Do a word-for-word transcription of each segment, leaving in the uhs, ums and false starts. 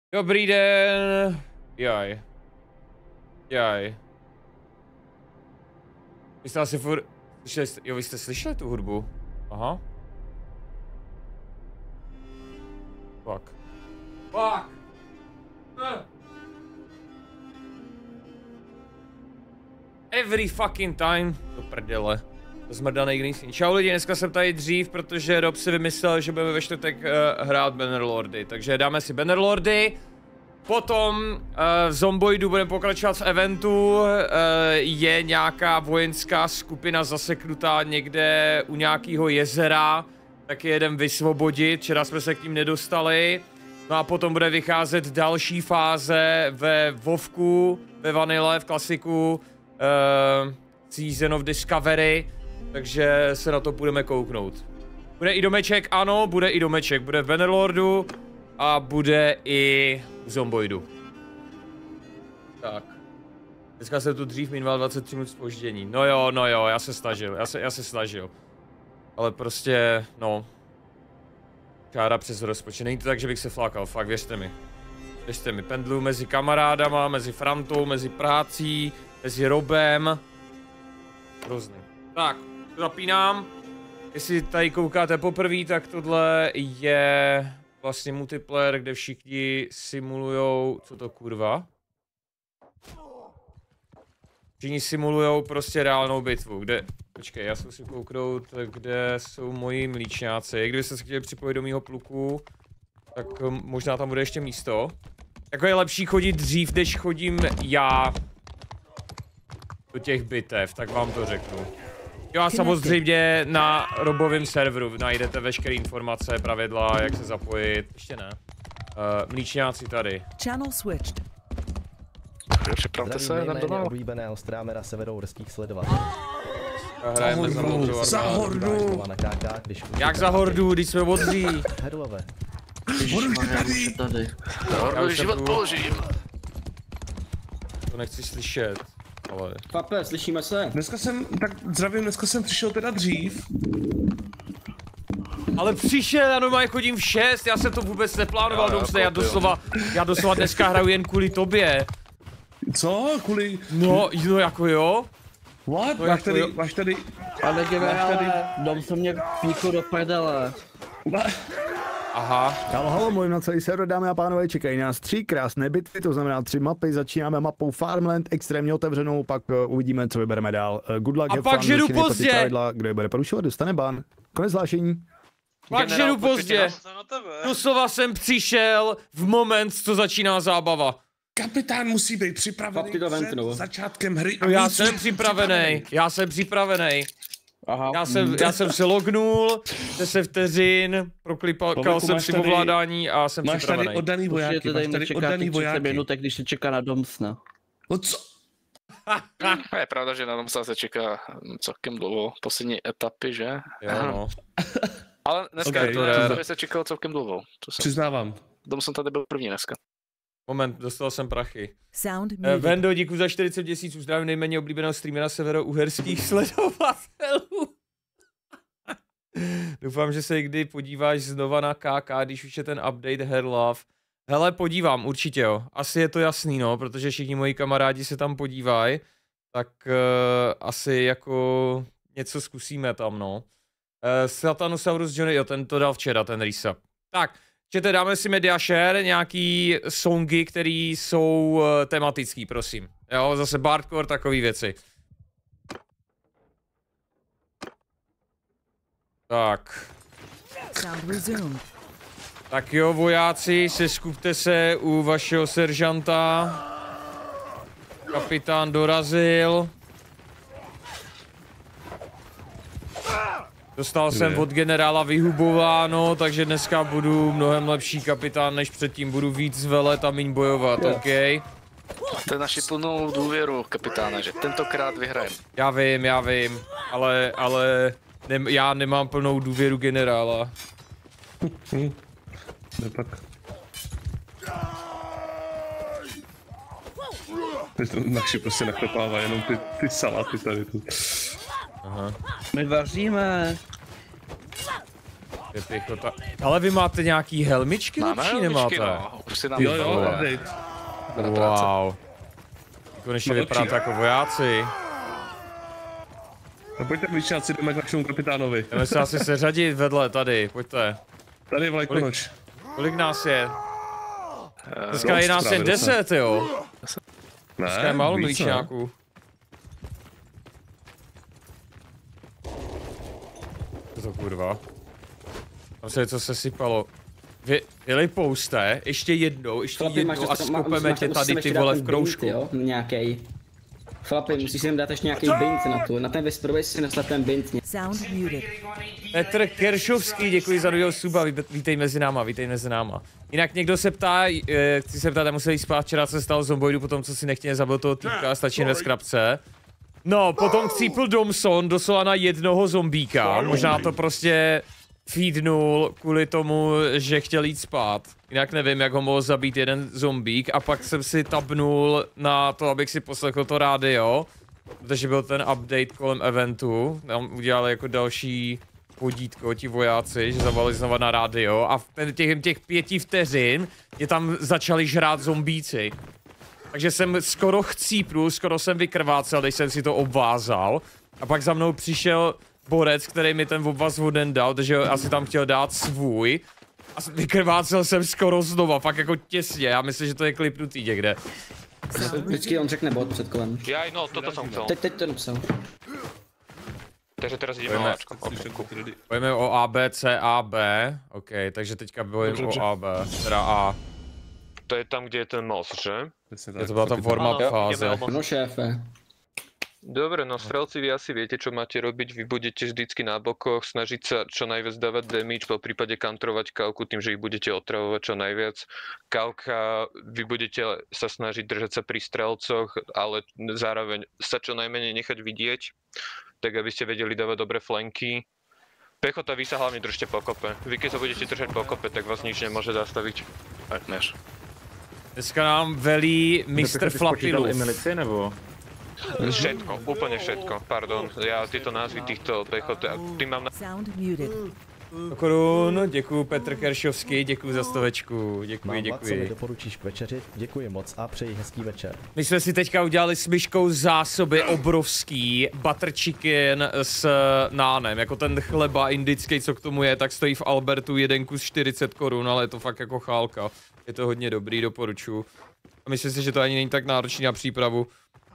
Dobrý den. Jaj. Jaj. Vy jste asi furt... Slyšeli jste... Jo, vy jste slyšeli tu hudbu? Aha. Fuck. Fuck. Uh. Every fucking time. Do prdele. To zmrdanej Green. Čau lidi, dneska jsem tady dřív, protože Rob si vymyslel, že budeme ve čtvrtek uh, hrát Bannerlordy. Takže dáme si Bannerlordy. Potom uh, v Zomboidu budeme pokračovat v eventu. Uh, je nějaká vojenská skupina zaseknutá někde u nějakého jezera. Tak je jedem vysvobodit, včera jsme se k tím nedostali. No a potom bude vycházet další fáze ve Vovku, ve Vanille, v klasiku. Uh, Season of Discovery. Takže se na to budeme kouknout. Bude i domeček, ano, bude i domeček. Bude v Bannerlordu a bude i v Zomboidu. Tak. Dneska jsem tu dřív minval dvacet tři minut zpoždění. No jo, no jo, já se snažil, já se, já se snažil. Ale prostě, no. Čára přes rozpočet. Není to tak, že bych se flákal, fakt, věřte mi. Věřte mi, pendlu mezi kamarádama, mezi Frantou, mezi prácí, mezi Robem. Hrozný. Tak, to zapínám. Jestli tady koukáte poprvé, tak tohle je vlastně multiplayer, kde všichni simulujou, co to kurva? Všichni simulujou prostě reálnou bitvu, kde, počkej, já se musím kouknout, kde jsou moji mlíčňáci. Kdybyste se chtěli připojit do mýho pluku, tak možná tam bude ještě místo. Jako je lepší chodit dřív, než chodím já do těch bitev, tak vám to řeknu. Jo a samozřejmě na Robovém serveru najdete veškeré informace, pravidla, jak se zapojit. Ještě ne. Uh, mlíčňáci tady. Channel switched. Připravte se, jdem do toho. Oblíbeného strámera severourských sledovatelů. Hrajeme za Hordu. Za Hordu! Jak za Hordu, když jsme odří? Herlové. Ježišmarja, tady. Za Hordu život položím. To nechci slyšet. Ale... Pape, slyšíme se? Dneska jsem, tak zdravím, dneska jsem přišel teda dřív. Ale přišel, já normálně chodím v šest, já jsem to vůbec neplánoval, dobře, já doslova, já doslova dneska hraju jen kvůli tobě. Co? Kvůli... No, no jako jo. What? No, máš, jako tady, jo. máš tady, Ale generále, tady... dom se mě píchu do prdele. Aha. Halo, halo, mluvím na celý server, dámy a pánové, čekají nás tři krásné bitvy, to znamená tři mapy, začínáme mapou Farmland, extrémně otevřenou, pak uh, uvidíme, co vybereme dál. Uh, good luck, a pak žeru pozdě! Pravidla, kdo je bude porušovat, dostane ban. Konec zvlášení. Pak žeru pozdě! Doslova jsem přišel v moment, co začíná zábava. Kapitán musí být připravený to před ventnu. začátkem hry. No já jsem připravený, já jsem připravený. Aha. Já jsem, já jsem se lognul, deset vteřin, proklipal jsem si ovládání a jsem máš připravený. tady oddaný vojáky, máš tady oddaný vojáky. minutek, když se čeká na Domsna. No co? A je pravda, že na Domsna se čeká celkem dlouho, poslední etapy, že? Jo, no. Ale dneska Okay, okay, se čekalo celkem dlouho. To jsem... Přiznávám. Domsna tady byl první dneska. Moment, dostal jsem prachy. Sound Eh, Vendo, díku za čtyřicet měsíců, zdravím nejméně oblíbeného streamera severouherských sledovatelů. Doufám, že se někdy podíváš znova na K K, když už je ten update Herlove. Hele, podívám, určitě jo. Asi je to jasný, no, protože všichni moji kamarádi se tam podívají. Tak uh, asi jako něco zkusíme tam, no. Uh, Satanosaurus Johnny, jo, ten to dal včera, ten resub. Tak. Čete, dáme si media share, nějaký songy, které jsou uh, tematický, prosím. Jo, zase Bardcore, takový věci. Tak. Tak jo, vojáci, seskupte se u vašeho seržanta. Kapitán dorazil. Dostal jsem od generála vyhubováno, takže dneska budu mnohem lepší kapitán, než předtím. Budu víc velet a míň bojovat, OK? To je naši plnou důvěru, kapitána, že tentokrát vyhrajeme. Já vím, já vím, ale, ale ne, já nemám plnou důvěru generála. Nepak. Naši prostě naklepává jenom ty, ty saláty tady tu. Aha. My vaříme. Je pěchota. Ale vy máte nějaký helmičky Máme lepší, helmičky, nemáte? no. Už si nám Jo, jo, vypadlo. update. Wow. Konečně No, vypadáte lepší. jako vojáci. No pojďte vyšťáci, jdeme k našemu kapitánovi. Jdeme se asi seřadit vedle, tady, pojďte. Tady je Vlajkonoč. Kolik nás je? Eh, Dneska je nás jen právě docela. deset, jo. Dneska je Ne, málo víc, ne? mlíčňáků. Co to kurva? Tam se něco sesypalo. Vy, vylipouste, ještě jednou, ještě Chlapi, máš jednou a to, má- skopeme máš- tě musíš tady sem ty ještě vole dát v ten kroužku. bint, jo, nějakej. Chlapi, musíš sem dát ještě nějaký bint na tu, na ten vysprvej si naslat ten bint. Sound muted. Petr Keršovský, děkuji za nového suba, Ví- vítej mezi náma, vítej mezi náma. Jinak někdo se ptá, eh, chci se ptát, musel jít spát, včera se stalo zomboidu po tom, co si nechtěně zabil toho týpka, stačí ve skrapce. No, potom chcípl Domson doslova na jednoho zombíka, možná to prostě feednul kvůli tomu, že chtěl jít spát. Jinak nevím, jak ho mohl zabít jeden zombík a pak jsem si tabnul na to, abych si poslechl to rádio, protože byl ten update kolem eventu, tam udělali jako další vodítko ti vojáci, že zavolali znova na rádio a v ten- těch, těch pěti vteřin je tam začali žrát zombíci. Takže jsem skoro chcípnul, skoro jsem vykrvácel, když jsem si to obvázal. A pak za mnou přišel borec, který mi ten obvaz voden dal, takže asi tam chtěl dát svůj. A vykrvácel jsem skoro znova, fakt jako těsně, já myslím, že to je klipnutý někde. Vždycky on řekne bod před kolem. Jaj, no, toto som chcel. Teď, teď to napsal. Takže teraz ideme Pojďme. o Ačko. Okay, cool. Pojďme o A, B, C, A, B. OK, takže teďka bojím o A, B, teda A. To je tam, kde je ten most, že? Přesně Je tak. to byla ta warm-up Áno, fáze. ideme o most. No šéfe. Dobre, no strelci, vy asi viete, čo máte robiť. Vy budete vždycky na bokoch, snažiť sa čo najviac dávať damage, po prípade kantrovať Kauku tým, že ich budete otravovať čo najviac. Kauka, vy budete sa snažiť držať sa pri strelcoch, ale zároveň sa čo najmenej nechať vidieť, tak aby ste vedeli dávať dobré flanky. Pechota, vy sa hlavne držte pokope. Vy keď sa budete držať pokope, tak vás nič nemôže zastaviť. Aj, než. Dneska nám velí mistr Flapilus. nebo? Všetko, úplne všetko, pardon. Ja tieto názvy týchto pechot, tým mám na... Sound muted. Korun, děkuju Petr Keršovský, děkuju za stovečku, děkuji, Mám Vlad, co mi děkuji. doporučíš k večeři? Děkuji moc a přeji hezký večer. My jsme si teďka udělali s Myškou zásoby obrovský, butter chicken s nánem, jako ten chleba indický, co k tomu je, tak stojí v Albertu jeden kus čtyřicet korun, ale je to fakt jako chálka. Je to hodně dobrý, doporučuji. A myslím si, že to ani není tak náročný na přípravu.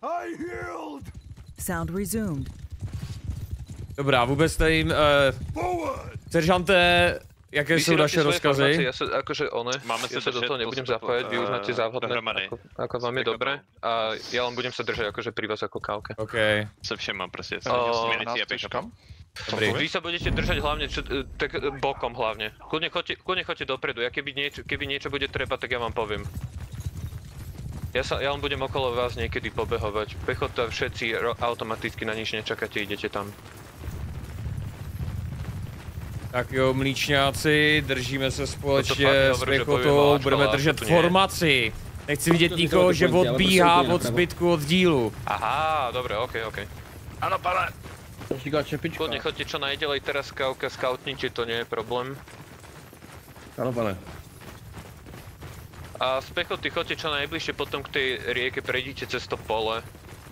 Sound resumed. Dobrá, vůbec tady, uh, seržante, jaké Vy jsou si naše robte svoje formácie, rozkazy? ja sa, akože one, Máme ja sa sa do držať toho nebudem postup, zapájať, vy už eh, máte závhodné, dohromady. ako, ako vám je dobre. A ja len budem sa držať akože pri vás ako kálke. OK, Se všema prostě, O, s milicí a peškom. dobrý. Vy sa budete držať hlavne, čo, e, tak e, bokom hlavne. Kľudne choďte, kľudne choďte dopredu, ja keby niečo, keby niečo bude treba, tak ja vám poviem. Ja, sa, ja len budem okolo vás niekedy pobehovať. Pechota, všetci ro- automaticky na nič nečakáte, idete tam. Tak jo, mlíčňáci, držíme se společně fakt s dobré, že pěchotou, pověváš, budeme ale držet to nie je. formaci. Nechci vidět To si nikoho, to že pointy, ale odbíhá prostě od napravo. zbytku od dílu. Aha, dobre, okej, okej. Áno, pane! To říká čepička. Kľudne choďte čo najďalej teraz, Kauka, scoutnite, to nie je problém. Ano, pane. A z pechoty choďte čo najbližšie, potom k tej rieke prejdite cez to pole.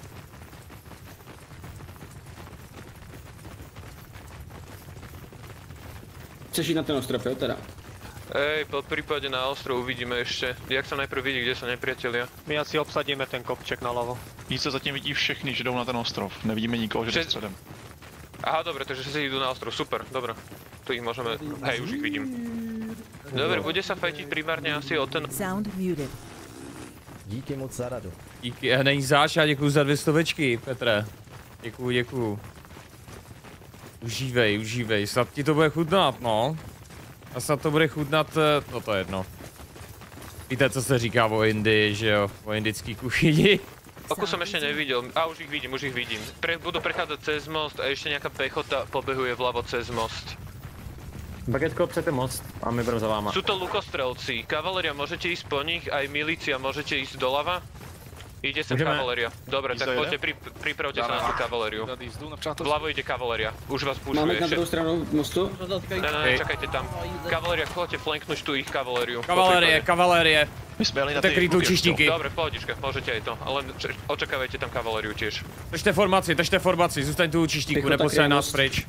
Chceš jít na ten ostrov, jo teda? Ej, po prípade na ostrov uvidíme ešte. Jak sa najprv vidí, kde sú nepriatelia. My asi obsadíme ten kopček naľavo. Nic se zatím vidí všechny, že jdou na ten ostrov. Nevidíme nikoho, že jde Že- středem. Aha, dobre, takže si idú na ostrov, super, dobre. Tu ich môžeme, hej, už ich vidím. Dobre, bude sa fajtiť primárne asi o ten... Sound muted. Díky moc za radu. Díky, eh, není záč, já děkuju za dvě stovečky, Petre. Děkuju, děkuju. Užívej, užívej, snad ti to bude chutnat, no. A snad to bude chutnat, eh, no to je jedno. Víte, co se říká o Indii, že jo, o indický kuchyni. Oku som ešte nevidel, a už ich vidím, už ich vidím. Pre, budú prechádzať cez most a ešte nejaká pechota pobehuje vľavo cez most. Bagetko, přete most a my budeme za váma. Sú to lukostrelci, kavaleria môžete ísť po nich, aj milícia môžete ísť doľava. Ide sem Môžeme. kavaléria. Dobre, tak Jízda poďte, jede? pri, pripravte sa na tú kavalériu. Dát jízdu na přátelství. Vľavo ide kavaléria. Už vás Máme pušuje. na druhou stranu mostu. Ne, ne, ne, čakajte tam. Kavaléria, chodte flanknúť tú ich kavalériu. Kavalérie, kavalérie. My jsme jeli na Tak ty krytú kluky, jo. čištíky. Dobre, v pohodičke, môžete aj to. Ale č- očakávajte tam kavalériu tiež. Držte formaci, držte formaci, zůstaň tu u čištíku, Pěchota nebo se kryje nás most. pryč.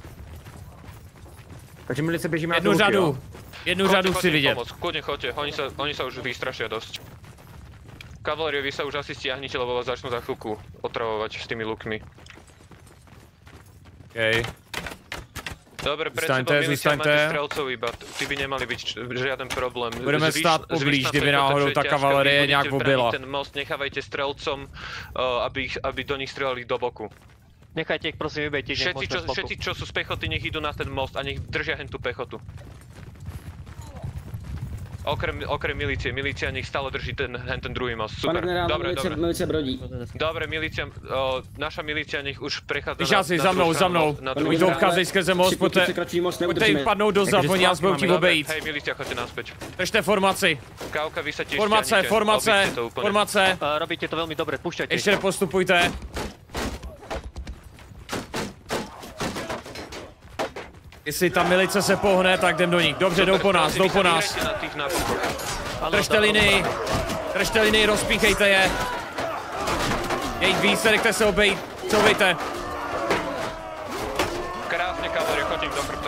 Takže my se běžíme na Jednu tu luky, řadu, jo? jednu Chodte, řadu chci chodte im vidět. pomôcť, kľudne chodte, oni sa, oni sa už vystrašia dosť. Kavalériu vy sa už asi stiahnite, lebo vás začnú za chvíľku otravovať s tými lukmi. Okay. Dobre, pred Zůstaňte, sebou milícia zůstaňte. máte strelcov iba, ty by nemali byť č- žiaden problém. Budeme Zvyš- stát poblíž, zvyšná kdyby pechota, náhodou čo je ta ťažká, kavalerie vy nějak budete objela. brániť ten most, nechávajte strelcom, uh, aby, ich, aby do nich strelali do boku. Nechajte ich prosím vybejte, nech Všetci čo, môžeme z boku. všetci, čo sú z pechoty, nech idú na ten most a nech držia hen tú pechotu. Okrem, okrem milície, milícia nech stále drží ten, hen ten druhý most, Pane super. generál, Dobre, milice, dobre. milice brodí. Dobre, milícia, o, naša milícia nech už prechádza na, Vyšáci, na za druhú mnou, za stranu mnou. most- na Pane druhú Oni to generále, obcházejí skrze most, tři kluky pojďte, překročí most, pojďte jim neudržíme. padnout do zad, oni nás budou chtít obejít. Hej, milícia, choďte naspäť. Držte formaci, Kávka, vy sa tiež formace, stiahnite, formace, obíďte to úplne. formace. Uh, robíte to veľmi dobre, púšťajte. Ještě nepostupujte. Jestli ta milice se pohne, tak jdem do nich. Dobře, jdou po nás, jdou po nás. Na tých náskokoch. Držte linii, držte linii, rozpíchejte je. Je jich víc, nechte se obejít, couvejte. Krásne, kavalrie, chodím do chrbta.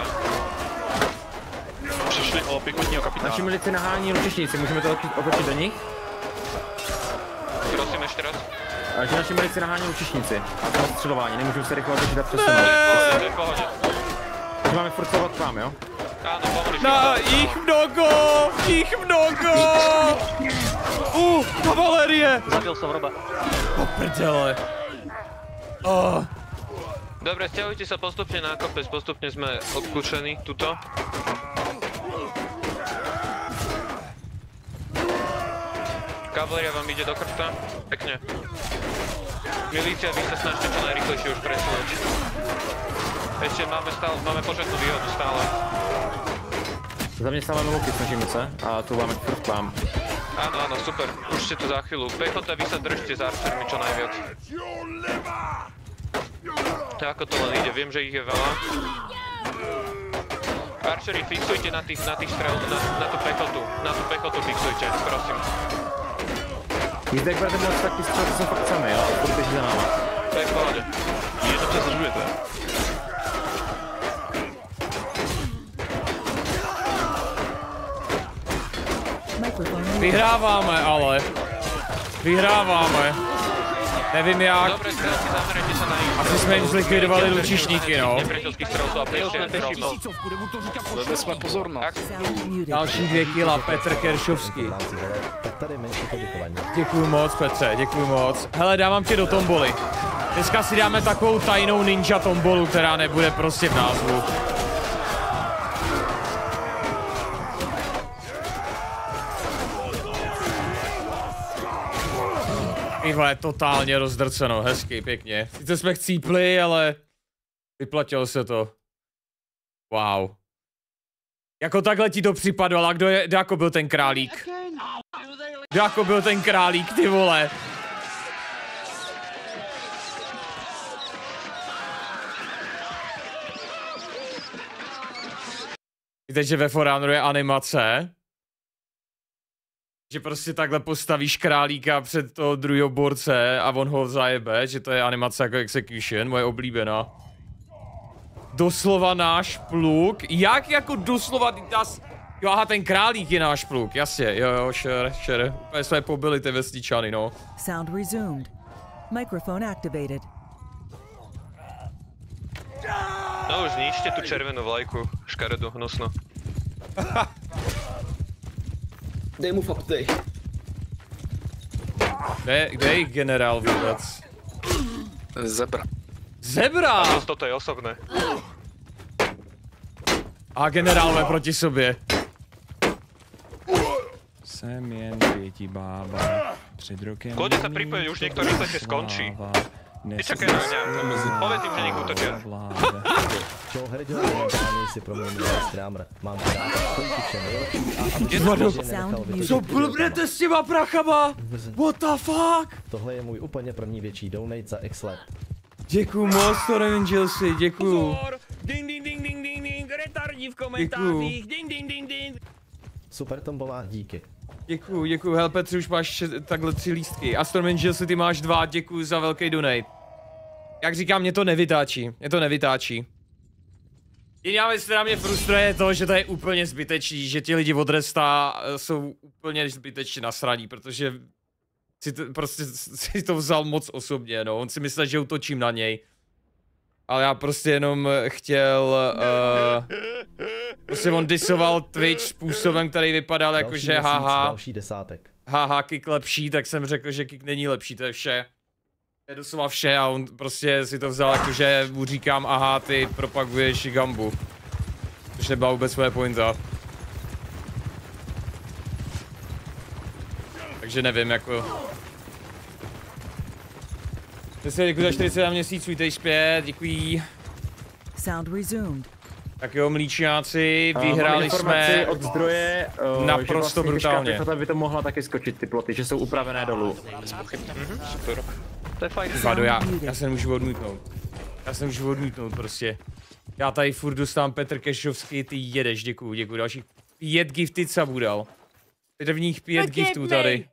Přišli o pěchotního kapitána. Naši milici nahání lučišníci, můžeme to otočit, otočit do nich? Prosím ešte raz. A že naši milici nahání lučišníci. A to na střelování, nemůžu se rychle otočit a přesunout. To je v pohode. Takže máme furt k vám, jo? Áno, povolíš. Na, jich mnogo, jich mnogo. Uh, kavalerie. Zabil som Roba. Po prdele. Oh. Dobre, stiahujte sa postupne na kopec, postupne sme odkúčení tuto. Kavaleria vám ide do krpta, pekne. Milícia, vy sa snažte čo najrýchlejšie už presunúť. Ešte máme, stále, máme pořadnú výhodu stále. Za mě stále luky, snažíme se. A tu máme furt k vám. Áno, áno, super, už ste tu za chvíľu. Pechota, vy sa držte za archermi čo najviac. Tak ako to len ide, viem, že ich je veľa. Archery, fixujte na tých, na tých strel, na, na tú pechotu, na tú pechotu fixujte, prosím. Jízde, jak budete moc, tak ty střelci jsou fakt chceme, jo? Furt běží za náma. To je v pohode. Je to přezdržujete. Vyhráváme ale. Vyhráváme. Nevím jak. Dobre, strelci, zamerajte sa na nich. Asi jsme jim zlikvidovali lučišníky, no. Nepriateľských strelcov a bežte rovno. Dali jsme pozornost. Sound muted. Další dvě kila, Petr Keršovský. V rámci hry, tak tady menší poděkování. Děkuju moc, Petře, děkuju moc. Hele, dávám tě do tomboly. Dneska si dáme takovou tajnou ninja tombolu, která nebude prostě v názvu. Tyhle, totálně rozdrceno, hezky, pěkně. Sice jsme chcípli, ale vyplatilo se to. Wow. Jako takhle ti to připadalo, a kdo je, kdo jako byl ten králík? Kdo jako byl ten králík, ty vole? Víte, že ve For Honoru je animace? Že prostě takhle postavíš králíka před toho druhého borce a on ho zajebe, že to je animace jako Execution, moje oblíbená. Doslova náš pluk? Jak jako doslova ty tas... Jo, aha, ten králík je náš pluk, jasně, jo, jo, sure, sure. Úplně jsme pobili ty vesničany, no. Sound resumed. Microphone activated. No už zničte tú červenú vlajku, škaredu, hnusno. Dej mu fapty. Kde, kde je generál vůbec? Zebra. Zebra! A to, toto je osobné. A generálové proti sobě. Jsem jen pěti bába, před rokem... Kľudne sa pripojiť, už niekto rýchlejšie skončí. Ty čakaj na mňa. Povedz im, že nech útočia. Čo hrdil momentálně si proměnil Strámr. Mám to rád, chodí všem nejlepší. Co blbnete s těma prachama? What the fuck? Tohle je můj úplně první větší donate za X let. Děkuju moc, Storm Angelsi, děkuju. Ding, ding, ding, ding, ding, ding, retardí v komentářích, ding, ding, ding, ding. Super Tombová, díky. Děkuju, děkuju, hele Petře, už máš takhle tři lístky. A Storm Angelsi, ty máš dva, děkuju za velký donate. Jak říkám, mě to nevytáčí, mě to nevytáčí. Jiná věc, která mě frustruje, je to, že to je úplně zbytečný, že ti lidi od Resta jsou úplně zbytečně nasraní, protože si to, prostě si to vzal moc osobně, no, on si myslel, že útočím na něj. Ale já prostě jenom chtěl, uh, prostě on disoval Twitch způsobem, který vypadal jako, že haha, další desátek. haha, kick lepší, tak jsem řekl, že kick není lepší, to je vše. To je doslova vše a on prostě si to vzal jako, že mu říkám, aha, ty propaguješ Gambu. Což nebyla vůbec moje pointa. Takže nevím, jako... Děkuji za čtyřicet měsíců, vítej zpět, děkuji. Sound resumed. Tak jo, mlíčňáci, vyhráli jsme od zdroje, uh, naprosto že vlastně brutálně. Pěchota by to mohla taky skočit ty ploty, že jsou upravené dolů. Mhm, super. To je fajn. Vado, já, já se nemůžu odmítnout. Já se nemůžu odmítnout prostě. Já tady furt dostávám Petr Kešovský, ty jedeš, děkuju, děkuju. Dalších pět gifted sabů dal. Prvních pět giftů tady.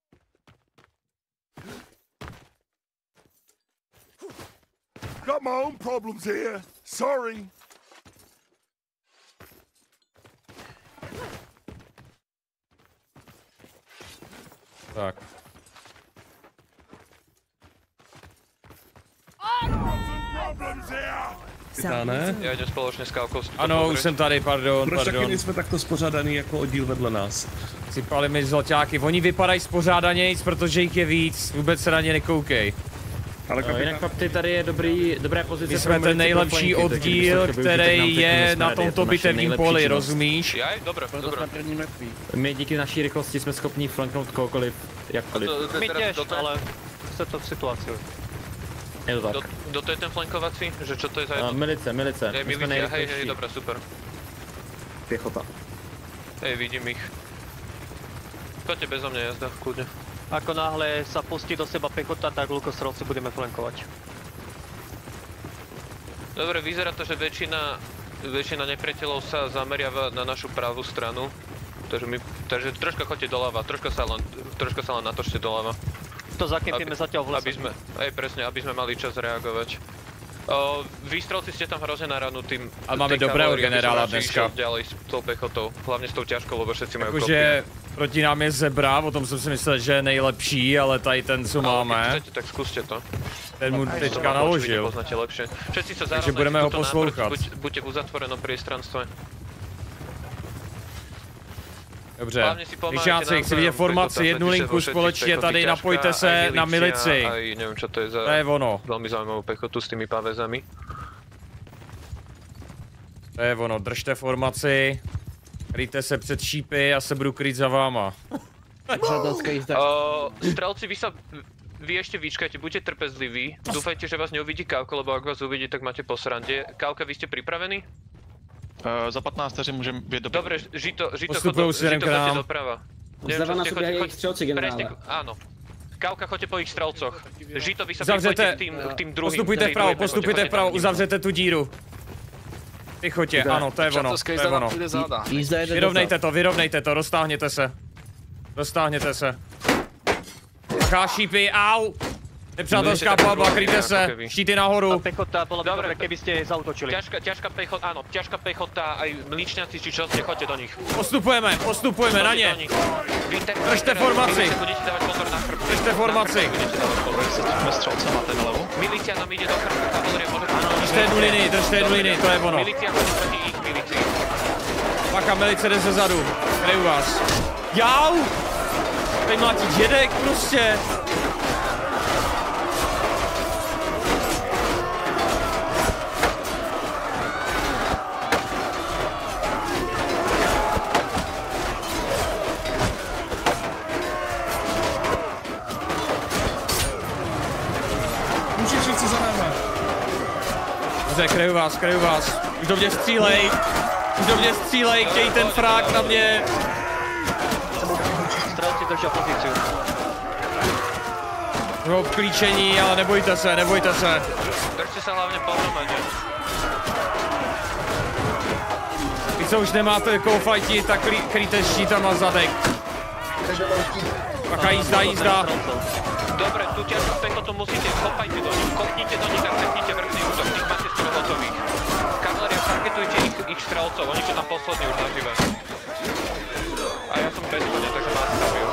Got my own problems here. Sorry. Tak. Titáne? Já jdem společně s Kálkou. Ano, už jsem tady, pardon, Proč taky pardon. nejsme takto spořádaný jako oddíl vedle nás? Sypali mi zlaťáky, oni vypadají spořádanějc, protože jich je víc, vůbec se na ně nekoukej. Ale No, jinak chlapci, tady je dobrý, dobré pozice. My jsme ten nejlepší oddíl, který je na tomto bitevním poli, rozumíš? Jaj, dobré, dobré. My díky naší rychlosti jsme schopni flanknout kohokoliv, jakkoliv. My těž, ale se to v situaci. Je to tak. Do, do to je ten flankovací? Že čo to je za jedno? Uh, milice, milice. Je, My jsme milice, hej, hej, nejrychlejší. dobré, super. Pěchota. Hej, vidím ich. Poďte bezo mňa jazda, kľudne. Ako náhle sa pustí do seba pechota, tak lukostrelci budeme flankovať. Dobre, vyzerá to, že väčšina, väčšina nepriateľov sa zameriava na našu pravú stranu. Takže, my, takže troška choďte doľava, troška sa len, troška sa len natočte doľava. To zakempíme zatiaľ v lese. Aby sme, aj presne, aby sme mali čas reagovať. O, výstrelci ste tam hrozne naranutí. A máme dobrého generála dneska. Ďalej s tou pechotou, hlavne s tou ťažkou, lebo všetci majú kopy. Jakože proti nám je Zebra, o tom jsem si myslel, že je nejlepší, ale tady ten, co máme, Ale keď chcete, tak skúste to. ten mu teďka naložil. Poznáte lepšie. Všetci sa Takže budeme ho poslouchat. Buď, buďte v uzatvorenom priestranstve. Dobře, Lišáci, chci vidět formaci, jednu linku společně tady, napojte se na milici. Aj neviem čo to je za To je ono. veľmi zaujímavú pechotu s tými pavezami. To je ono, držte formaci, kryjte se před šípy, já se budu kryt za váma. O, strelci, vy sa... Vy ešte vyčkajte, buďte trpezliví. Dúfajte, že vás neuvidí Kálko, lebo ak vás uvidí, tak máte posrande. Kálka, vy ste pripravení? Uh, za patnáct vteřin můžeme být doprava. Dobre, Žito, Žito, Postupujou chod, směrem Žito, k nám. choďte doprava. Zleva na sobě jejich střelci, generále. Presne, áno. Kálka, choďte po ich strelcoch. Žito, vy sa Uzavřete, pripojte k tým, k tým druhým. postupujte tej vpravo, druhej pechote, postupujte choďte vpravo, tam. uzavřete tu díru. Pichotě, ano, to je ono, to je ono. Vyrovnejte to, vyrovnejte to, roztáhněte se. Roztáhněte se. Chá šípy, au! Nepřátelská palba, kryjte se, štíty nahoru. Pechota, bolo by dobre, keby ste zautočili. Ťažká, ťažká pechota, áno, ťažká pechota, aj mlíčňaci, či čo ste, choďte do nich. Postupujeme, postupujeme na ně. Držte formaci. Budete dávať pozor na chrbty. Držte formaci. Jsme střelce, máte nalevo? Milícia nám ide do chrbtu, kavalerie môže... Držte jednu linii, držte jednu linii, to je ono. Milícia chodí proti ich milícii. Paka, milice jde ze zadu, kryju vás. Jau! Tady mlátí dědek prostě. Můžeš Dobře, kryju vás, kryju vás. Už do mě střílej. Už do mě střílej, chtějí ten frák na mě. Strelci držia pozíciu. Jsou v klíčení, ale nebojte se, nebojte se. Držte se hlavně pohromadě. Vy co už nemáte koho fajtit, tak kryjte štítama zadek. Taká jízda, jízda. Dobre, tu ťažkú pechotu musíte, kopajte do nich, kopnite do nich a trefnite vrchný útok, tých máte skoro hotových. Kavaleria, targetujte ich, ich strelcov, oni sú tam poslední už nažive. A ja som bez vode, takže vás zabijú.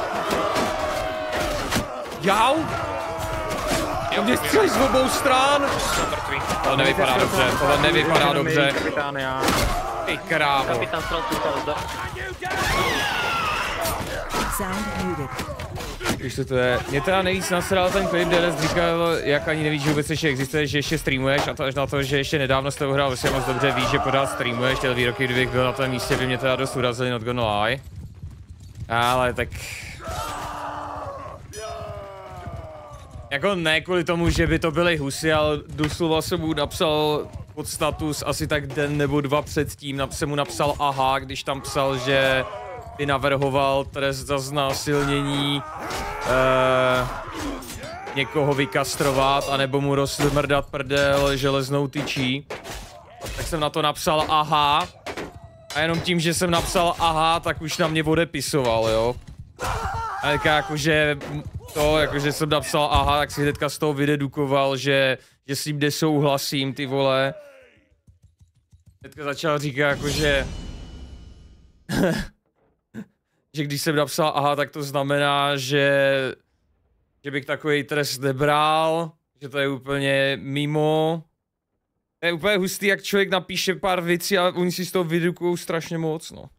Jau? To mě střílí z obou stran. Som mrtvý. To nevypadá dobře, tohle nevypadá dobře. Kapitánia. Ty krávo. Kapitán strelců sa zdá. Sound muted. Když to, to je, mě teda nejvíc nasral ten klip, kde Les říkal, jak ani nevíš, že vůbec ještě existuje, že ještě streamuješ, a to až na to, že ještě nedávno jste uhrál, vlastně moc dobře víš, že pořád streamuješ, tyhle výroky, kdybych byl na tom místě, by mě teda dost urazili, not gonna lie. Ale tak... Jako ne kvůli tomu, že by to byly husy, ale doslova jsem mu napsal pod status asi tak den nebo dva předtím, jsem mu napsal aha, když tam psal, že by navrhoval trest za znásilnění, uh, někoho vykastrovat, anebo mu rozmrdat prdel železnou tyčí. Tak jsem na to napsal aha. A jenom tím, že jsem napsal aha, tak už na mě odepisoval, jo. A teďka jakože to, jakože jsem napsal aha, tak si hnedka z toho vydedukoval, že, že s tím nesouhlasím, ty vole. Hnedka začal říkat jakože... že když jsem napsal aha, tak to znamená, že, že bych takový trest nebral, že to je úplně mimo. To je úplně hustý, jak člověk napíše pár věcí a oni si z toho vydukujou strašně moc, no.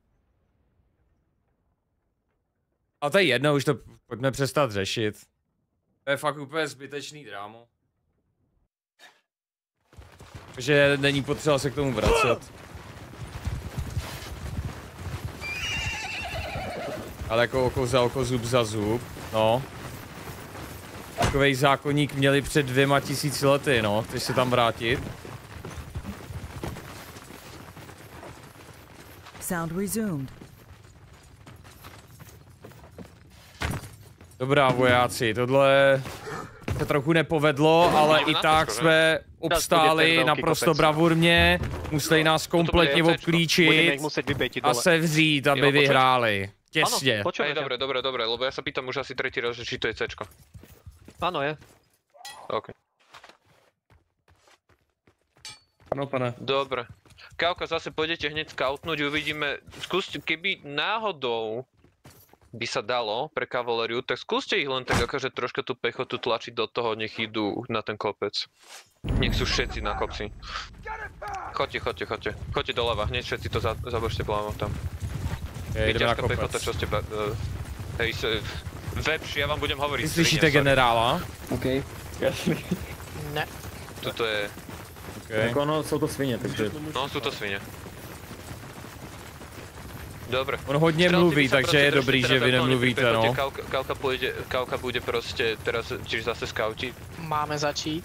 A to je jedno, už to pojďme přestat řešit. To je fakt úplně zbytečný drámo. Takže není potřeba se k tomu vracet. Ale jako oko za oko, zub za zub, no. Takovej zákoník měli před dvěma tisíci lety, no. Chceš se tam vrátit? Sound resumed. Dobrá, vojáci, tohle se trochu nepovedlo, ale i tak jsme obstáli naprosto bravurně. Museli nás kompletně obklíčit a sevřít, aby vyhráli. Těsně. Hej, dobre, dobre, dobre, lebo ja sa pýtam už asi tretí raz, že či to je C-čko. Áno, je. OK. Áno, pane. Dobre. Kauka, zase pôjdete hneď scoutnúť, uvidíme, skúste, keby náhodou by sa dalo pre kavalériu, tak skúste ich len tak akože troška tú pechotu tlačiť do toho, nech idú na ten kopec. Nech sú všetci na kopci. Choďte, choďte, choďte. Choďte doľava, hneď všetci to za, zabožte plávom tam. Okay, jdeme na kopec. Pechota, čo ste... Uh, hej, se... Vepš, ja vám budem hovoriť. Vy slyšíte generála? OK. Jasný. Ne. Toto je... Okay. Jako no, jsou to svině, takže... No, sú to svine. Dobre. On hodně Strelci mluví, takže je dobrý, že vy nemluvíte, no. Kauka, Kauka, pôjde, Kauka bude proste teraz, čiže zase skauti. Máme začít?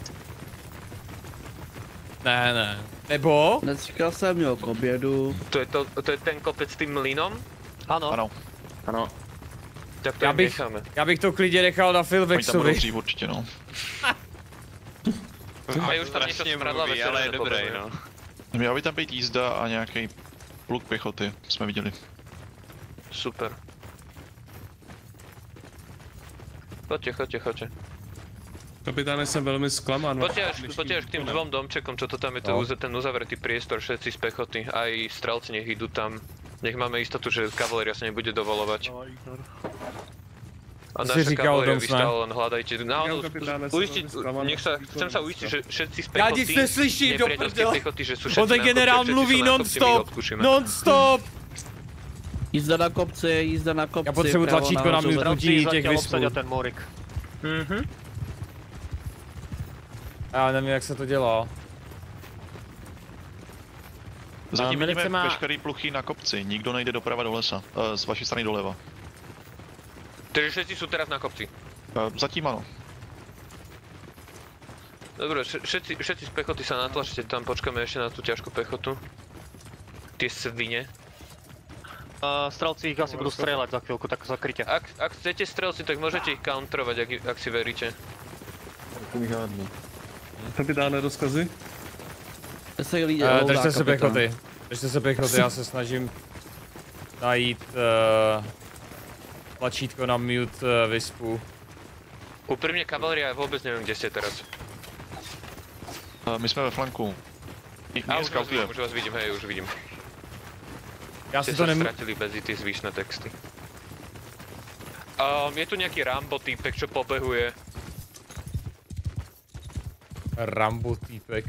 Ne, ne. Nebo? Dneska jsem měl k obědu. To je, to, to je ten kopec s tým mlínom? Ano. Ano. Ano. Tak to já bych, necháme. já bych to klidně nechal na Filvexovi. Oni tam budou dřív určitě, no. A už tam něco smradlavé, ale je dobré, no. Měla by tam být jízda a nějaký pluk pěchoty, jsme viděli. Super. Choďte, choďte, choďte. Kapitáne, jsem velmi zklamán. Poďte až, poďte až k tým dvom domčekom, čo to tam je, to no. ten uzavretý priestor, všetci z pechoty, aj strelci nech idú tam. Nech máme istotu, že kavaléria sa nebude dovolovať. A naša kavaléria vy stále len hľadajte. Náhodou, uistiť, nech sa, chcem sa uistiť, že všetci z pechoty, já nic neslyším, do prdele. pechoty, že sú všetci on ten generál mluví non-stop, non-stop. Jízda na kopci, jízda na kopci. Já potřebuji tlačítko na mutnutí těch vyspů. ten morik. Mhm. Já nevím, jak se to dělá. Zatím vidíme má... veškerý pluchy na kopci, nikdo nejde doprava do lesa, uh, z vaší strany doleva. Takže všetci sú teraz na kopci? Uh, zatím ano. Dobre, všetci, všetci z pechoty sa natlačte tam, počkáme ešte na tú ťažkú pechotu. Tie svine. Uh, strelci ich asi budú strieľať za chvíľku, tak zakryte. Ak, ak chcete strelci, tak môžete ich countrovať, ak, ak si veríte. Kapitáne, rozkazy? Uh, držte se pechoty. Držte se pechoty, já se snažím najít uh, tlačítko na mute uh, vyspu. Úprimne, kavaléria, ja vôbec neviem, kde ste teraz. Uh, my jsme ve flanku. A už vás vidím, už vás vidím, hej, už vidím. Já si to nemůžu... stratili bez ty zvyšné texty. Um, je tu nejaký Rambo týpek, čo pobehuje. Rambo týpek.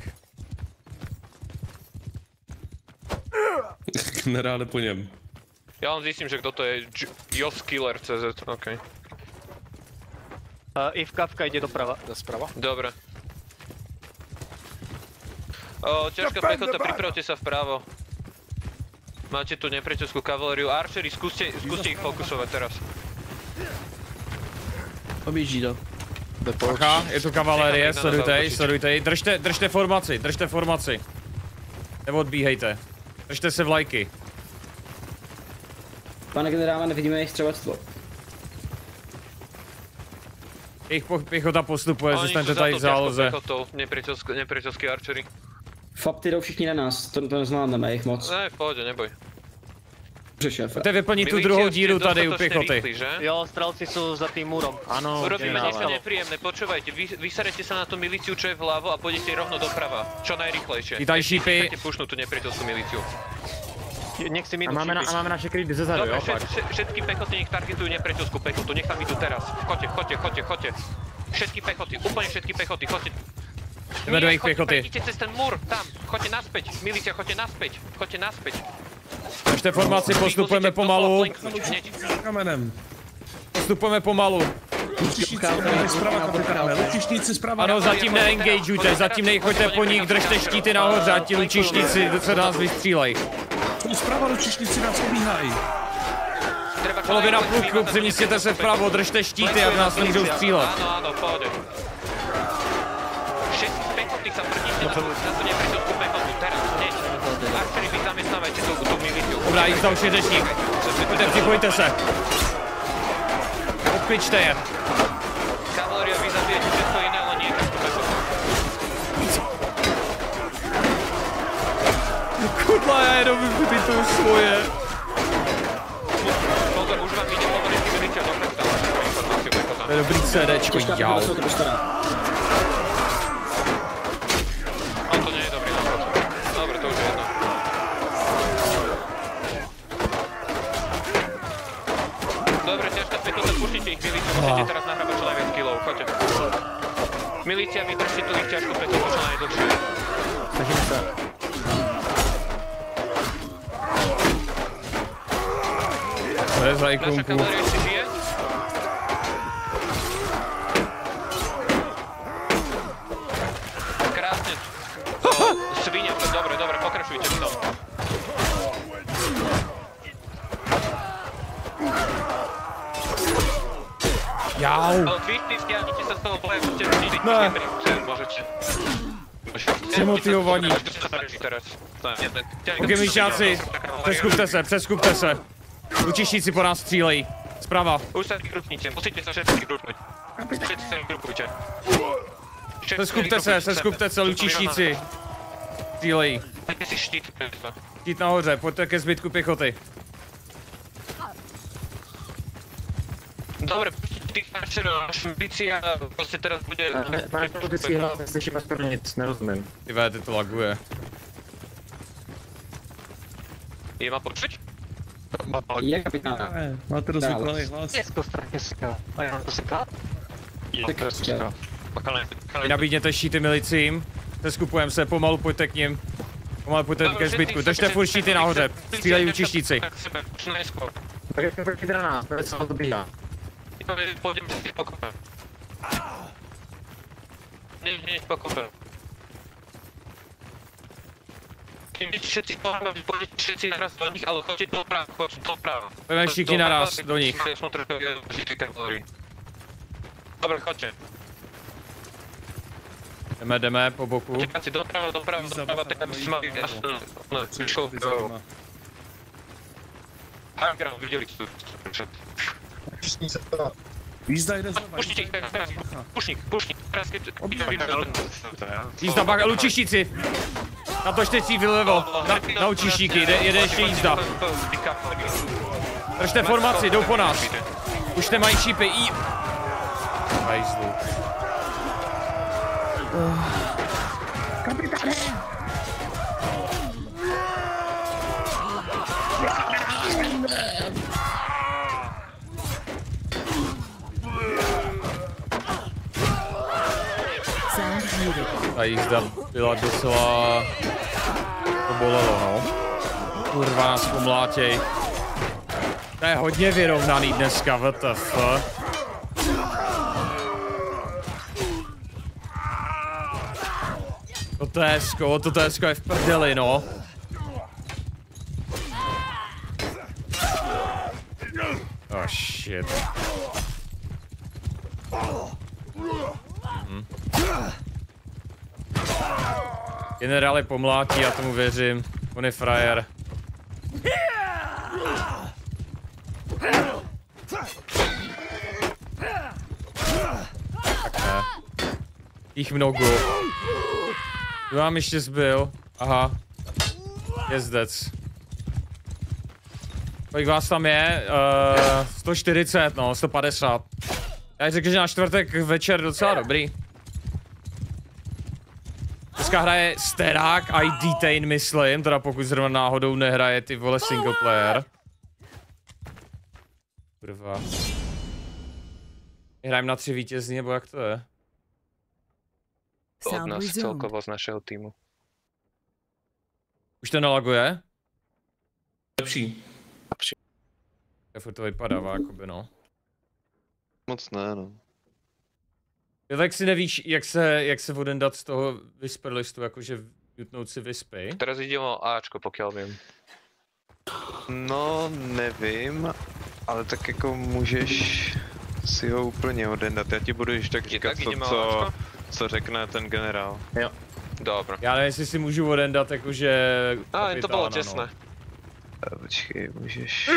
Generále po něm. Ja len zistím, že kto to je. Jos Killer C Z, okej. Uh, I v Kafka ide doprava. Sprava? Dobre. O, ťažká pechota, pripravte sa vpravo. Máte tu nepriateľskú kavalériu. Archery, skúste, skúste ich fokusovať teraz. Objíždí to. Aha, je tu kavalérie, sledujte ji, sledujte ji. Držte, držte formaci, držte formaci. Neodbíhejte. Držte se vlajky. Pane generále, nevidíme jejich střelectvo. Jejich pěchota postupuje, Oni zůstaňte sú tady za v to ťažkou záloze. pechotou, nepriateľskí archery. Fapty jdou všichni na nás, to, to nezvládneme, jich moc. Ne, v pohode, neboj. Dobře, šéfe. Chcete vyplnit tu druhou díru tady u pěchoty. Jo, strelci sú za tým múrom. Áno, Urobíme niečo generále. nepríjemné, počúvajte, vy, vyserete sa na tú milíciu, čo je vľavo a pôjdete rovno doprava. Čo najrýchlejšie. Chytaj šípy. Nechajte pušnúť tú nepriateľskú milíciu. Nech si A minú máme, na, a máme naše kryty ze zadu, Dobre, jo? všet, Fakt. všet, všetky pechoty nech targetujú nepriateľskú pechotu, nech tam idú teraz. Chodte, chodte, chodte, chodte. Všetky pechoty, úplne všetky pechoty, chodte. Jdeme do jejich pěchoty. Idite cez ten múr, tam, chodte naspäť, milícia, chodte naspäť, chodte naspäť. Držte formaci, postupujeme pomalu. Kamenem. Postupujeme pomalu. Zprava, kapitáne, lučišníci zprava. Ano, zatím neengagujte, zatím nechoďte po nich, držte štíty nahoře, ať ti lučišníci se nás vystřílej. Zprava lučišníci nás obíhají. Polovina pluku, přemístěte se vpravo, držte štíty, aby nás nemůžou střílet. Áno, áno, v pohode. Všetky z pechoty sa prdíte na tú nepriateľskú pechotu, teraz, hneď. Archery, vy zamestnávajte tú, tú milíciu. Dobrá, jít tam už je řečník. Pojďte, připojte se. Odkličte je. Kavaléria, vy zabijete všetko iné, ale nie takú pechotu. Kudla, já jenom vybitou svoje. Pozor, už vám ide hovoriť milícia do prekta, máte informáciu pechota. To je dobrý CDčko, jau. Ale to nie je dobrý nápad. Dobre, to už je jedno. Dobre, ťažká pechota, pustite ich milíciu, musíte teraz nahrávať čo najviac killov, choďte. Milícia, vydržte tú ich ťažkú pechotu čo najdlhšie. Snažím se. To je za Naša ikonku. kavaléria ešte žije? Krásne. Svinia, dobre, dobre, pokračujte v tom. Jau. Ale vy, ty stiahnite sa z toho boja, môžete vždy Ne. môžete. Jsi motivovaní. Teraz. Ok, myšáci, přeskupte se, přeskupte se. Lučišníci po nás střílejí. Zprava. Už sa vygrupnite, musíte sa všetci vygrupnúť. Všetci sa vygrupujte. Přeskupte se, přeskupte se, lučišníci. Střílejí. Dajte si štít. Štít nahoře, pojďte ke zbytku pěchoty. Dobre, tých archerov, naša milícia, proste teraz bude... Pane politický hlas, neslyším vás prvně nic, nerozumím. Ty véte, to laguje. Je ma počuť? Je, kapitáne. Máte rozvyklaný hlas. Jesko, strašně A já to seká? Nabídněte štíty milicím. Přeskupujeme se, pomalu pojďte k nim. Pomalu pojďte ke zbytku, držte furt štíty nahoře. Střílejí lučišníci. Tak jak proti na nás, to je co to bíhá. Pôjdem si pokopem. Nie, nie, pokopem. Keď idete všetci pohľadom, vy pôjdete všetci naraz do nich, ale choďte doprava, choďte doprava. Pojďme všichni naraz do nich. Dobre, choďte. Jdeme, jdeme po boku. Čekat si doprava, doprava, doprava, teď aby si mali jasno, no, přišel do... Hanground, viděli tu. Jízda jde zleva. Pušník, pušník, pušník, krásně. Jízda, bak, lučištíci. Na to čtyři vylevo, na, na lučištíky, jde, jede ještě jízda. Držte formaci, jdou po nás. Už nemají šípy, i... Hajzlu. Kapitáne! Ta jízda byla docela... To bolelo, no. Kurva, nás pomlátěj. To je hodně vyrovnaný dneska, W T F. To T-sko, to T-sko je v prdeli, no. Oh shit. Mhm. Generál je pomlátí, já tomu věřím. On je frajer. Tak ne. Jich mnogo. Kdo vám ještě zbyl? Aha. Jezdec. Kolik vás tam je? Uh, sto čtyřicet, no, sto padesát. Já řekl, že na čtvrtek večer docela dobrý. Dneska hraje Sterák a i Detain, myslím, teda pokud zrovna náhodou nehraje ty vole single player. Kurva. Hrajeme na tři vítězní, nebo jak to je? Od nás celkovo z našeho týmu. Už to nalaguje? Lepší. Lepší. Jak furt to vypadává, jakoby no. Moc ne, no. Jo, tak si nevíš, jak se, jak se odendat z toho Whisper listu, jakože jutnout si vyspy? Teraz ide o Ačko, pokiaľ vím. No, nevím, ale tak jako můžeš si ho úplně odendat. Já ti budu již tak říkat to, co, co řekne ten generál. Jo. Dobro. Já nevím, jestli si můžu odendat, jakože... A, jen to bylo těsné. No. Počkej, můžeš...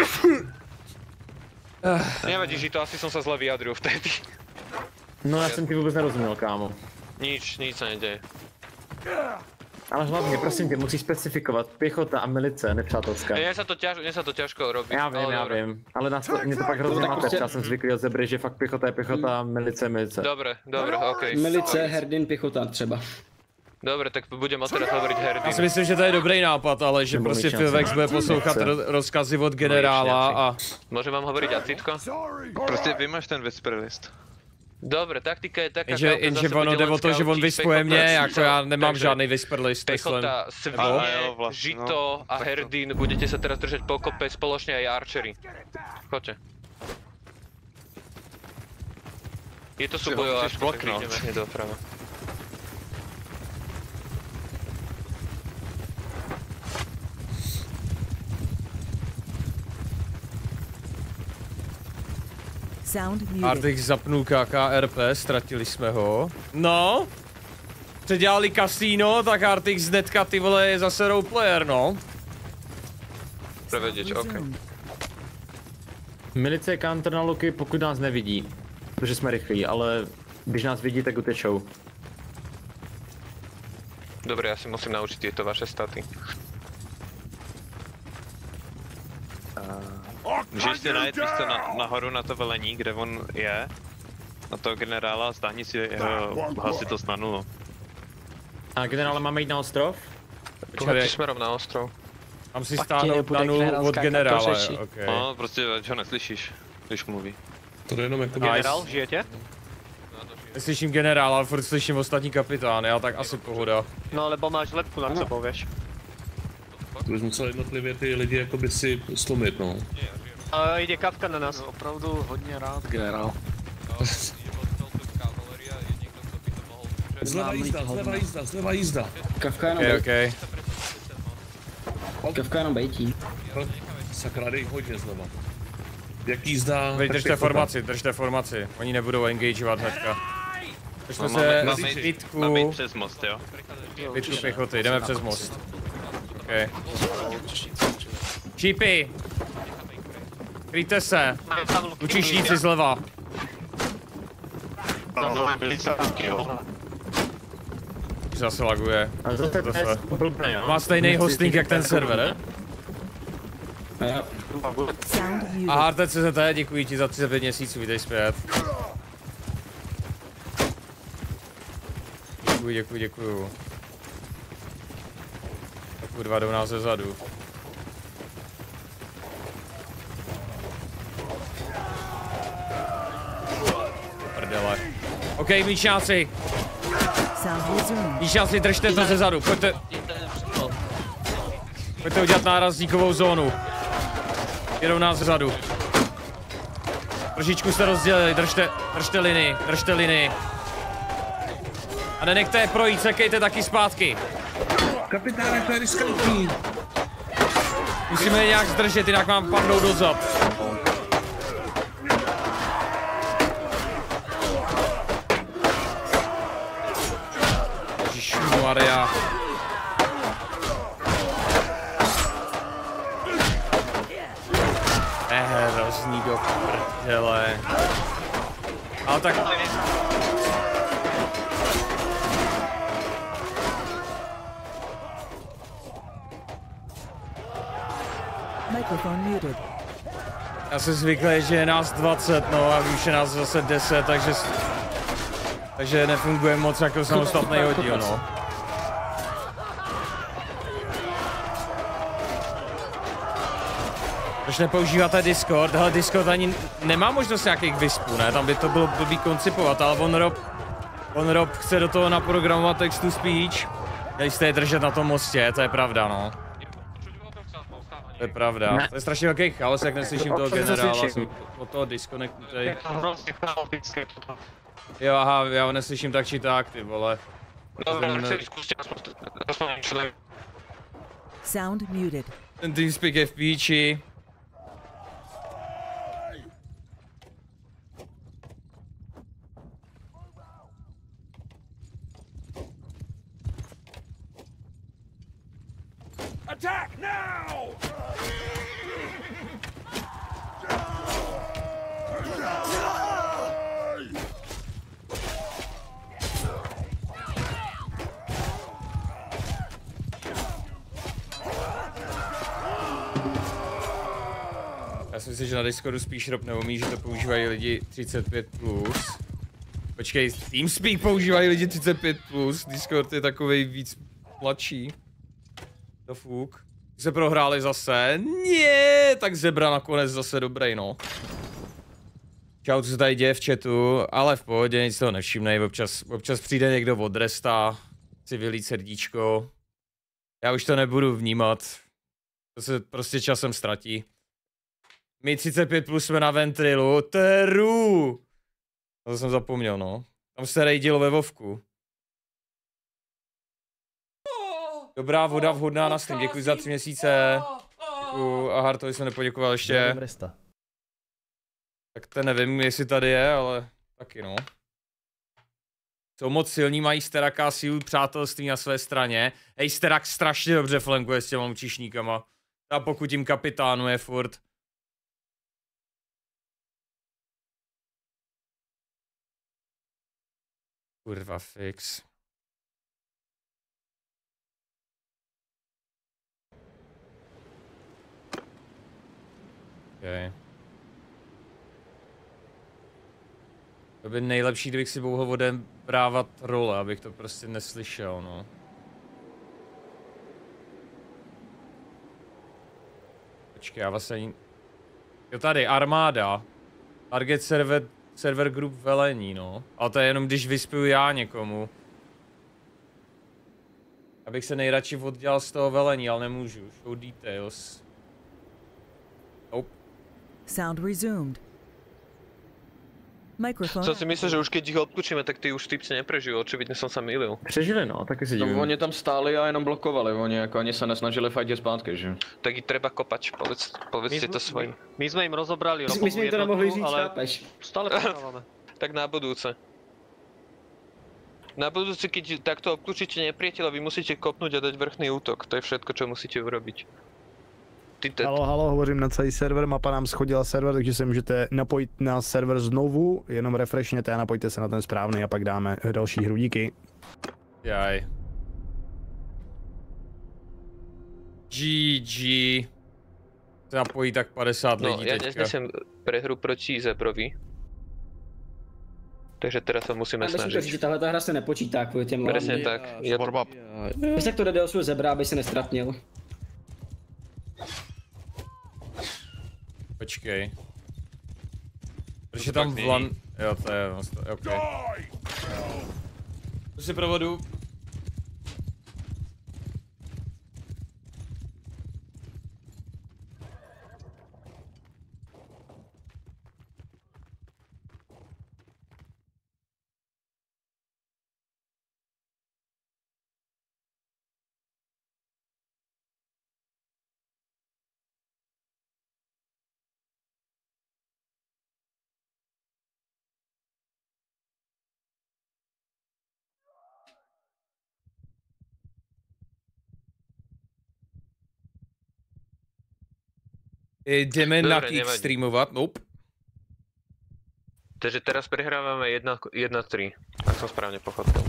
Nevadí, že to asi som sa zle vyjadril vtedy. No já jsem ti vůbec nerozuměl, kámo. Nič, nic se neděje. Ale hlavně, prosím tě, musíš specifikovat pěchota a milice, nepřátelská. Mně se to, ťaž, se to ťažko robí. Já vím, já vím, ale nás to, mě to pak hrozně máte, já jsem zvyklý od zebry, že fakt pěchota je pěchota, milice je milice. Dobre, dobre, okej. Milice, herdin, pěchota třeba. Dobre, tak budem teraz hovoriť herdin. Já si myslím, že to je dobrý nápad, ale že Nebo prostě myšlenci. Filvex bude poslouchat ro rozkazy od generála a... Môžem vám hovoriť acitko? Prostě vymaž ten whisper list. Dobre, taktika je taká, Jenže, jenže ono jde o to, že on vyspuje mě, jako já nemám žádný whisper list, myslím. Pechota, svine, žito a herdin, budete sa teraz držať pokope spoločne aj archery. Choďte. Je to súbojová, až potom ideme hneď doprava. Artix zapnul K K R P, ztratili jsme ho. No. Předělali kasíno, tak Artix hnedka ty vole je zase roleplayer, no. Prevedieť, OK. Milice je counter na Loki, pokud nás nevidí. Protože jsme rychlí, ale když nás vidí, tak utečou. Dobre, ja si musím naučiť tieto vaše staty. Můžeš si najít místo na, nahoru na to velení, kde on je, na toho generála, stáhni si jeho hasitost na nulu. A generále máme jít na ostrov? Počkej, smerom na ostrov. Mám si stáhnout na nulu od generála, okay. No, prostě ať ho neslyšíš, když mluví. To je jenom jako... Generál, žijete? Neslyším generála, ale furt slyším ostatní kapitány, a tak asi pohoda. No, lebo máš lepku nad sebou, vieš. To bys musel jednotlivě ty lidi jakoby si slomit, no. A ide kapka na nás. Opravdu hodně rád, generál. Zleva jízda, zleva jízda, zleva jízda. Kavka jenom okay, bejtí. Okay. Kavka jenom bejtí. Sakra, dej hodně zleva. Jak jízda... Vy držte formaci, držte formaci. Oni nebudou engageovat hnedka. Pošle se Máme jít- zbytku, máme jít přes most, jo? zbytku pěchoty, jdeme přes most. OK. Čípy! Kryjte se! Lučišníci zleva. Už zase laguje. Zase. Má stejný hosting jak ten server. A Harte C Z T, děkuji ti za třicet pět měsíců, vítej zpět. Děkuji, děkuji, děkuji. Tak kurva, jdou nás zezadu. Prdele. OK, míčáci. Míčáci, držte to zezadu, pojďte. Pojďte udělat nárazníkovou zónu. Jedou nás zezadu. Trošičku jste rozdělili, držte, držte linii, držte linii. A nenechte je projít, sekejte taky zpátky. Kapitáne, to je riskantní. Musíme je nějak zdržet, jinak mám padnout do zad. Ježišmarja. Eh, hrozný do prdele. Ale tak... Microphone muted. Já jsem zvyklý, že je nás dvacet, no a už je nás zase deset, takže... Takže nefunguje moc jako samostatný oddíl, no. Proč nepoužíváte Discord? Hele, Discord ani nemá možnost nějakých vyspů, ne? Tam by to bylo blbý koncipovat, ale on Rob... On Rob chce do toho naprogramovat text to speech. Měli jste je držet na tom mostě, to je pravda, no. To je pravda. Ne. To je strašně velký chaos, jak neslyším toho generála, jsem od toho disconnectnutý. Jo, aha, já ho neslyším tak či tak, ty vole. Sound muted. Ten TeamSpeak je v píči. Attack now! Já si myslím, že na Discordu spíš Rob neumí, že to používají lidi třicet pět plus. Počkej, TeamSpeak používají lidi třicet pět plus, Discord je takovej víc mladší. To fuk. Se prohráli zase. Nie, tak Zebra nakonec zase dobrý, no. Čau, co se tady děje v chatu, ale v pohodě, nic toho nevšimnej, občas, občas přijde někdo od resta, si vylít srdíčko. Já už to nebudu vnímat. To se prostě časem ztratí. My třicet pět plus jsme na Ventrilu, teru! To jsem zapomněl, no. Tam se rejdilo ve Vovku. Dobrá voda vhodná na stream, děkuji za tři měsíce. Děkuji, a Hartovi jsem nepoděkoval ještě. Tak to nevím, jestli tady je, ale taky no. Jsou moc silní, mají Steraka sílu přátelství na své straně. Hej, Sterak strašně dobře flankuje s těma učišníkama. A pokud jim kapitánuje furt. Kurva fix. Okay. To by nejlepší, kdybych si mohl odebrávat role, abych to prostě neslyšel, no. Počkej, já vlastně ani... Jo, tady, armáda. Target server, server group velení, no. Ale to je jenom, když vyspiju já někomu. Abych se nejradši oddělal z toho velení, ale nemůžu. Show details. Nope. Sound resumed. Microphone. Co si myslíš, že už keď ich odpučíme, tak ty už typci neprežijú, očividne som sa mýlil. Přežili no, taky si divím. No, oni tam stáli a jenom blokovali, oni jako ani se nesnažili fajtě zpátky, že? Tak ich treba kopať, povedz, povedzte to svojim. My sme im rozobrali My jsme jim to nemohli říct, ale chápeš? stále poznávame. Tak na budúce. Na budúci, keď takto obklúčite nepriateľa, vy musíte kopnúť a dať vrchný útok. To je všetko, čo musíte urobiť. Halo, halo, hovořím na celý server, mapa nám schodila server, takže se můžete napojit na server znovu, jenom refreshněte a napojte se na ten správný a pak dáme další hrudíky. Jaj. G G. Se napojí tak padesát no, lidí ja teďka. neznesem prehru proti Zebrovi. Takže teraz sa musíme já snažiť. Myslím, že tahle hra se nepočítá kvůli těm Presne tak. Ja... Když tak to jde do svého Zebra, aby se nestratnil. Počkej. Proč je tam vlan... Jo, to je... ok. To si provodu. Jdeme na kick streamovat, nope. Takže teraz prehrávame jedna tri, ak som správne pochopil.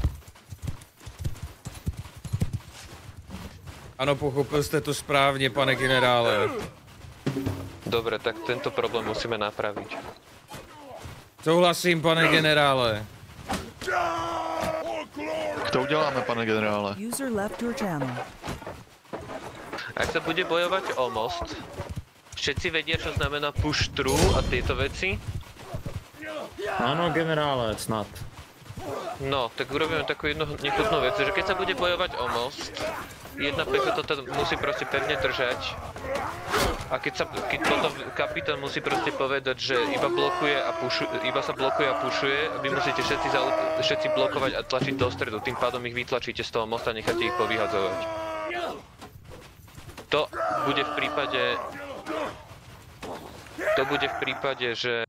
Ano, pochopil jste to správně, pane generále. Dobre, tak tento problém musíme napraviť. Souhlasím, pane generále. To uděláme, pane generále. User left your channel. Ak sa bude bojovať o most, všetci vedia, čo znamená push through a tieto veci? Áno, generále, snad. No, tak urobíme takú jednu nechutnú vec, že keď sa bude bojovať o most, jedna pechota to musí proste pevne držať. A keď, sa, keď potom kapitán musí proste povedať, že iba blokuje a pušu, iba sa blokuje a pušuje, vy musíte všetci, za, všetci blokovať a tlačiť do stredu, tým pádom ich vytlačíte z toho mosta a necháte ich povyhadzovať. To bude v prípade... To bude v prípade, že...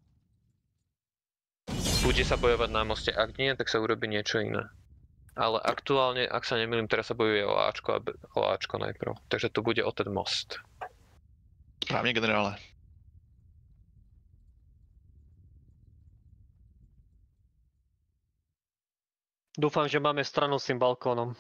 Bude sa bojovať na moste, ak nie, tak sa urobí niečo iné. Ale aktuálne, ak sa nemýlim, teraz sa bojuje o Ačko a B, o Ačko najprv. Takže to bude o ten most. Správne, generále. Dúfam, že máme stranu s tým balkónom.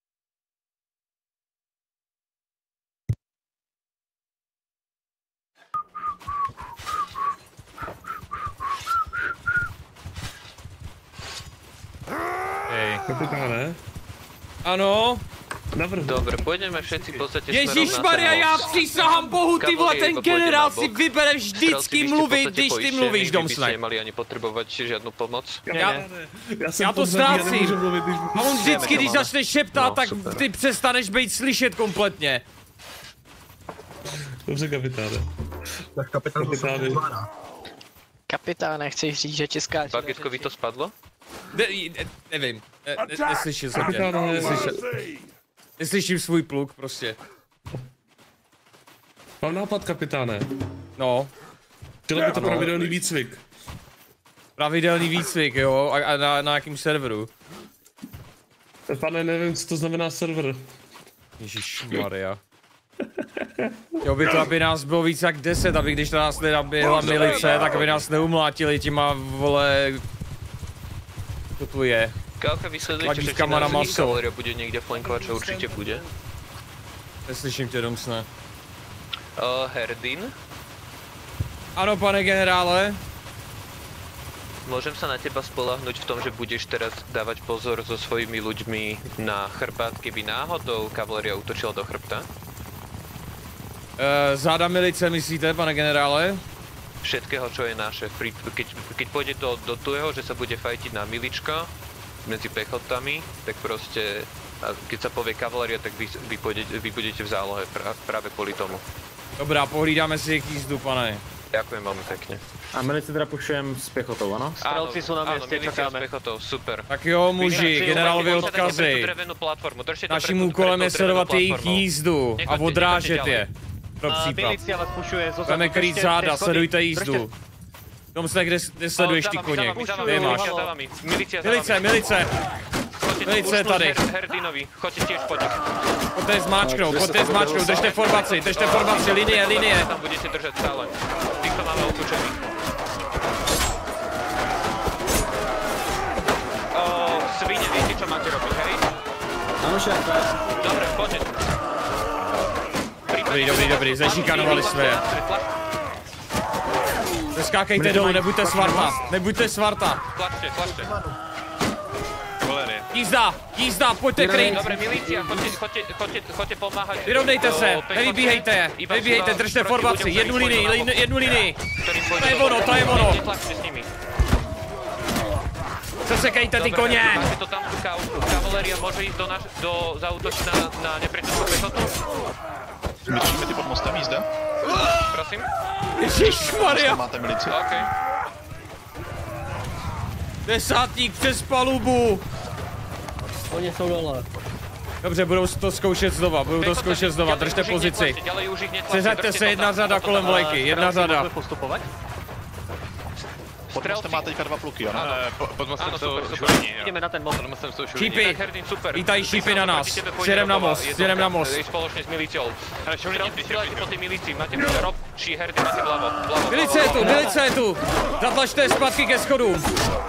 Hej. Kapitáne? Ano. Navrhu. Dobre, pôjdeme všetci v podstate smerom na Ježišmarja, ten já most. přísahám bohu, ty vole, ten generál si vybere vždycky mluvit, když ty mluvíš, Domsnaj. Vy Domsnaj. byste nemali ani potrebovať žiadnu pomoc. Já, já to ztrácím. A on vždycky, když začne šeptat, tak ty přestaneš být slyšet kompletně. Dobře, kapitáne. Tak kapitán Kapitáne. Kapitáne, chceš říct, že ti skáče? Bagetkovi to spadlo? Ne, ne, nevím, ne, ne, neslyšel jsem tě, Kapitáne. neslyšel. Neslyším svůj pluk, prostě. Mám nápad, kapitáne. No. Chtělo by to pravidelný výcvik. Pravidelný výcvik, jo? A, a na, na jakým serveru? Pane, nevím, co to znamená server. Ježišmarja. Jo by to, aby nás bylo víc jak deset, aby když na nás nenaběhla milice, tak aby nás neumlátili těma, vole... Co tu je? Kálka, vysledujete, že či nás kavaléria bude niekde flankovať, čo určite bude. Neslyším tě, Domsne. Uh, Herdin? Ano, pane generále. Môžem sa na teba spoľahnúť v tom, že budeš teraz dávať pozor so svojimi ľuďmi na chrbát, keby náhodou kavaléria útočila do chrbta? Uh, záda milice, myslíte, pane generále? Všetkého, čo je naše. Keď, keď pôjde do, do toho, že sa bude fajtiť na milička medzi pechotami, tak proste, keď sa povie kavaléria, tak vy, vy, pôjdete, vy budete v zálohe pra, práve kvôli tomu. Dobrá, pohlídáme si jejich jízdu, pane. Ďakujem veľmi pekne. A milici teda pušujem s pěchotou, ano? Strelci sú na mieste, čakáme. Áno, s pechotou, super. Tak jo, muži, generálovi odkazy. Naším úkolem je sledovat jejich jízdu a odrážet je. Pro případ. Milícia vás pušuje, zo Budeme krýt záda, sledujte jízdu. Domsne, kde, kde sleduješ ty koně? Kde máš? Milicia, Milice, milice! Velice je tady. Herdinovi, choďte tiež po nich. Pojďte zmáčknout, pojďte zmáčknout, držte formaci, držte formaci, linie, linie. Tam budete držet stále. Týchto máme otočených. Svine, viete čo máte robiť, hej? Áno, šéfe. Dobre, poďte. Dobrý, dobrý, dobrý, zašikanovali jsme je. Neskákejte dolů, nebuďte svarta, nebuďte svarta. Tlačte, tlačte. Jízda, jízda, pojďte kryt. Dobre, milícia, choďte, choďte, choďte, choďte pomáhať. Vyrovnejte se, nevybíhejte je, nevybíhejte, držte formaci, jednu linii, jednu linii. To je ono, to je ono. Netlačte s nimi. Zasekejte ty koně! Máte to tam tú kavaleria môže ísť do, naš, do zaútočiť na, na nepriateľskú pechotu? Zmyčíme ty pod mostem jízda? Prosím? Ježišmarja! Máte milici. OK. Desátník přes palubu! Oni jsou dole. Dobře, budou to zkoušet znova, budou to zkoušet znova, držte pozici. Seřaďte se, jedna řada kolem vlajky, jedna řada. Pod mostem má teďka dva pluky, ano? Pod mostem jsou šurní, jo. Ideme na ten most. Pod mostem jsou šurní. Šípy! Lítají šípy na nás. Směrem na most, směrem na most. Spoločne s milíciou. Střílejte po tej milícii. Máte rob, či herdy máte vľavo. Milice je tu, milice je tu! Zatlačte je zpátky ke schodům.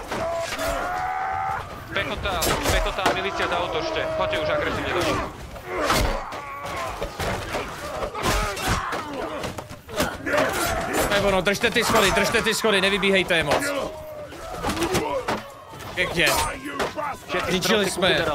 Pechota, pechota a milícia zaútočte. Choďte už agresívne do nich. Ono, držte ty schody, držte ty schody, nevybíhejte je moc. Pěkně. Zničili jsme je.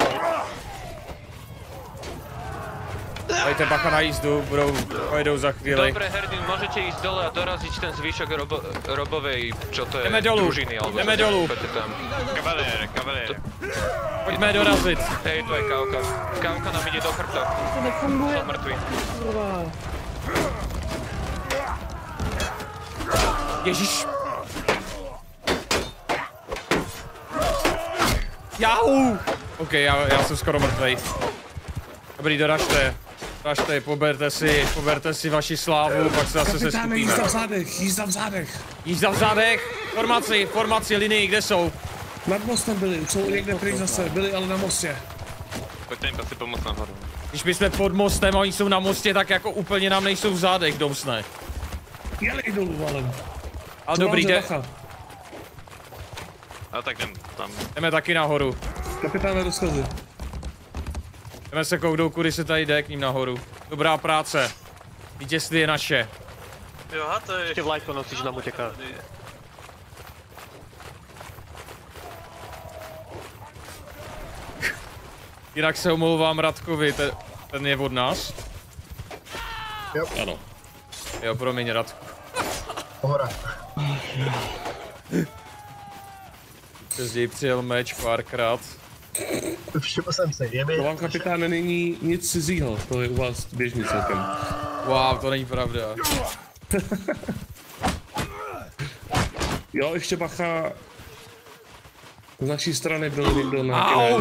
Dajte bacha na jízdu, budou, pojedou za chvíli. Dobre, Herdin, môžete ísť dole a doraziť ten zvýšok robo, robovej, čo to je, jdeme dolů, družiny, alebo jdeme dolů. Kavalier, kavalier. Pojďme dorazit. Hej, to je Kauka. Kauka nám ide do chrbta. To nefunguje. Som mŕtvý. Ježíš. Jau! OK, já, já jsem skoro mrtvej. Dobrý, doražte. Doražte, poberte si, poberte si vaši slávu, pak se zase seskupíme. Jízda v zádech, jízda v zádech. Jízda v zádech, formaci, formaci, linii, kde jsou? Nad mostem byli, jsou někde pryč zase, byli ale na mostě. Pojďte jim asi pomoct nahoru. Když my jsme pod mostem a oni jsou na mostě, tak jako úplně nám nejsou v zádech, dousne. Jeli dolů, valem. A dobrý, jde. A tak jdem tam. Jdeme taky nahoru. Kapitáne, rozkazy. Jdeme se kouknout, kudy se tady jde k ním nahoru. Dobrá práce. Vítězství je naše. Jo, a to je... Ještě vlajko nosíš, nám utěká. Jinak se omlouvám Radkovi, ten, ten je od nás. Jo. Ano. Jo, promiň Radku. Pohoda. Přes něj přijel meč párkrát. Všiml jsem se, je mi... To vám, kapitáne, není nic cizího, to je u vás běžný celkem. Wow, to není pravda. Jo, ještě bacha. Z naší strany byl někdo na Au!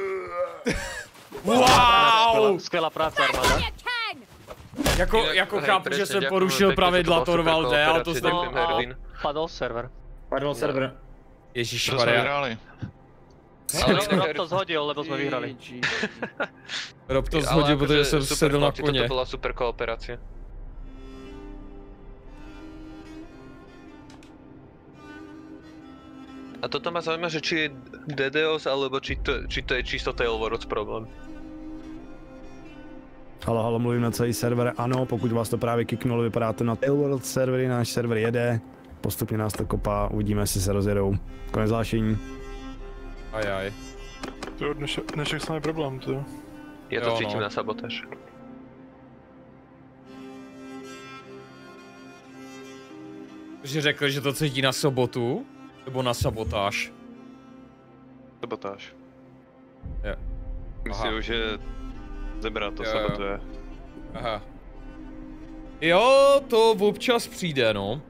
Wow! Skvělá práce, armáda. Jako, jako chápu, že jsem porušil pravidla Torvalde, ale to jsem... Padl server. Padl server. Ježišmarja. Ale Rob to zhodil, lebo jsme vyhrali. Rob to zhodil, protože jsem sedl na koně. To byla super kooperace. A toto ma zaujíma, že či je D D O S, alebo či to, či to je čisto Tailwords problém. Halo, halo, mluvím na celý server. Ano, pokud vás to právě kiknulo, vypadá to na Tailworld servery, náš server jede. Postupně nás to kopá, uvidíme, jestli se rozjedou. Konec zvlášení. Ajaj. To dnešek, dnešek samý problém, to. Já to jo, cítím no. na sabotáž. Že řekl, že to cítí na sobotu? Nebo na sabotáž? Sabotáž. Jo. Myslím, že Zebra to jo, sabotuje. Jo. Aha. Jo, to občas přijde, no.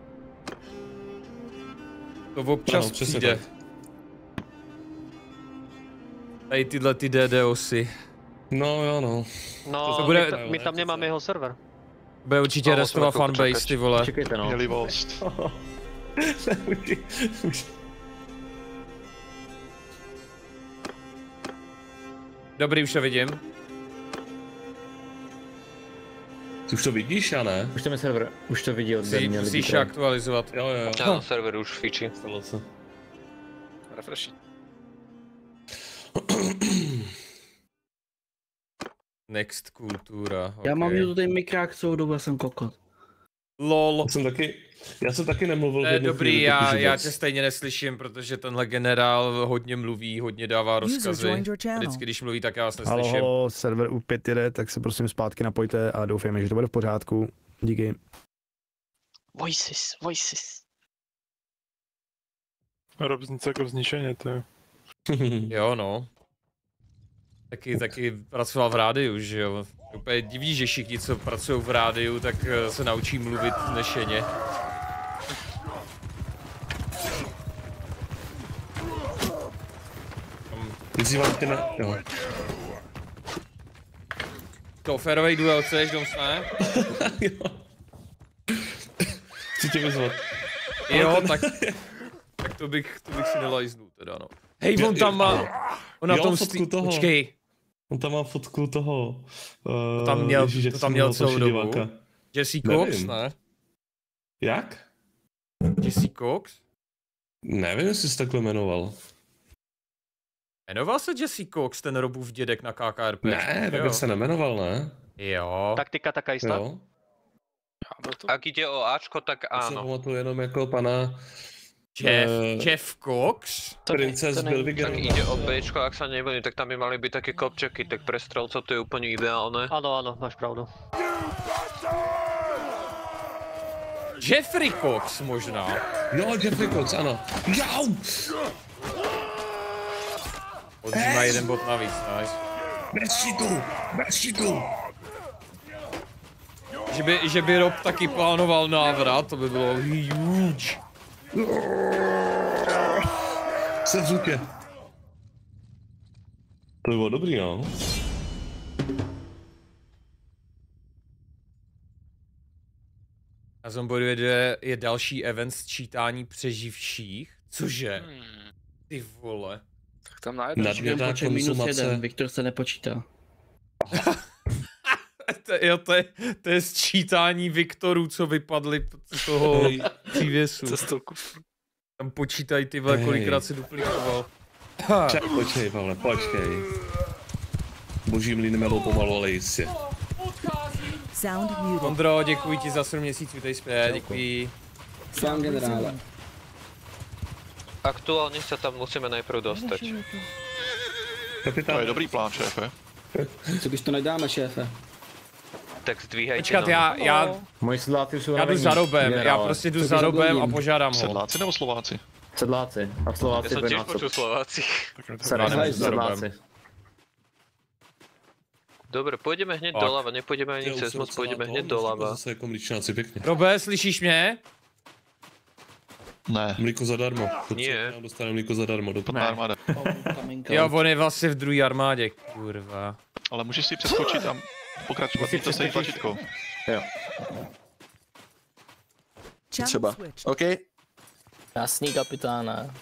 To občas ano, přijde. Tak. Tady tyhle ty D D O sy. No jo no. No, to bude... my, ta, my tam nemáme jeho server. Bude určitě no, restová fanbase, ty vole. Čekejte no. Mělivost. Dobrý, už to vidím. Ty už to vidíš, já ne? Už tam je server, už to vidí od Musí, mě. musíš aktualizovat. Jo, jo. Ano, server už fičí. Stalo se. Refresh. Next kultura, okay. Já mám tu tady mikrák celou dobu, já jsem kokot. Lol. Já jsem taky, já jsem taky nemluvil. To je dobrý, já, já tě stejně neslyším, protože tenhle generál hodně mluví, hodně dává rozkazy. Vždycky, když mluví, tak já vás neslyším. Halo, halo, server U pět jede, tak se prosím zpátky napojte a doufejme, že to bude v pořádku. Díky. Voices, voices. Rob zní jako vzničeně, to je. Jo, no. Taky, taky pracoval v rádiu, že jo. Úplně divný, že všichni, co pracují v rádiu, tak se naučí mluvit nešeně. Vyzývám tě na... jo. To férovej duel chceš, Doms, ne? Jo. Chci tě vyzvat. Jo, tak... Tak to bych, to bych si nelajznul teda, no. Hej, on tam má... On na tom stý... Počkej. On tam má fotku toho... Uh, to tam měl, Ježíš, to tam měl celou dobu. Diváka. Jesse Cox, ne? Jak? Jesse Cox? Nevím, jestli jsi takhle jmenoval. Jmenoval se Jesse Cox, ten Robův dědek na K K R P? Ne, tak se nemenoval, ne? Jo. Taktika taká jistá? Jo. Ak jde o Ačko, tak Já si áno. pamatuju jenom jako pana... Jeff, uh, Jeff Cox? Princes Bilby Tak ide o Bčko, ak sa nebudem, tak tam by mali byť také kopčeky, tak pre strelcov to je úplne ideálne. Áno, áno, máš pravdu. Jeffrey Cox možná. Jo, Jeffrey Cox, ano. Jau! Odří má jeden bod navíc, nice. Bez šitu, bez šitu. Že by, že by Rob taky plánoval návrat, to by bylo huge. Jsem v zůtě. To by bylo dobrý, no. Na Zomboidu je, je další event sčítání přeživších. Cože? Ty vole. Tak tam najednou. Nadměrná konzumace. Viktor se nepočítá. to, jo, to je, to je sčítání Viktorů, co vypadly z toho přívěsu. Tam počítají ty vole, kolikrát si duplikoval. Čak, počkej, Pavle, počkej. Boží mlýn melou pomalu, ale jistě. Ondro, děkuji ti za sedm měsíců, vítej zpět, děkuji. Sám generále. Aktuálne sa tam musíme najprv dostať. To je dobrý plán, šéfe. Co když to nedáme, šéfe? Tak zdvíhajte. Počkat, já, já... Moji sedláci jsou Já jdu za Robem, já prostě jdu za Robem a požádám ho. Sedláci nebo Slováci? Sedláci. A Slováci ja som tiež počul Slováci. Sedláci. Dobre, pôjdeme hneď doľava, nepôjdeme ani cez moc, pôjdeme hneď doľava. Zase jako mlíčnáci, pěkně. Robe, slyšíš mě? Ne. Mlíko zadarmo. Nie. Dostaneme mlíko zadarmo. Do ne. Armáda. Jo, on je vlastně v druhé armádě, kurva. Ale můžeš si přeskočit a pokračovat, to se tlačítko. Jo. Třeba. OK. Jasný, kapitáne.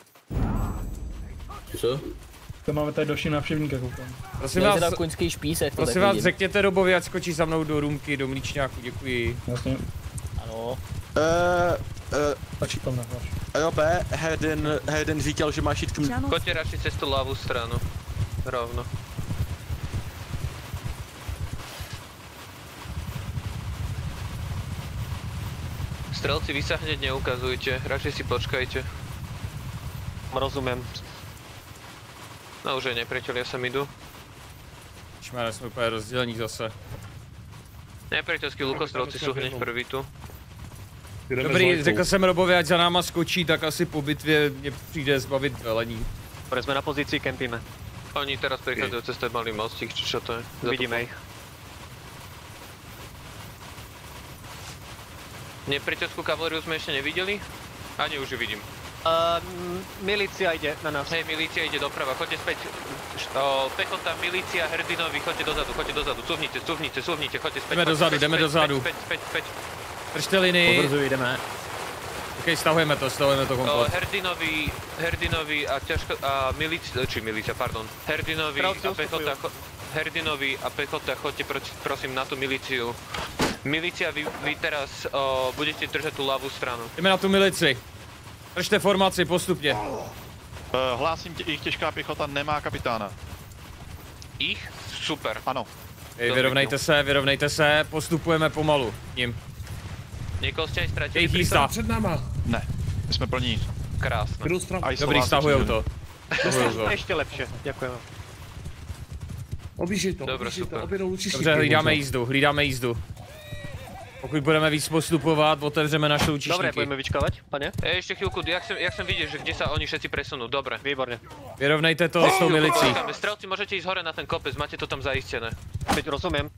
Co? To máme tady další návštěvníka, koukám. Prosím vás, na koňský špísek, prosím vás, řekněte Robovi, ať skočí za mnou do růmky, do mlíčňáku, děkuji. Jasně. Ano. Pačí tam nahláš. Robe, Herden, Herden říkal, že máš jít k... Choďte radši cez tú ľavú stranu. Rovno. Strelci, vy sa hneď neukazujte, radšej si počkajte. Rozumiem. No už aj nepriatelia sem idú. Šmára, jsme úplně rozdělení zase. Nepriateľskí lukostrelci sú hneď prví tu. Dobrý, řekl jsem Robovi, ať za náma skočí, tak asi po bitvě mě přijde zbavit velení. Dobre, sme na pozícii, kempíme. Oni teraz prichádzajú cez ten malý mostík, či čo to je? Vidíme ich. Nepriateľskú kavalériu sme ešte nevideli? Ani už ju vidím. Uh, milícia ide na nás. Hej, milícia ide doprava, choďte späť. O, pechota, milícia, Herdinovi, choďte dozadu, choďte dozadu, cuvnite, cuvnite, cuvnite, choďte späť. Jdeme dozadu, jdeme dozadu. Späť, späť, späť. Držte linii. Povrzuji, jdeme. Ok, Počkej, stahujeme to, stahujeme to komplet. Herdinovi, Herdinovi a ťažko, a milicia, či milicia, pardon. Herdinovi a pechota, Herdinovi a pechota, choďte prosím na tú milíciu. Milícia, vy, vy teraz o, budete držať tú ľavú stranu. Jdeme na tu milici. Držte formaci postupně. Uh, hlásím tě, jich těžká pěchota nemá kapitána. Ich? Super. Ano. Ej, vyrovnejte se, vyrovnejte se, postupujeme pomalu. Ním. Někoho jste aj ztratili? Jejich jízda. Před náma. Ne, my jsme plní. Krásne. Dobrý, stahujou to. Stahujou to. Ještě lepší, děkujeme. Obíži to, Dobre, obíži to, super. objedou lučišníky. Dobře, hlídáme jízdu, hlídáme jízdu. Pokud budeme víc postupovat, otevřeme naše lučišníky. Dobre, budeme vyčkávať, pane? E, ešte chvíľku, jak som, jak som videl, že kde sa oni všetci presunú, dobre. Výborne. Vyrovnejte to s tou milicí. Strelci, môžete ísť hore na ten kopec, máte to tam zaistené. Teď rozumiem.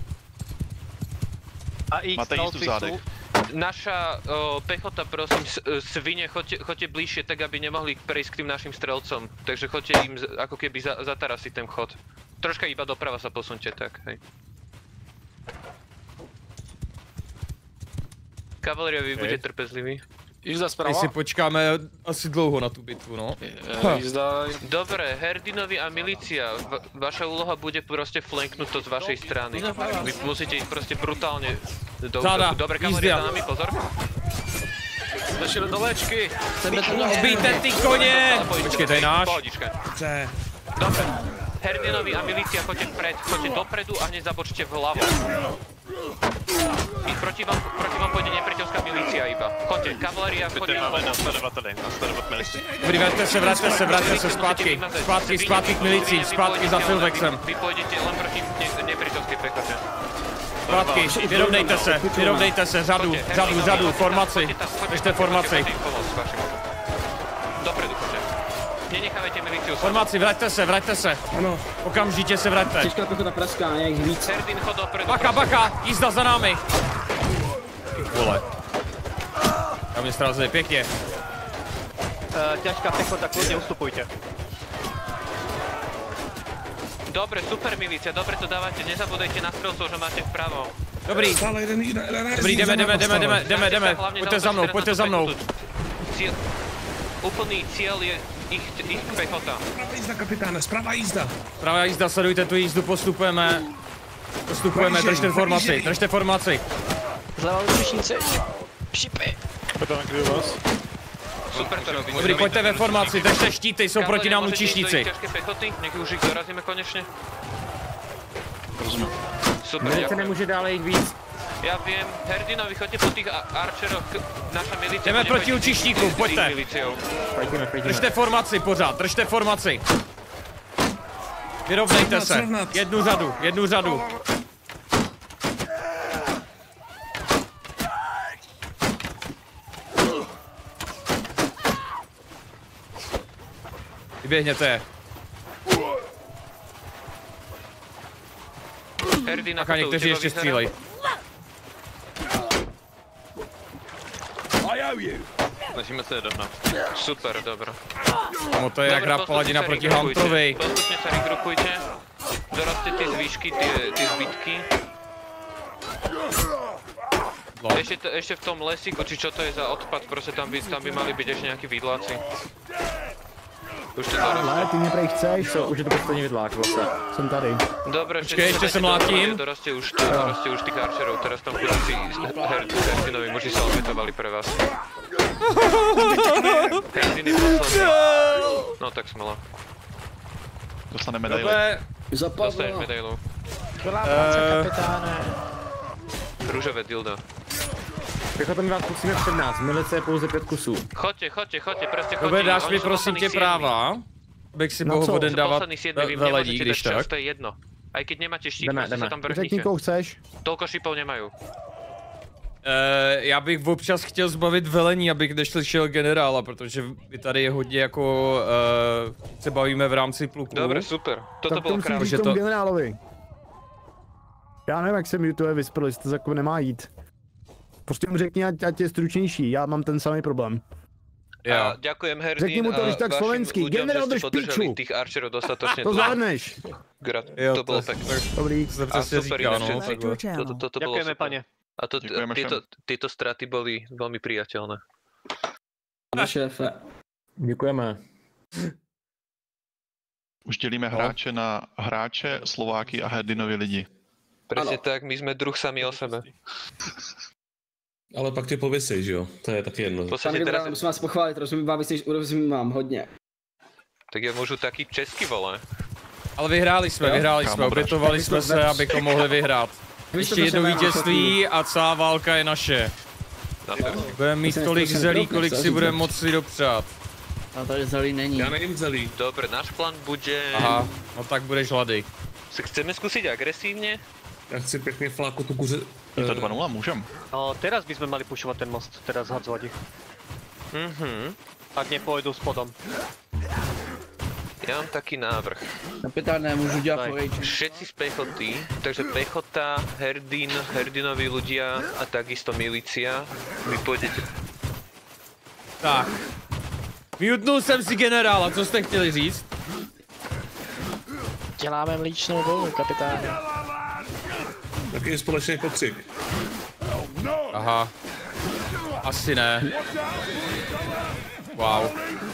A ich strelci sú... Naša o, pechota, prosím, s, svine, choďte, choďte bližšie, tak aby nemohli prejsť k tým našim strelcom. Takže choďte im z, ako keby za, zatarasiť ten chod. Troška iba doprava sa posunte, tak, hej. Kavaleria, vy buďte trpezliví. Jízda Teď si počkáme asi dlouho na tu bitvu, no. Jízda... Dobre, Herdinovi a milícia, va vaša úloha bude proste flanknúť to z vašej strany. Vy musíte ísť proste brutálne do útoku. Dobre, kavaleria za nami, pozor. Začali do léčky. Ubijte ty koně! Počkej, to je náš. Pohodička. Dobre, Herdinovi a milícia, choďte vpred, choďte dopredu a hneď zabočte vľavo. I proti vám, proti vám pôjde nepriateľská milícia iba. Choďte, kavaleria, choďte. Máme nasledovateli, nasledovat milici. Dobrý, vraťte se, vraťte se, vraťte se zpátky. Zpátky, zpátky k milicím, zpátky za Filvexem. Vy pôjdete len proti nepriateľskej pechote. Zpátky, vyrovnejte se, vyrovnejte se, řadu, řadu, řadu, formaci. Držte formaci. Dopredu, choďte. Nenechávajte milíciu. Formaci, vraťte se, vraťte se. Ano. Okamžitě se vraťte. Těžká pechota praská, jak víc. Herdin, chod dopredu. Baka, baka, jízda za námi. Ty vole. Tam mě strazili, pěkně. Uh, ťažká pechota, kľudne ustupujte. Dobre, super milícia, dobre to dávate, nezabudajte na strelcov, že máte vpravo. Dobrý. Dobrý, jdeme, jdeme, jdeme, jdeme, jdeme, jdeme. Pojďte za mnou, pojďte za mnou. Cíl, úplný cíl je ich, ich pechota. Sprava jízda, kapitáne, sprava jízda. Sprava jízda, sledujte tu jízdu, postupujeme. Postupujeme, držte formaci, držte formaci. Zleva lučišnice. Šipy. Kapitán, kde je vás? Super to robí. Dobrý, pojďte ve formaci, držte štíty, jsou proti nám lučišníci. Ťažké pechoty, niekde už ich dorazíme konečne. Rozumím. Super, Milice ďakujem. nemůže dále jít víc. Ja viem, Herdinovi, choďte po tých archeroch, naša milícia... Jdeme proti lučišníkům, pojďte. Držte formaci pořád, držte formaci. Vyrovnejte se, jednu řadu, jednu řadu. Vyběhněte. Herdina, Aka, někteří ještě střílej. Snažíme se je dohnat. Super, dobro. No to je jak hra paladina proti Hunterovi. Postupne sa regrupujte. Dorazte tie zvýšky, tie, tie zbytky. Ešte, to, ešte v tom lesíku, či čo to je za odpad, proste tam by, tam by mali byť ešte nejakí vidláci. Už to dorazte. Ale ty mě prej chceš? Co, už je to poslední vidlák vlastně. Jsem tady. Dobre, Počkej, ještě se mlátím. Dorazte už, dorazte už tých archerov, teraz tam chudáci Herdinovi muži sa obetovali pre vás. Herdin je posledný. No tak smela. Dostane medailu. Dostaneš medailu. Práce, kapitáne. Růžové dildo. Pěchota my vás musíme před nás, milice je pouze pět kusů. Choďte, choďte, choďte, prostě choďte. Dobre, dáš mi prosím tě práva, abych si mohl voden dávat velení, když tak. To je jedno. Aj keď nemáte štít, jdeme, prostě jdeme. se tam Řekni, vrhnite. koho chceš. Tolko šipov nemajú. Uh, já bych občas chtěl zbavit velení, abych neslyšel generála, protože vy tady je hodně jako uh, se bavíme v rámci pluku. Dobre, super. Toto bylo krásné. Tak to musíš tomu generálovi. Já nevím, jak se mi to je vyspěl, jestli to jako nemá jít. Prostě mu řekni, ať, ať je stručnější, já mám ten samý problém. Ja. A ďakujem Herdin Řekni mu to, když tak slovensky, generál drž piču. Tých archerov dostatočne To zvládneš. Grat, to bylo pekné. Dobrý. To se přesně říká, no. Toto, toto bolo Ďakujeme, super. pane. A to, tieto, tieto straty boli veľmi priateľné. Ano, šéfe. Děkujeme. Už dělíme hráče na hráče, Slováky a Herdinovi lidi. Presne tak, my sme druh sami o sebe. Ale pak tě pověsej, že jo? To je taky jedno. Pane generále, musím vás pochválit, rozumím vám, rozumím vám hodně. Tak ja môžu taký český, vole. Ale vyhráli jsme, vyhráli jsme, obětovali jsme se, abychom mohli vyhrát. Ještě jedno vítězství a celá válka je naše. Budeme mít tolik zelí, kolik si budeme moci dopřát. A tady zelí není. Já nejím zelí. Dobre, náš plán bude... Aha, no tak budeš hladý. Chceme skúsiť agresívne? Já chci pěkně fláku tu kuře... Je to dva nula, můžem. No, teraz by sme mali pušovať ten most, teraz hadzovať ich. Mhm. Ak nepôjdu spodom. Ja mám taký návrh. Kapitáne, môžu ďať pojít. Všetci z pechoty, takže pechota, Herdin, Herdinovi ľudia a takisto milícia. Vy pôjdete... Tak. Mutnul jsem si generála, co jste chtěli říct? Děláme mlíčnou vlnu, kapitáne. Taky je společný pokřik. Aha. Asi ne. Wow.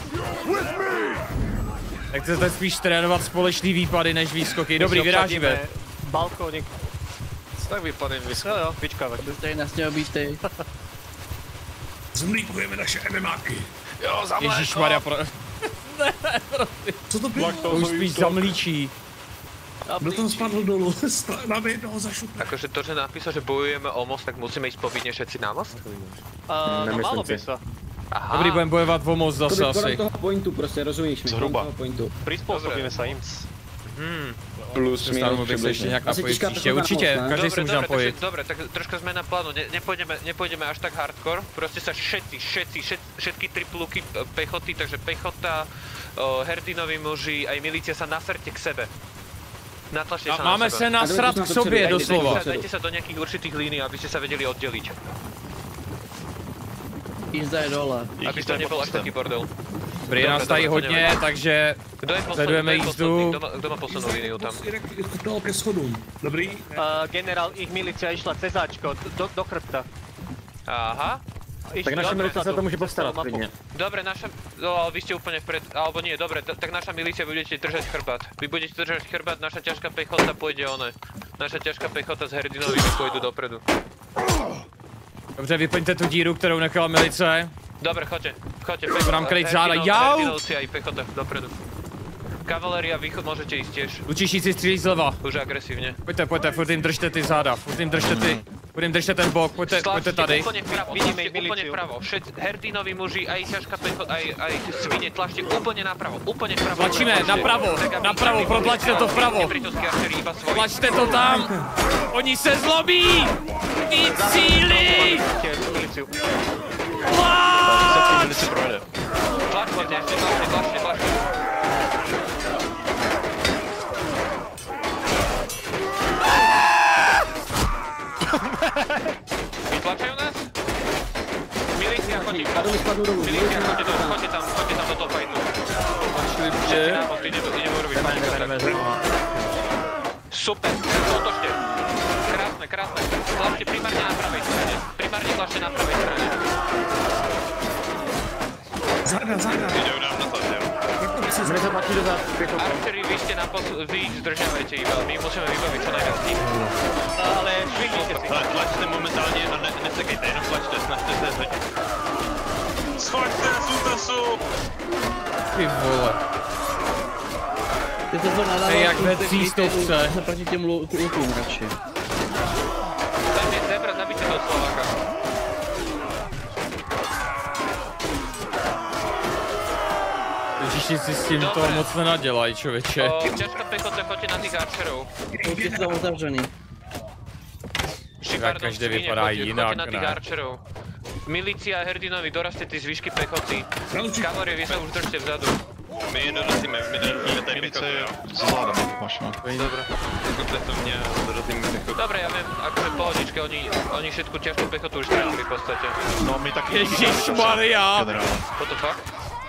Tak chcete spíš trénovat společný výpady než výskoky. Dobrý, vyrážíme. Balkónik. Tak vypadím výskok. Jo jo, vyčkávat. Aby tady nesměl být ty. Zmlíkujeme naše MMáky. Jo, za mléko. Ježišmarja, pro... ne, prosím. Co to bylo? To už spíš zamlíčí. Kdo tam spadl dolů? Máme jednoho zašup. Akože to, že napísal, že bojujeme o most, tak musíme ísť povinne všetci na most? Uh, no malo by sa. Aha. Dobrý, budeme bojovat o most zase to asi. toho pointu prostě, rozumíš mi? Zhruba. Prispôsobíme sa im. Hmm. Plus, minus, bych se ještě nějak Asi napojit těžká příště, pechota určitě, na most, ne? každý si Dobre, může dobre, napojit. takže, dobre, tak troška zmena plánu, ne, nepôjdeme, nepôjdeme až tak hardcore, proste sa všetci, všetci, všetci všetky tri pluky pechoty, takže pechota, o, Herdinovi muži, aj milícia sa naserte k sebe. Natlačte sa Máme na se sebe. nasrat k sobě, Dajte, doslova. dajte, sa, dajte sa do nejakých určitých línií, aby ste sa vedeli oddeliť. Jízda je dole. Aby to nebol až taký bordel. Dobrý, nás tady hodně, takže Kdo je posledný, sledujeme kdo je posledný, jízdu. kdo má, kdo má poslednú líniu tam? Dal ke schodům. Dobrý. Uh, generál, ich milícia išla cez Ačko, do, do chrbta. Aha. Iš, Tak naša dobre, milicia sa to môže postarat mapu. klidne. Dobre, naša... No, ale vy ste úplne vpred... Alebo nie, dobre, tak naša milícia, vy budete držať chrbát. Vy budete držať chrbát, naša ťažká pechota pôjde one. Naša ťažká pechota s Herdinovými pôjdu dopredu. Dobře, vyplňte tu díru, kterou nechala milice. Dobre, choďte, choďte. Budám kryť záda, jau! Herdinovci aj pechota dopredu. Kavaleria, východ môžete ísť tiež. Lučišíci střílí zleva. Už agresívne. Pojďte, pojďte, furt jim držte ty záda, furt jim držte ty, furt jim držte ten bok, pojďte, pojďte tady. Úplne vpravo, tlačte úplne vpravo. Všet, Herdinovi muži, aj ťažká pechota, aj, aj svine, tlačte úplne napravo, úplne vpravo. Tlačíme, napravo, napravo, protlačte to vpravo. Tlačte to tam. Oni se zlobí. Víc síly. Tlač! Tlačte, tlačte, tlačte, tlačte. Vytlačajú nás? Milícia, chodí. Milícia, chodte tam, chodte tam, chodte tam do toho fajtu. Všetci na most, ideme urobiť fajtu. Super, útočte. Krásne, krásne. Tlačte primárne na pravej strane. Primárne tlačte na pravej strane. Záda, záda. Idú nám na to, Sme sa patí dozad, pechota. Archery, vy ste na pos... Vy ich zdržiavajte iba, my musíme vybaviť čo najviac tým. Ale švihnite si. Tlačte momentálně a ne, nesekejte, jenom tlačte, snažte se zhodit. Schoďte z útesu! Ty vole. Je to to nadává. Hej, jak ve třístovce. Naproti těm lukům radši. Tam je zebra, zabijte toho Slováka. Ježiši, si s tím to moc nenadělají, člověče. O, ťažká pechota, choďte na tých archerov. Luky jsou otevřený. Tak každý vypadá jinak, choďte na tých ne? archerov. Milícia a Herdinovi, dorazte ty zvyšky pechoty. Kavalerie, vy sa už držte vzadu. My je dorazíme, my dorazíme tady pechotu, jo. Zvládame, máš no. Dobre. Dokonce to mě dorazíme pechotu. Dobre, ja viem, akože pohodičke, oni, oni všetku ťažkú pechotu už stratili v podstate. No, my taky... Ježišmarja! What the fuck?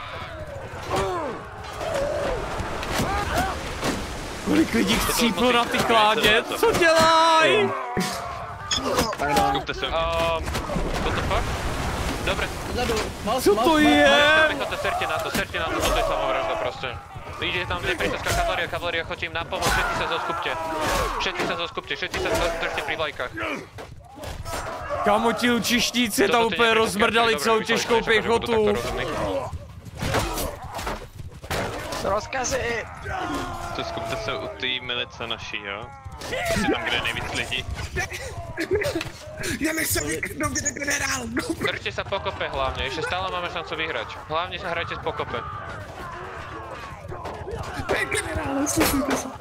Kolik lidí chcíplo na ty kládě? Co dělají? Skupte sa. Um, what the fuck? Dobre, vzadu. Mas, Co to je? Pechota, serte na to, serte na to, toto je samovražda proste. Ide tam nepríateľská kavaléria, kavaléria, chodí im na pomoc, všetci sa zoskupte. Všetci sa zoskupte, všetci sa držte pri vlajkách. Kámo, ti lučištíci tam úplně rozmrdali celou těžkou pěchotu. Rozkazy! To skupte se u té milice naší, jo? Jsi tam, kde je nejvíc lidí. Jdeme se vyknout, kde generál! Držte sa pokope hlavne, ešte stále máme šancu vyhrať. Hlavne sa hrajte z pokope. Generál, slyšíte se.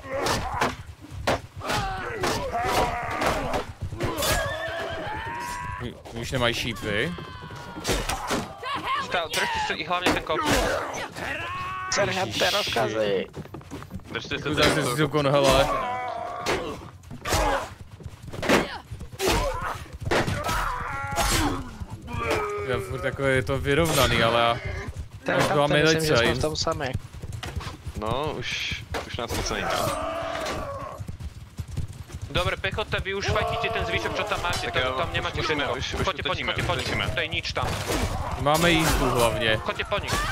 Už nemají šípy. Stále, držte sa i hlavne ten kop. Seržante, rozkazy. Držte se Zase si zukon, hele. Já furt takové je to vyrovnaný, ale já... Ten tam myslím, že jsme v tom sami. No, už, už nás moc nejde. Dobre, pechota, vy už fajtíte ten zvyšok, čo tam máte, tak tam nemáte všetko. Choďte po nich, choďte po nich, to je nič tam. Máme jízdu hlavně. Choďte po nich.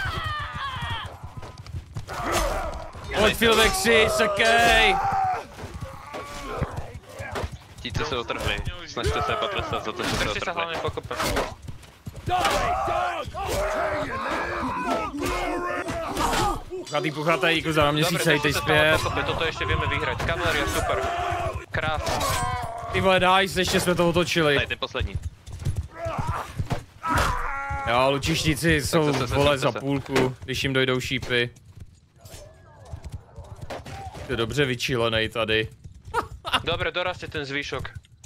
Pojď Filvexi, sekej! Ti, co se otrhli, snažte se potrestat za to, že se otrhli. Držte sa hlavne pokope. Puchatý, puchatý, kuza na měsíc, hejtej zpět. Pokope, toto ještě vieme vyhrať. Kavaleria, super. Krásne. Ty vole, nice, ještě jsme to otočili. Tady, ten poslední. Jo, lučištíci jsou vole za půlku, když jim dojdou šípy. To je dobře vyčílenej tady. Dobre, dorazte ten zvyšok.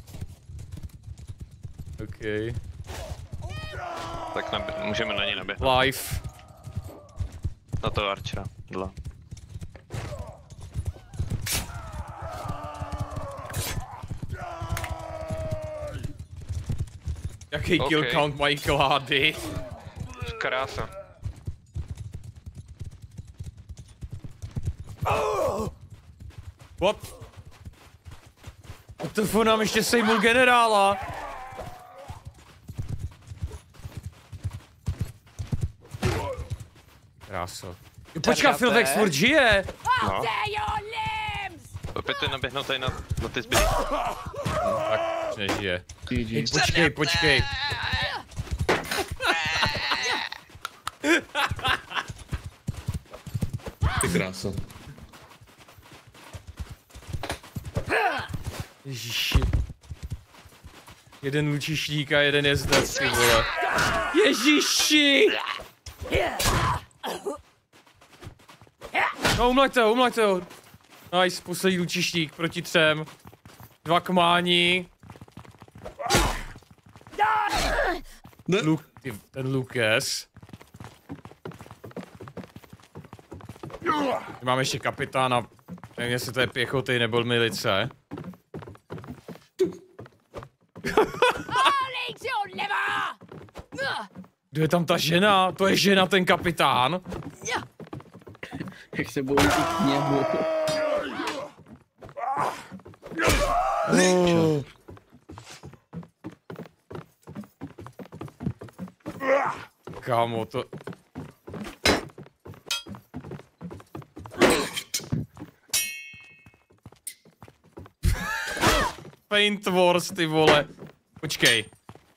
OK. Tak nabě- můžeme na ní naběhnout. Live. Na toho Archera. Dva. Jaký OK. kill count mají klády? Krása. What? To furt nám ještě sejmul generála. Kráso. Počká, Filvex furt žije. No. Opět je naběhnout tady na, na ty zbytky. No, tak už nežije. Hej, počkej, počkej. Ty krása. Ježiši. Jeden lučišník a jeden jezdec, ty vole. Ježiši! No, umlaďte ho, umlaďte ho. Nice, poslední lučišník proti třem. Dva kmáni. Lu ty, ten Lucas. Máme ještě kapitána. Nevím, jestli to je pěchoty nebo milice. Kdo je tam ta žena? To je žena, ten kapitán. Jak se bojí k němu. Oh. Kámo, to... Paint Wars, ty vole. Počkej.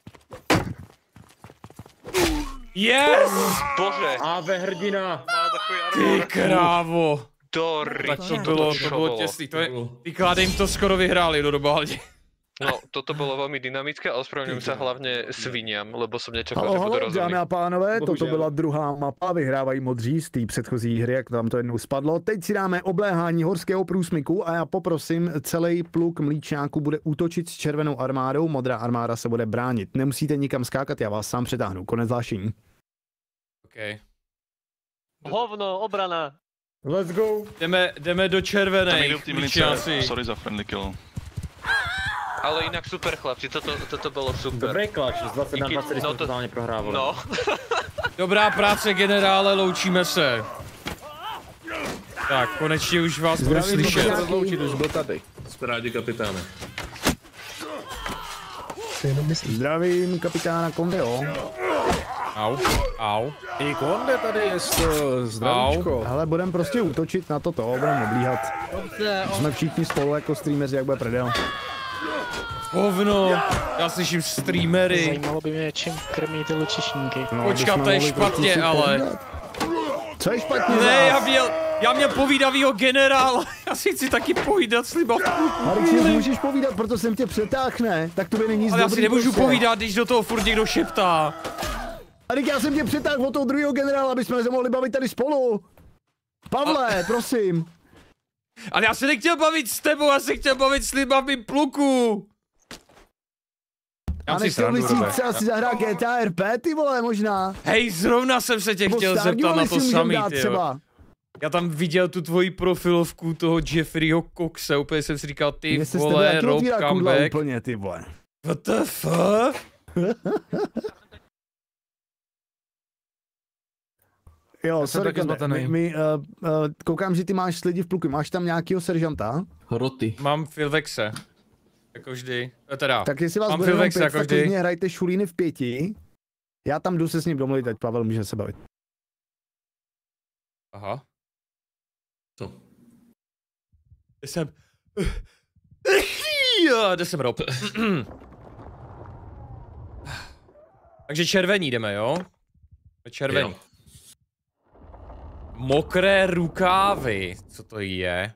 Yes! Bože! Ave hrdina! Má takový Ty krávo. Do Tak to bylo, to bylo těsný. To je, ty klády jim to skoro vyhráli do dobálně. No, toto bolo veľmi dynamické a ospravedlňujem sa hlavne sviniam, lebo som nečakal, Halo, že budú halo, rozhodný. dámy a pánové, Bohužel. toto byla druhá mapa, vyhrávají modří z té předchozí hry, jak tam to jednou spadlo. Teď si dáme obléhání horského průsmyku a já poprosím, celý pluk mlíčáku bude útočit s červenou armádou, modrá armáda se bude bránit. Nemusíte nikam skákat, já vás sám přetáhnu. Konec zvláštění. Okay. Hovno, obrana. Let's go. Jdeme, jdeme do červenej. Sorry za friendly kill. Ale inak super chlapci, toto, toto bolo super. Dobrý klač, z dvacet na dvacet jsme totálně prohrávali. No. Dobrá práce, generále, loučíme se. Tak, konečně už vás budu slyšet. Rozloučit, už byl tady. Jsme rádi, kapitáne. Zdravím kapitána Kondeo. Au, au. I Konde tady je zdravíčko. Hele, budeme prostě útočit na toto, budeme oblíhat. Jsme všichni spolu jako streameři, jak bude prdel. Hovno, já slyším streamery. Zajímalo by mě, čím krmí ty lučišníky. No, počkat, to je špatně, ale... Co je špatně? Ne, já měl, já měl povídavýho generála, já si chci taky povídat s libavkou. Marek, si můžeš povídat, proto jsem tě přetáhne, tak to by není nic ale dobrý. Ale já si nemůžu prostě. povídat, když do toho furt někdo šeptá. Marek, já jsem tě přetáhl od toho druhého generála, aby jsme se mohli bavit tady spolu. Pavle, a... prosím. Ale já se nechtěl bavit s tebou, já se chtěl bavit s libavým pluku. Já a nechtěl bys jít třeba si zahrát G T A R P, ty vole, možná. Hej, zrovna jsem se tě chtěl zeptat na to samý, ty jo. Já tam viděl tu tvoji profilovku toho Jeffreyho Coxe, úplně jsem si říkal, ty Mě vole, Rob Comeback. Úplně, ty vole. What the fuck? Jo, sorry, my, my uh, uh, koukám, že ty máš lidi v pluku, máš tam nějakýho seržanta? Roty. Mám Filvexe. Jako vždy, teda, tak jestli vás mám bude Filvexe pět, jako tak vždy. klidně hrajte šulíny v pěti. Já tam jdu se s ním domluvit, ať Pavel může se bavit. Aha. Co? Kde jsem? Kde jsem Rob? Takže červení jdeme, jo? Červení. Jo. Mokré rukávy, co to je?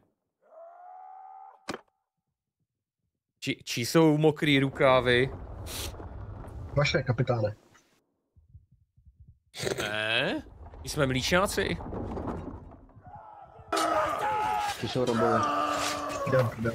Či, či jsou mokrý rukávy? Vaše, kapitáne. Ne? My jsme mlíčáci. Ty jsou robové. Jdem, jdem.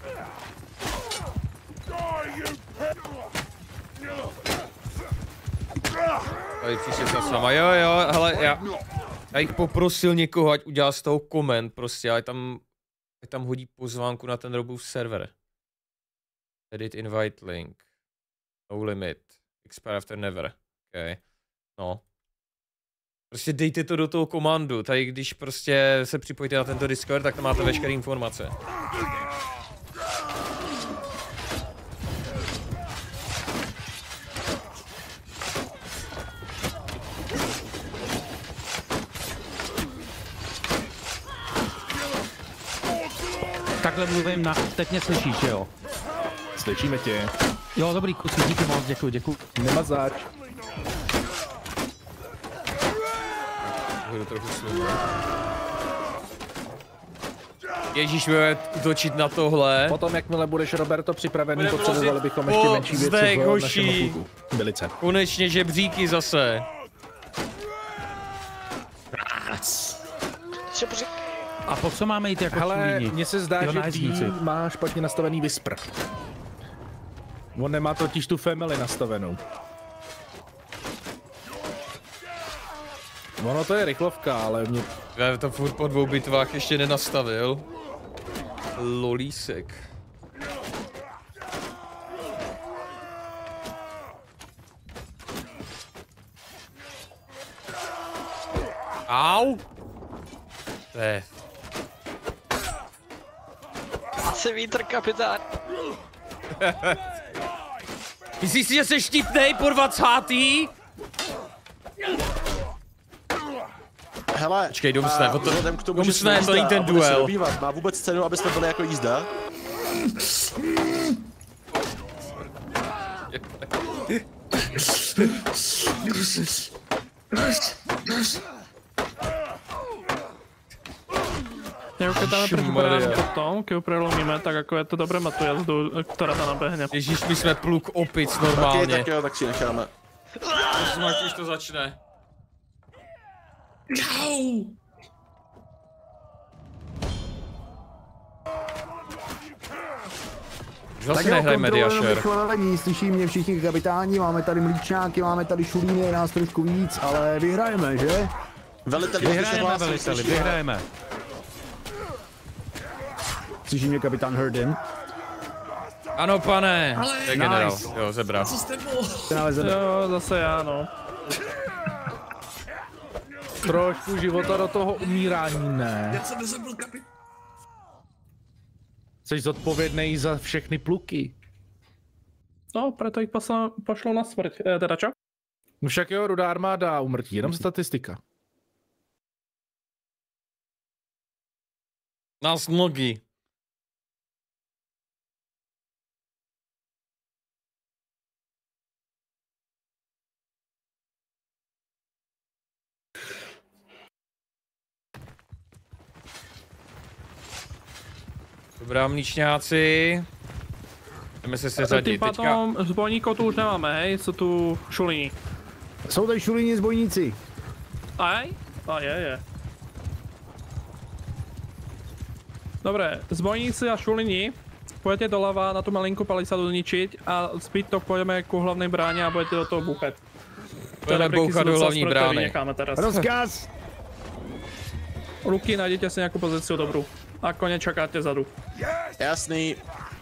Tady příště se s náma, jo jo, hele, já, já jich poprosil někoho, ať udělá z toho koment, prostě, ať tam, ať tam hodí pozvánku na ten Robův server. Edit invite link. No limit. Expire after never. OK. No. Prostě dejte to do toho komandu, tady když prostě se připojíte na tento Discord, tak tam máte veškeré informace. Takhle mluvím na... Teď mě slyšíš, jo? Slyšíme tě. Jo, dobrý, kusy, díky moc, děkuji, děkuji. Nemá zač. Budu trochu sluhu. Ježíš, budeme útočit na tohle. Potom, jakmile budeš, Roberto, připravený, potřebovali bychom ještě menší věci zdech, v našem kluku. Velice. Konečně žebříky zase. A po co máme jít jako hele, mně se zdá, jo, že Dee má špatně nastavený Whisper. On nemá totiž tu family nastavenou. Ono to je rychlovka, ale mě... Já to furt po dvou bitvách ještě nenastavil. Lolísek. Au! To je... Se vítr, kapitán. Myslíš si, že jsi štipnej po dvacátý? Hele, počkej, domsne, to, vzhledem k tomu, domsne, že to není ten duel. Obývat, má vůbec cenu, abyste byli jako jízda? Jak keď dáme prežiberám potom, keď ju prelomíme, tak ako je to dobré mať tú jazdu, ktorá tam nabehne. Ježíš, my jsme pluk opic normálně. Okay, tak jo, tak si necháme. Prosím, ať už to začne. Čau! Zase nehraj Mediashare. Slyší mě všichni kapitáni, máme tady mlíčáky, máme tady šulíny, nás trošku víc, ale vyhrajeme, že? Veliteli, vyhrajeme, veliteli, vyhrajeme. Slyší mě kapitán Hurdin? Ano, pane. Ale je generál. Nice. Jo, zebra. Co jste jo, zase já, no. Trošku života do toho umírání, ne. Já jsem nezabil kapitán. Jsi zodpovědný za všechny pluky. No, proto jich pošlo na smrt, e, teda čo? Však jo, Rudá armáda umrtí, jenom statistika. Nás mnogí. Dobrá, mlíčňáci. Jdeme se seřadit Tím potom zbojníků tu už nemáme, hej, jsou tu šulíni. Jsou tady šulíni zbojníci. Aj? A je, je. Dobré, zbojníci a šulini, pojďte doleva na tu malinku palisadu ničiť a zbyt to pojďme ku hlavnej bráně a budete do toho bouchat. Budeme bouchat do hlavní brány. Rozkaz! Luky, najděte si nějakou pozici dobrou. A koně čekáte zadu. Jasný.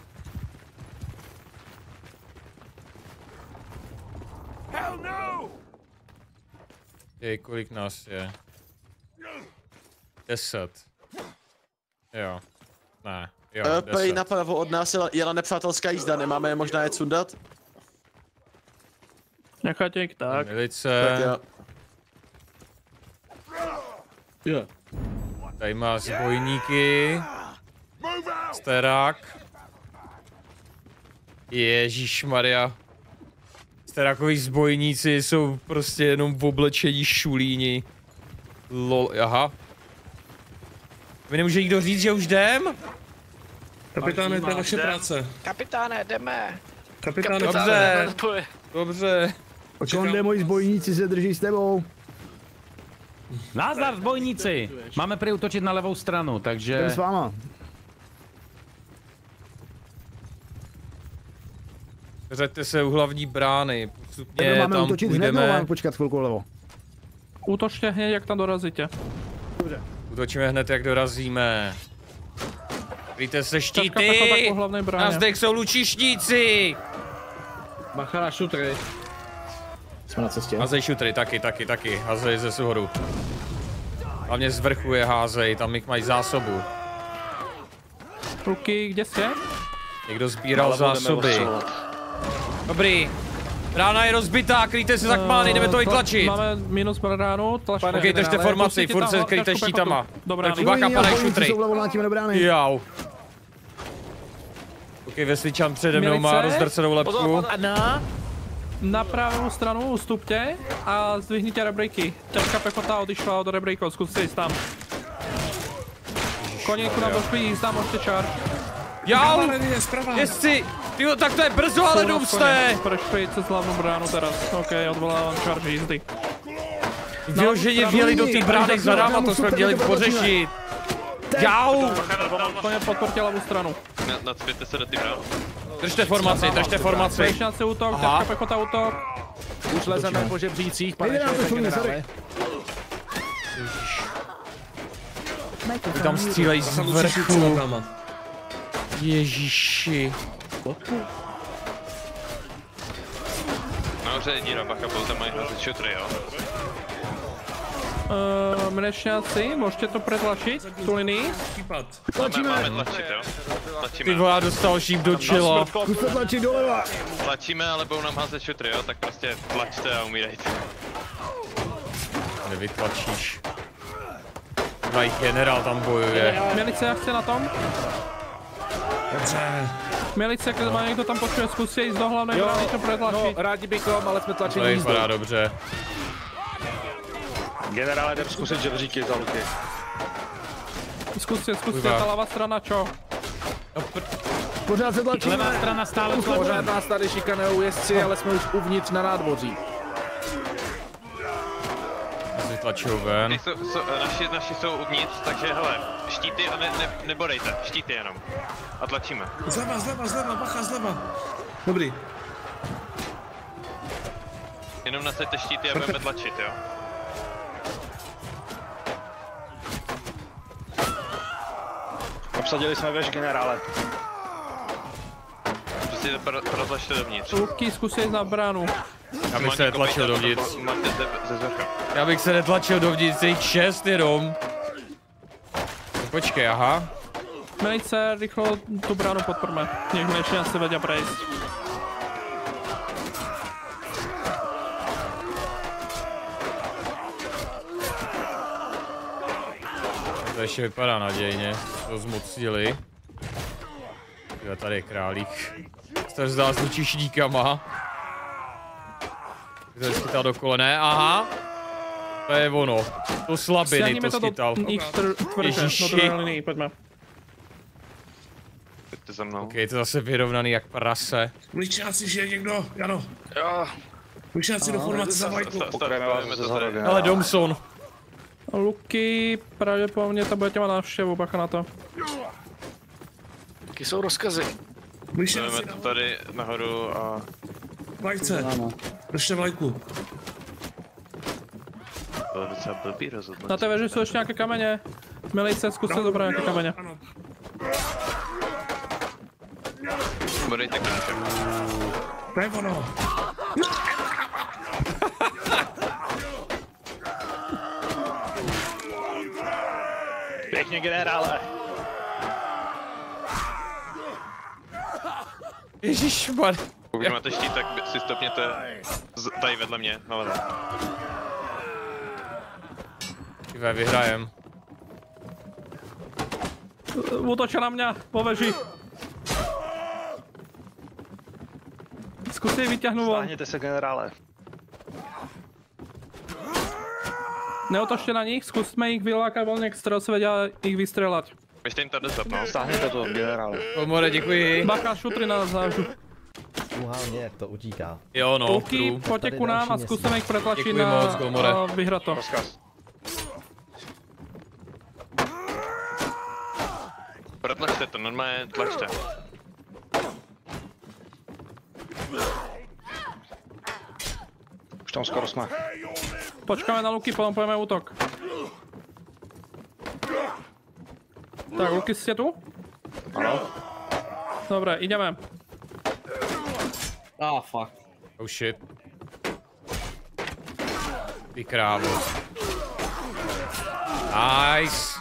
Jej, kolik nás je? Deset. Jo. Ne. Jo, Pej napravo od nás jela, jela nepřátelská jízda, nemáme je možná jet sundat? Nechajte jich tak. Milice. Tak jo. Jo. Tady má zbojníky. Sterák. Ježišmarja. Sterákoví zbojníci jsou prostě jenom v oblečení šulíni. Lol, aha. Vy nemůže nikdo říct, že už jdem? Kapitáne, to je vaše práce. Kapitáne, jdeme. Kapitáne, dobře. Dobře. Konde, moji zbojníci se drží s tebou. Nazdar, zbojníci! Máme prý útočit na levou stranu, takže... Jdem s váma. Řaďte se u hlavní brány. Tebe máme útočit hned, nebo máme počkat chvilku levo? Útočte hned, jak tam dorazíte. Dobře. Útočíme hned, jak dorazíme. Kryjte se štíty! Na zdech jsou lučišníci! Bacha na šutry. Jsme na cestě. Házej šutry, taky, taky, taky. Házej ze suhoru. Hlavně z vrchu je házej, tam jich mají zásobu. Luky, kde jste? Někdo sbíral zásoby. Dobrý. Brána je rozbitá, kryjte se za kmány, jdeme to vytlačit. Máme minus bránu, tlačíme. Ok, držte formaci, furt se kryjte štítama. Dobrá, Baka, padaj šutry. Jau. Ok, vesličan přede mnou má rozdrcenou lepku. Na, na pravou stranu ustupte a zdvihněte rebríky. Ťažká pechota odišla od rebríkov, zkuste jít tam. Koníku nám došli, jízda, můžete charge. Jau! Jestli! Tyjo, tak to je brzo, ale důmste! Prešpejte se hlavnou bránu teraz. Ok, odvolávám charge jízdy. Vyloženě vjeli do té brány za náma, to jsme měli pořešit. Jau! Koně podportě levou stranu. Nacpěte se do té brány. Držte formaci, držte formaci. Přešňat se útok, ťažká pechota útok. Už lezeme po žebřících, pane šéfe generále. Tam střílejí z vrchu. Ježiši. Nahoře je díra, bacha, byl tam mají házet šutry, jo? Uh, mlečňáci, můžete to pretlačit, tu linii? Tlačíme! Máme, máme tlačit, jo? Tlačíme. Ty vole, já dostal šíp do čela. Zkuste tlačit doleva. Tlačíme, ale budou nám házet šutry, jo? Tak prostě tlačte a umírejte. Nevytlačíš. Mají generál tam bojuje. Milice, jak jste na tom? Dobře. Milice, když má někdo tam potřebuje, zkusit jít do hlavné brány to pretlačit. No, rádi bychom, ale jsme tlačení to jízdou. vypadá dobře. Generále, jdem zkusit žebříky za Luky. Zkuste, zkuste, ta lava strana, čo? Pořád se tlačíme. Levá strana stále Pořád nás tady šikanujou jezdci, ale jsme už uvnitř na nádvoří. Vytlačují ven. Jsou, jsou, naši, naši jsou uvnitř, takže hele, štíty a ne, ne, nebodejte, štíty jenom. A tlačíme. Zleva, zleva, zleva, bacha, zleva. Dobrý. Jenom nasaďte štíty a budeme tlačit, jo? Obsadili jsme věž, generále. Prostě protlačte dovnitř. Luky, zkusí jít na bránu. Já bych se netlačil dovnitř. Máte ze, ze zvrcha. Já bych se netlačil dovnitř, jich šest jenom. Počkej, aha. Milice, rychlo tu bránu podporme. Nech mlečně se vedia prejsť. To ještě vypadá nadějně. To zmocnili. Jo, tady je králík. To zdá s lučišníkama. To je schytal do kolene, aha. To je ono. To slabiny to schytal. Ježiši. Pojďte za mnou. Ok, to je zase vyrovnaný jak prase. Mlíčáci, že je někdo? Jano. Jo. Mlíčáci do formace za Vajku. Ale Domson. Luky, pravděpodobně tam budete mít návštěvu, bacha na to. Jaké jsou rozkazy? Jdeme to tady nahoru a... Vlajce, držte vlajku. To je docela blbý rozhodnutí. Na té veži jsou ještě nějaké kameně. Milice, zkuste zabrat nějaké kameně. Bodejte kameně. To je ono. Pěkně, generále. Ježišmar. Pokud máte štít, tak si stopněte tady vedle mě, nalevo. Tyve, vyhrajem. Útočí na mě, po veži. Zkus je vyťahnout von. Stáhněte se, generále. Neotočte na nich, zkusme jich vylákat volně k střelcovi a jich vystřelat. Běžte jim tady zapnout. Stáhněte to, generále. Komore, děkuji. Bacha, šutry na zážu. Uhálně, jak to utíká. Jo no, Luky, pojďte ku nám a zkusíme jich pretlačit děkuji na moc, Komore. a vyhrát to. Rozkaz. Protlačte to, normálně tlačte. Už tam skoro jsme. Počkáme na Luky, potom pojeme útok. Tak, Luky, jste tu? Ano. Dobré, jdeme. Ah, fuck. Oh shit. Ty krávo. Nice.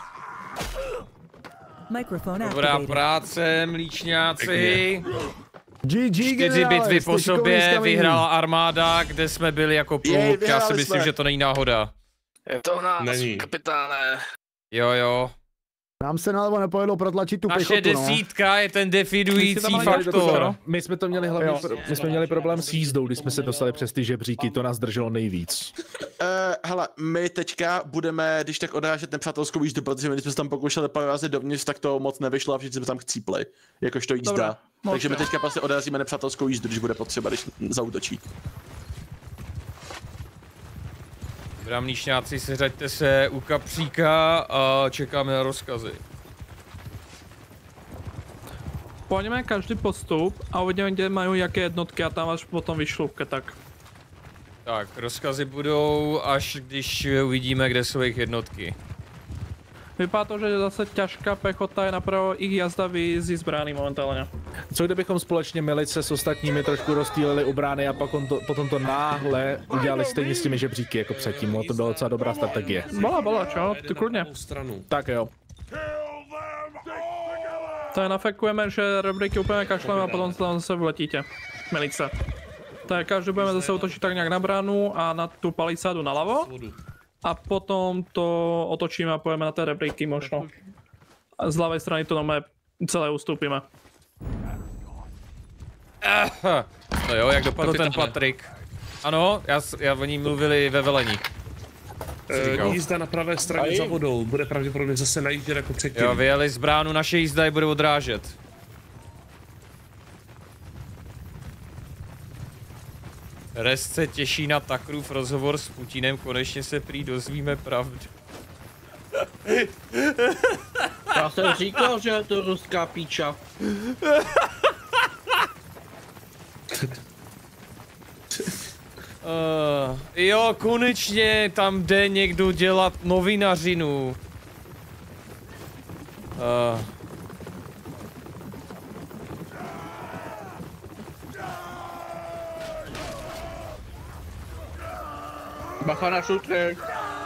Dobrá práce, mlíčňáci. G G, Čtyři bitvy po sobě vyhrála armáda, kde jsme byli jako kluk. Já si myslím, že to není náhoda. Je to nás, není. Kapitáne. Jo, jo. Nám se nalevo nepovedlo protlačit tu Naše pěchotu, no. desítka je ten definující faktor. My jsme to měli hlavně, my jsme měli problém s jízdou, když jsme se dostali přes ty žebříky, to nás drželo nejvíc. Uh, hele, my teďka budeme, když tak odrážet nepřátelskou jízdu, protože my jsme se tam pokoušeli prorazit dovnitř, tak to moc nevyšlo a všichni jsme tam chcípli, jakožto jízda. Dobrá, takže my teďka prostě odrazíme nepřátelskou jízdu, když bude potřeba, když zaútočí. Dobrá, mlíčňáci, seřaďte se u kapříka a čekáme na rozkazy. Pojďme každý postup a uvidíme, kde mají jaké jednotky a tam až potom vyšlupke, tak. Tak, rozkazy budou, až když uvidíme, kde jsou jejich jednotky. Vypadá to, že zase těžká pechota je napravo, jich jazda vyjízdí z brány momentálně. Co kdybychom společně milice s ostatními trošku rozstýlili u brány a pak on to, potom to náhle udělali stejně s těmi žebříky jako předtím, no, to byla docela dobrá strategie. Bola, bola, čo? Ty kludně. Tak jo. To je nafekujeme, že rebríky úplně kašleme a potom tam zase vletíte. Milice. Tak každý budeme zase utočit tak nějak na bránu a na tu palisádu nalavo. A potom to otočíme a pojeme na té rebríky možno. A z ľavej strany to máme celé ustúpime. No jo, jak dopadl ten Patrik? Ano, já, já o ní mluvili ve velení. E, jízda na pravé straně za vodou, bude pravděpodobně zase najíždět jako předtím. Jo, vyjeli z bránu, naše jízda je bude odrážet. Rest se těší na Takrův rozhovor s Putinem, konečně se prý dozvíme pravdu. Já jsem říkal, že je to ruská píča. Uh, jo, konečně tam jde někdo dělat novinařinu. Uh. Bacha na šutry.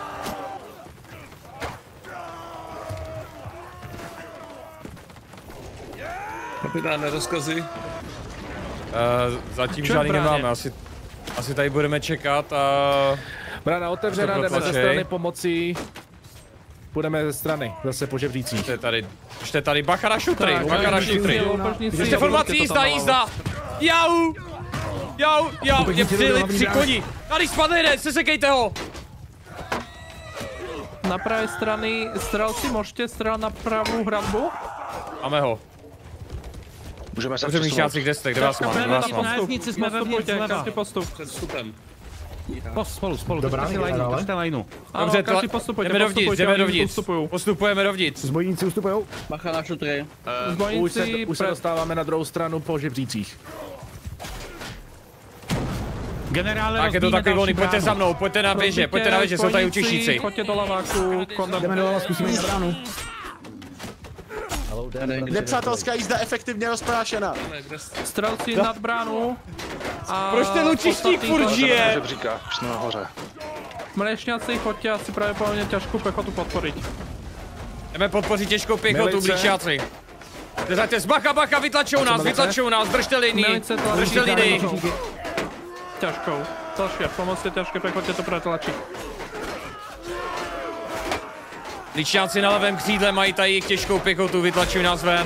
Kapitáne, rozkazy? Uh, zatím žádný nemáme, asi, asi tady budeme čekat a... Brána otevřená, jdeme ze strany pomocí. Půjdeme ze strany, zase po žebřících. To je tady, ještě tady, bacha na šutry, Tak, bacha na šutry. Ještě formací, jízda, jízda. Jau! Jau, jau, mě přijeli tři koni. Tady spadl jeden, sesekejte ho. Na pravé strany střelci, můžete střelat na pravou hradbu? Máme ho. Můžeme se Dobře, míšáci, kde jste, kde vás mám, kde vás mám. Na jesnici jsme vevnitř zleva. Před vstupem. Post, spolu, spolu, držte si lineu, držte lineu. Dobře, to, jdeme dovnitř, jdeme dovnitř. Postupujeme dovnitř. Zbojníci ustupujou. Bacha na šutry. Uh, už se, už se dostáváme na druhou stranu po žebřících. Generále, tak je to takový volný, pojďte za mnou, pojďte na věže, pojďte na věže, jsou tady učišníci. Pojďte do laváku, kondem. Jdeme doleva, zkusíme jít bránu. Nepřátelská jízda efektivně rozprášena. Střelci nad bránu. A proč ten lučištík furt žije? Už jsme nahoře. Mléšňáci, choďte asi pravděpodobně těžkou pechotu podporit. Jdeme podpořit těžkou pěchotu, blížáci. Držte, bacha, bacha, vytlačou nás, vytlačou nás, držte linii, držte linii. Těžkou, těžké, pomozte těžké pechotě to protlačit. Líčňáci na levém křídle mají tady jejich těžkou pěchotu, vytlačují nás ven.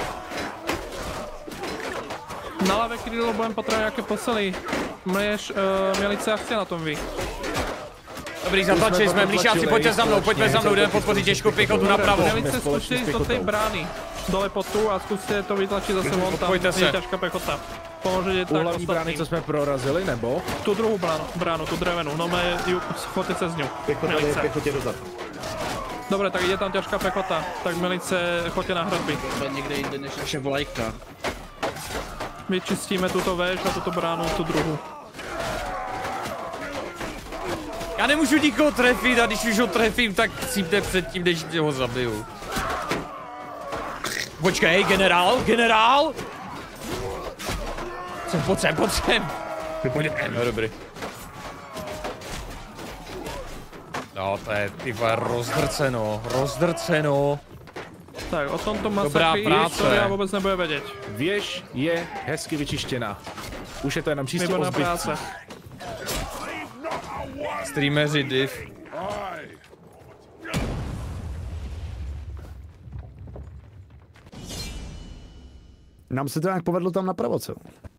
Na levé křídlo budeme potřebovat nějaké posily. Mléž, uh, mělice a chci na tom vy. Dobrý, zatlačili jsme, mlíšáci, pojďte za mnou, pojďme za mnou, jdeme podpořit těžkou pěchotu napravo. Mělice zkuste jít do té brány, dole pod tu a zkuste to vytlačit zase von tam, pojďte se. je těžká pěchota. Pomůžete tak ostatním. Brány, co jsme prorazili, nebo? Tu druhou bránu, bránu tu drevenou, no mé, chodte se z ní. Pěchotě dozad. Dobre, tak je tam těžká pěchota, tak mělice, chodte na hradby. Někde jinde než naše vlajka. Vyčistíme tuto véž a tuto bránu, tu druhou. Já nemůžu nikoho trefit a když už ho trefím, tak cípne předtím, než ho zabiju. Počkej, generál, generál! Sem, pojď sem, pojď sem. No, dobrý. No, to je, ty vole, rozdrceno, rozdrceno. Tak, o tomto masakry historia vůbec nebude vědět. Věž je hezky vyčištěná. Už je to jenom čistě o zbytcích. Streameři div. Nám se to nějak povedlo tam napravo, co?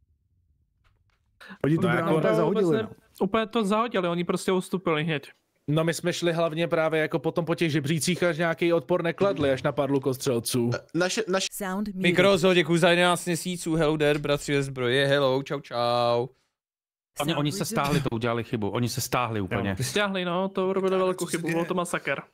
Oni tu bránu úplně zahodili. Ne, úplně to zahodili, oni prostě ustupili hned. No my jsme šli hlavně právě jako potom po těch žebřících, až nějaký odpor nekladli, až na pár lukostřelců. Naše, naše... Mikrozo, děkuji za jedenáct měsíců, hello there, bratři ve zbroji, hello, čau čau. Oni, oni se stáhli, to udělali chybu, oni se stáhli úplně. No, stáhli, no, to urobili velkou chybu, byl to masakr.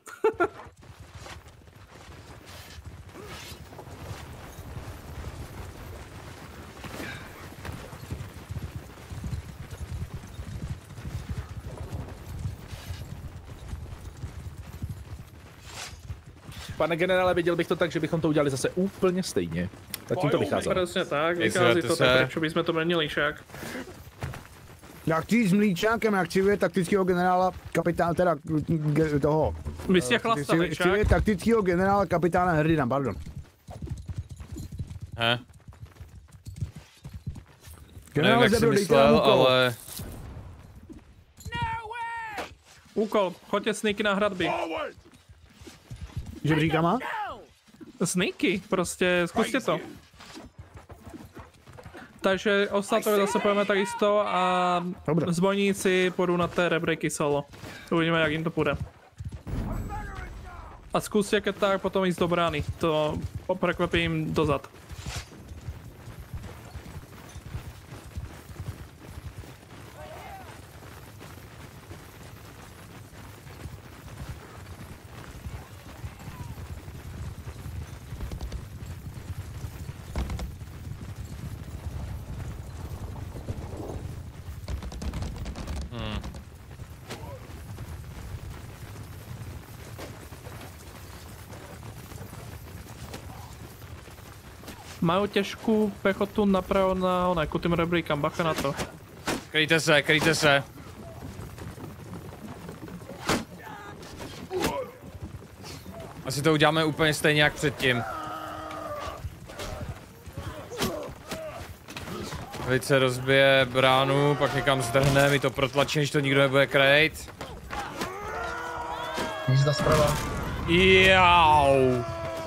Pane generále, viděl bych to tak, že bychom to udělali zase úplně stejně. Zatím to vycházelo. Přesně tak, vychází to tak, proč bychom to měnili však. Já chci s mlíčákem, já chci vědět taktického generála, kapitán, teda toho. Vy jste chlastali, chci vědět taktického generála, kapitána Herdina, pardon. He? Generál nevím, jak si myslel, ale... Úkol, choďte sneaky na hradby. Žebříkama? Sneaky, prostě zkuste to. Takže ostatové zase pojeme takisto a Dobre. Zbojníci půjdu na té rebreaky solo. Uvidíme, jak jim to půjde. A zkuste keď tak potom jít do brány, to prekvapím dozad. Mají těžkou pechotu napravo na oné, ku tým rebríkam, bacha na to. Kryjte se, kryjte se. Asi to uděláme úplně stejně jak předtím. Velice rozbije bránu, pak někam zdrhne, my to protlačíme, že to nikdo nebude krejt. Jízda zprava. Jau.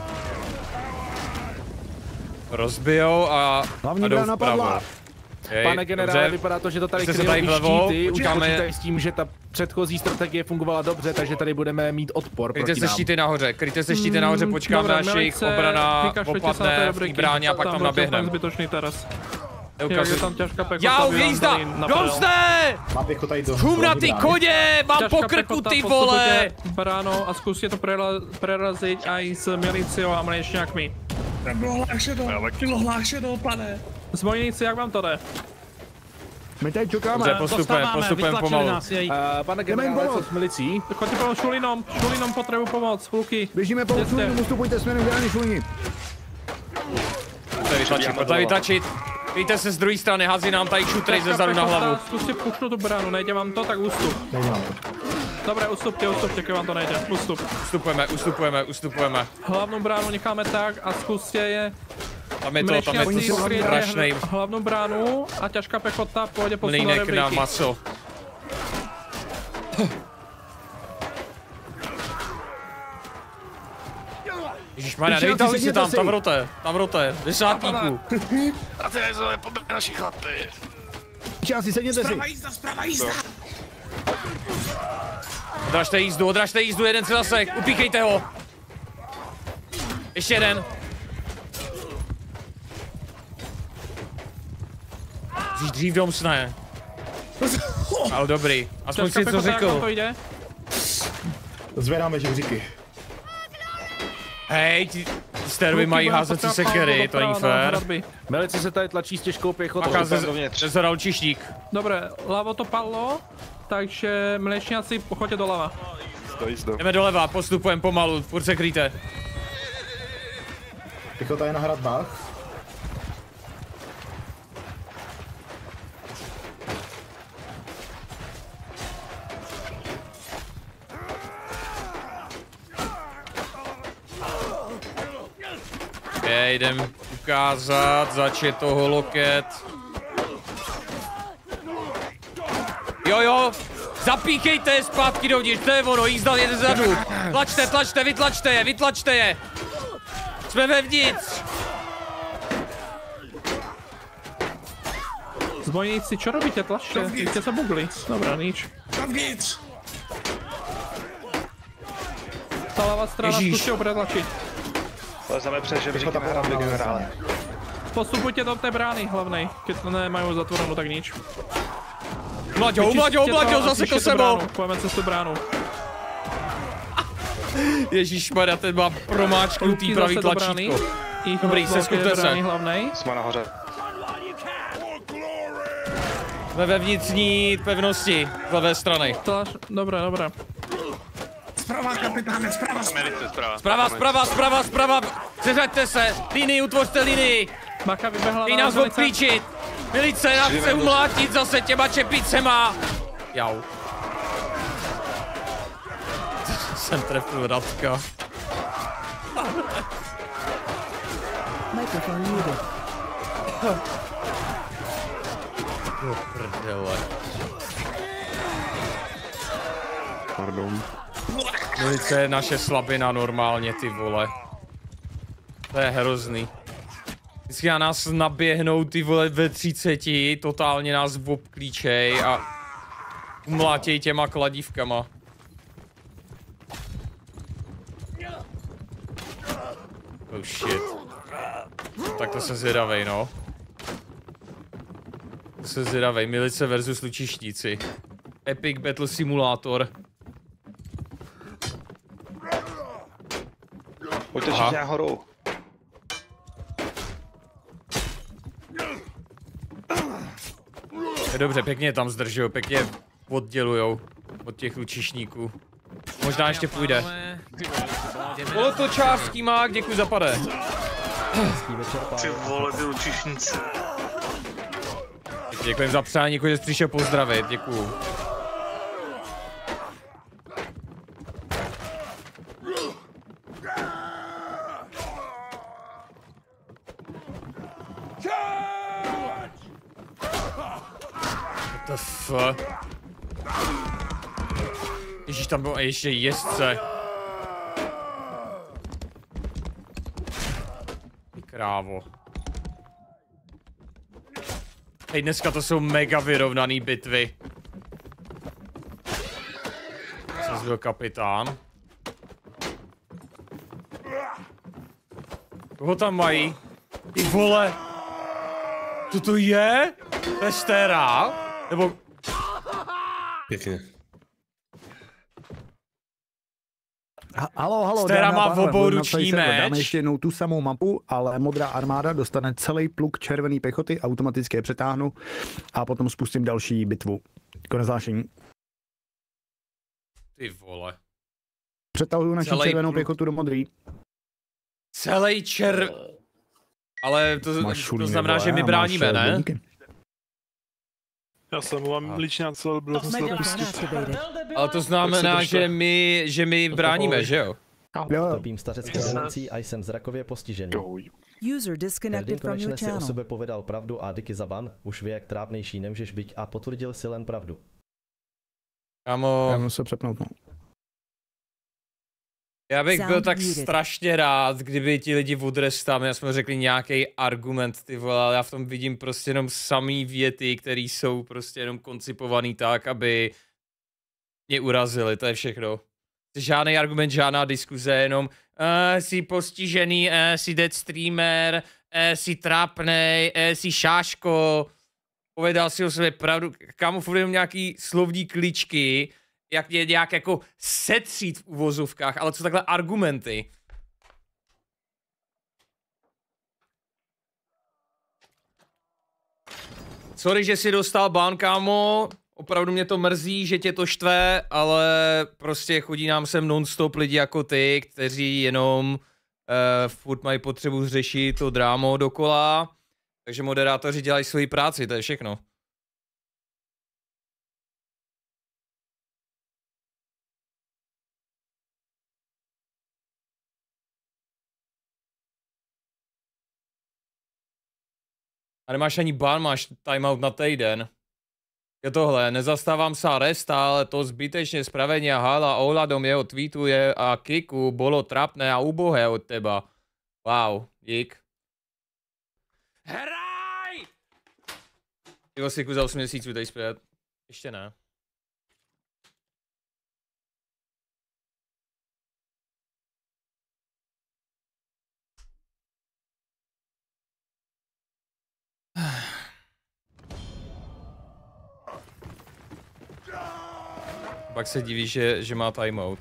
Rozbijou a, Hlavní a jdou brána vpravo. padla. Jej, Pane generále, dobře. vypadá to, že to tady Jste se kryjou tady i vlevo, štíty, už počkáme. počítají s tím, že ta předchozí strategie fungovala dobře, takže tady budeme mít odpor Kryjte proti se nám. štíty nahoře, kryjte se štíty nahoře, Mm, počkáme, dobré, až jejich Milice, obrana vykašlete se na té opadne v té rebríky. bráně a pak tam byl naběhneme. zbytočný teraz. Neukazuj. Je tam těžká pechota. Jau, by vám jízda! dali na prdel. Domsne! Má pěchota jít do... Hum na ty koně, mám Těžká po krku pechota, ty vole! postupujte bránou a zkuste to prela- prerazit aj s miliciou a mléčňákmi. Bylo hlášeno, bylo hlášeno, pane. Zbojníci, jak vám to jde? My tady čekáme. Dobře, postupujeme, postupujeme pomalu. Uh, pane generále, co s milicí? Chodte po šulinom, šulinom potřebuji pomoc, kluky. Běžíme po šulinu, ustupujte směrem k ráně šulini. Pojďte vytlačit, pojďte vytlačit. Víte se z druhé strany, hází nám tady šutry ze zadu na hlavu. Zkuste pušnout tu bránu, nejde vám to, tak ústup. Nejde vám to. Dobré, ustupte, ustupte, když vám to nejde, ústup. Ustupujeme, ustupujeme, ustupujeme. Hlavnou bránu necháme tak a zkuste je... Tam je to, tam je to strašnej hlavnou bránu a těžká pechota půjde po mlýnek na maso. Ježišmarja, nevytahli si tam, tam rote, tam rote, desátníku. A to je zle, poběh naši chlapy. Čási, sedněte si. Zprava jízda, zprava jízda. Odražte jízdu, odražte jízdu, jeden si zasek, upíchejte ho. Ještě jeden. Musíš dřív domsne. Ale dobrý, aspoň si co řekl. Zvedáme žebříky. Hej, ti stervy mají házet si sekery, to není fér. Milice se tady tlačí s těžkou pěchotou. Pak ze zadal čišník. Dobré, lavo to padlo, takže mléčňáci pochoďte doleva. Jdeme doleva, postupujeme pomalu, furt se kryjte. Pěchota je na hradbách. Okay, jdem ukázat, začít toho loket. Jo jo, zapíchejte zpátky dovnitř, to je ono, jízda jede zadu. Tlačte, tlačte, vytlačte je, vytlačte je. Jsme vevnitř. Zbojníci, čo robíte? Tlačte, vy jste se bugli. Dobrá, nič. Dovnitř. Ta lava strana, zkuste ho pretlačit. Lezeme přes žebříky na hradby generále. Postupujte do té brány hlavnej, keď to nemají zatvorenou, tak nič. Mlaďo, mlaďo, mlaďo, zase to sebou. Pojďme cez tu bránu. Ježíšmarja, ten má promáčknutý pravý tlačítko. Dobrý, seskupte se. Jsme nahoře. Jsme ve vnitřní pevnosti, z levé strany. Dobré, dobré. Zprava, kapitáne, zprava, zprava. Zprava, zprava, zprava, zprava. Seřaďte se, linii, utvořte linii. Maka vybehla Chtějí nás odklíčit. Milice nás chce umlátit zase těma čepicema. Jau. Jsem trefil Radka. Microphone muted. Do prdele. Pardon. Milice je naše slabina normálně, ty vole. To je hrozný. Vždycky na nás naběhnou ty vole ve třiceti, totálně nás obklíčej a umlátěj těma kladívkama. Oh shit. Tak to se zvědavej, no. To se zvědavej, milice versus lučišníci. Epic Battle Simulator. Pojďte všichni nahoru. Dobře, pěkně je tam zdržují, pěkně oddělujou od těch lučišníků. Možná ještě půjde. Polotočářský mák, děkuji za pade. Ty vole, ty lučišníci. Děkuji za přání, děkuji, že jsi přišel pozdravit, děkuju. What the fuck? Ježíš, tam bylo ještě jezdce. Krávo. Hej, dneska to jsou mega vyrovnaný bitvy. Co byl kapitán? Koho tam mají? Ty vole! Co to je? To je Stera? Nebo... Pěkně. Ha, halo, halo, Stera má obouruční meč. Dáme ještě jednou tu samou mapu, ale modrá armáda dostane celý pluk červený pěchoty, automaticky je přetáhnu a potom spustím další bitvu. Konec hlášení. Ty vole. Přetahuju naši Celej červenou pluk. pěchotu do modrý. Celý čer... Ale to, to znamená, že my bráníme, ne? Já jsem mám líčňák, ale byl jsem se to pustit. Ale to znamená, že my, že my bráníme, že jo? Trpím stařecké demencí a jsem zrakově postižený. User disconnected from konečně your si o channel. sebe povedal pravdu a díky za ban, už ví, jak trávnější nemůžeš být a potvrdil si len pravdu. Kámo, Já musím se přepnout, no. já bych byl Sound tak muted. strašně rád, kdyby ti lidi v Udrestami, já jsme řekli nějaký argument, ty vole, ale já v tom vidím prostě jenom samý věty, které jsou prostě jenom koncipovaný tak, aby mě urazili, to je všechno. Žádný argument, žádná diskuze, jenom uh, jsi postižený, uh, jsi dead streamer, uh, jsi trápnej, uh, jsi šáško, povedal si o sebe pravdu, kámo, furt jenom nějaký slovní kličky, jak je nějak jako setřít v uvozovkách, ale co takhle argumenty. Sorry, že jsi dostal ban, kámo, opravdu mě to mrzí, že tě to štve, ale prostě chodí nám sem non-stop lidi jako ty, kteří jenom uh, furt mají potřebu řešit to drámo dokola, takže moderátoři dělají svoji práci, to je všechno. A nemáš ani ban, máš timeout na týden. Je tohle, nezastávám sa Resta, ale to zbytečne spravenia Hala ohľadom jeho tweetu je a kiku bolo trapné a ubohé od teba. Wow, dík. Hraj! Ty Siku za osm měsíců, dej zpět. Ještě ne. Pak se diví, že, že má timeout.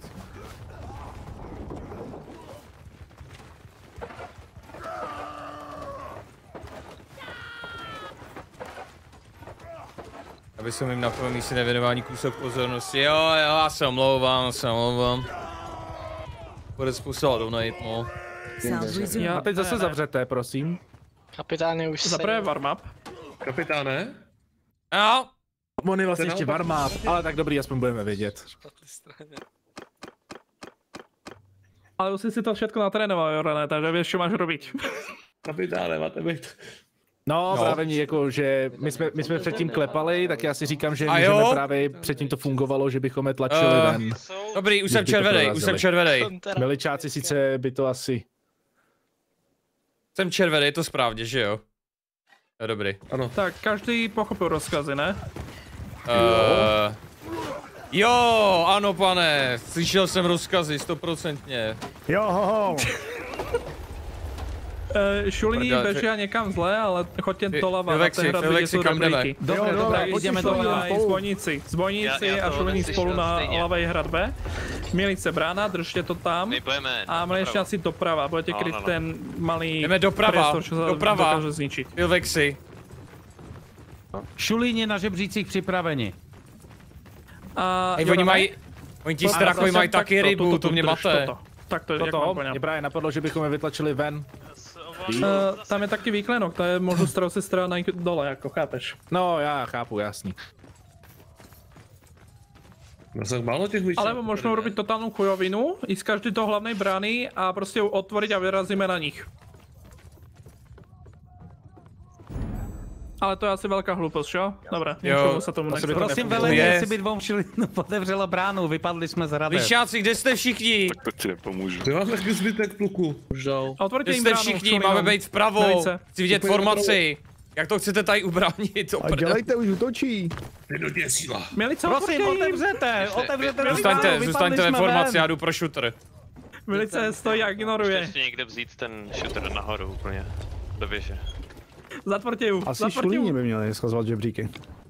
Aby jsem jim na prvním místě nevěnování kůsok pozornosti. Jo, jo, já se omlouvám, se omlouvám. Bude způsob donate, no. A teď zase zavřete, prosím. Kapitáne, už se... Zaprvé warm-up. Kapitáne? Jo. On je vlastně ještě warm-up, ale tak dobrý, aspoň budeme vědět. Ale už jsi si to všechno natrénoval, Jorane, takže víš, co máš robiť. Kapitáne, máte být. No, No. právě jako, že my jsme, my jsme předtím klepali, tak já si říkám, že A můžeme jo? právě předtím to fungovalo, že bychom je tlačili Eh, ven. Dobrý, už Když jsem by to červenej, už prorazili. jsem červenej. Miličáci sice by to asi... Jsem červenej, je to správně, že jo? Jo, dobrý. Ano. Tak, každý pochopil rozkazy, ne? Uh, jo, ano pane, slyšel jsem rozkazy, stoprocentně. Jo, ho, ho. Uh, Šulíní Prdele, běží někam zle, ale choď jen Fil- doleva, na Filexi, té hradbě Filexi, jsou kam jdeme? dobrýky. Dobré, Jo, dobré, dobré, jdeme pojďme dole spolu. i zbojníci. Zbojníci Já- já a to Šulíní neslyšel spolu na stejně. levé hradbě. Milice brána, držte to tam. My pojeme A Miličáci doprava, budete No, kryt no, no. ten malý Jdeme doprava, priestor, čo sa doprava. dokáže zničiť. Filvexi. Šulíni na žebřících připraveni. A Hej, jo, oni dáme? mají, oni ti A strachovi zase mají tak taky to, rybu, toto, to mě drž, mate. toto. Tak to je, jak mám Toto, poňal. mě právě napadlo, že bychom je vytlačili ven. Uh, tam je taky výklenok, to je možno starou si strana dole, jako chápeš. No, já chápu, jasný. No tak málo těch míčů. Alebo možno urobiť totálnu chujovinu, ísť každý do hlavnej brány a proste ju otvoriť a vyrazíme na nich. Ale to je asi velká hloupost, jo? Dobré, Jo. nikomu se tomu nechce. Prosím velení, jestli by dvou šilinu otevřelo bránu, vypadli jsme z rady. Lišáci, kde jste všichni? Tak to ti nepomůžu. Ty máš taky zbytek pluku. Žal. Kde Otvorte jim jste bránu, všichni? šulinou. Máme být vpravo. Velice. Chci vidět Úplně formaci. Jak to chcete tady ubránit? A dělejte, už útočí. Jednotně síla. Milice, Prosím, otvorte jim. otevřete, otevřete Zůstaňte, bránu, zůstaňte vypadli ve jsme formaci, ven. já jdu pro shooter. Milice stojí a ignoruje. Ještě někde vzít ten shooter nahoru úplně. Do věže. Zatvrtě ju, Asi zatvrtě šulíni ju. by měli schazovat žebříky.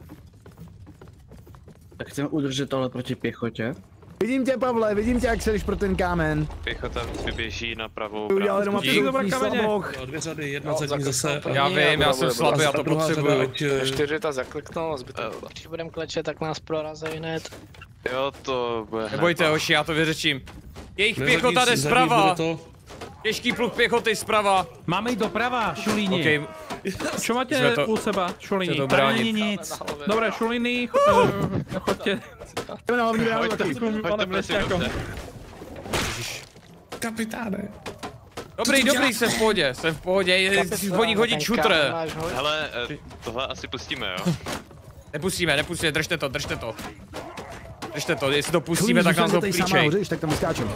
Tak chceme udržet tohle proti pěchotě. Vidím tě, Pavle, vidím tě, jak se jdeš pro ten kámen. Pěchota vyběží na pravou Udělal jenom Dík. absolutní slaboch. Dvě řady, jedna zadní zase. Já vím, já jsem slabý, já to potřebuju. Čtyři ta zakliknul, zbytek. Když budeme klečet, tak nás prorazí hned. Jo, to bude. Nebojte, hoši, já to vyřeším. Jejich Nevadí, pěchota jde zadní zprava. bude to. Těžký pluk pěchoty zprava. Máme jít doprava, šulíni. Okay. Čo Jsme máte to- u seba, šulíni? to Tady bránit. není nic. Dobré, šulíny, cho- eh, choďte. Jdeme na hlavní bránu taky. Pane Blesťáko. Kapitáne. Dobrý, dobrý, jsem v pohodě, jsem v pohodě, chci po nich hodit shooter. Hele, eh, tohle asi pustíme, jo? Nepustíme, nepustíme, držte to, držte to. Držte to, jestli to pustíme, Šulíni, tak nás ho zůstaňte tady sám klíčej. nahoře, když tak tam skáčeme.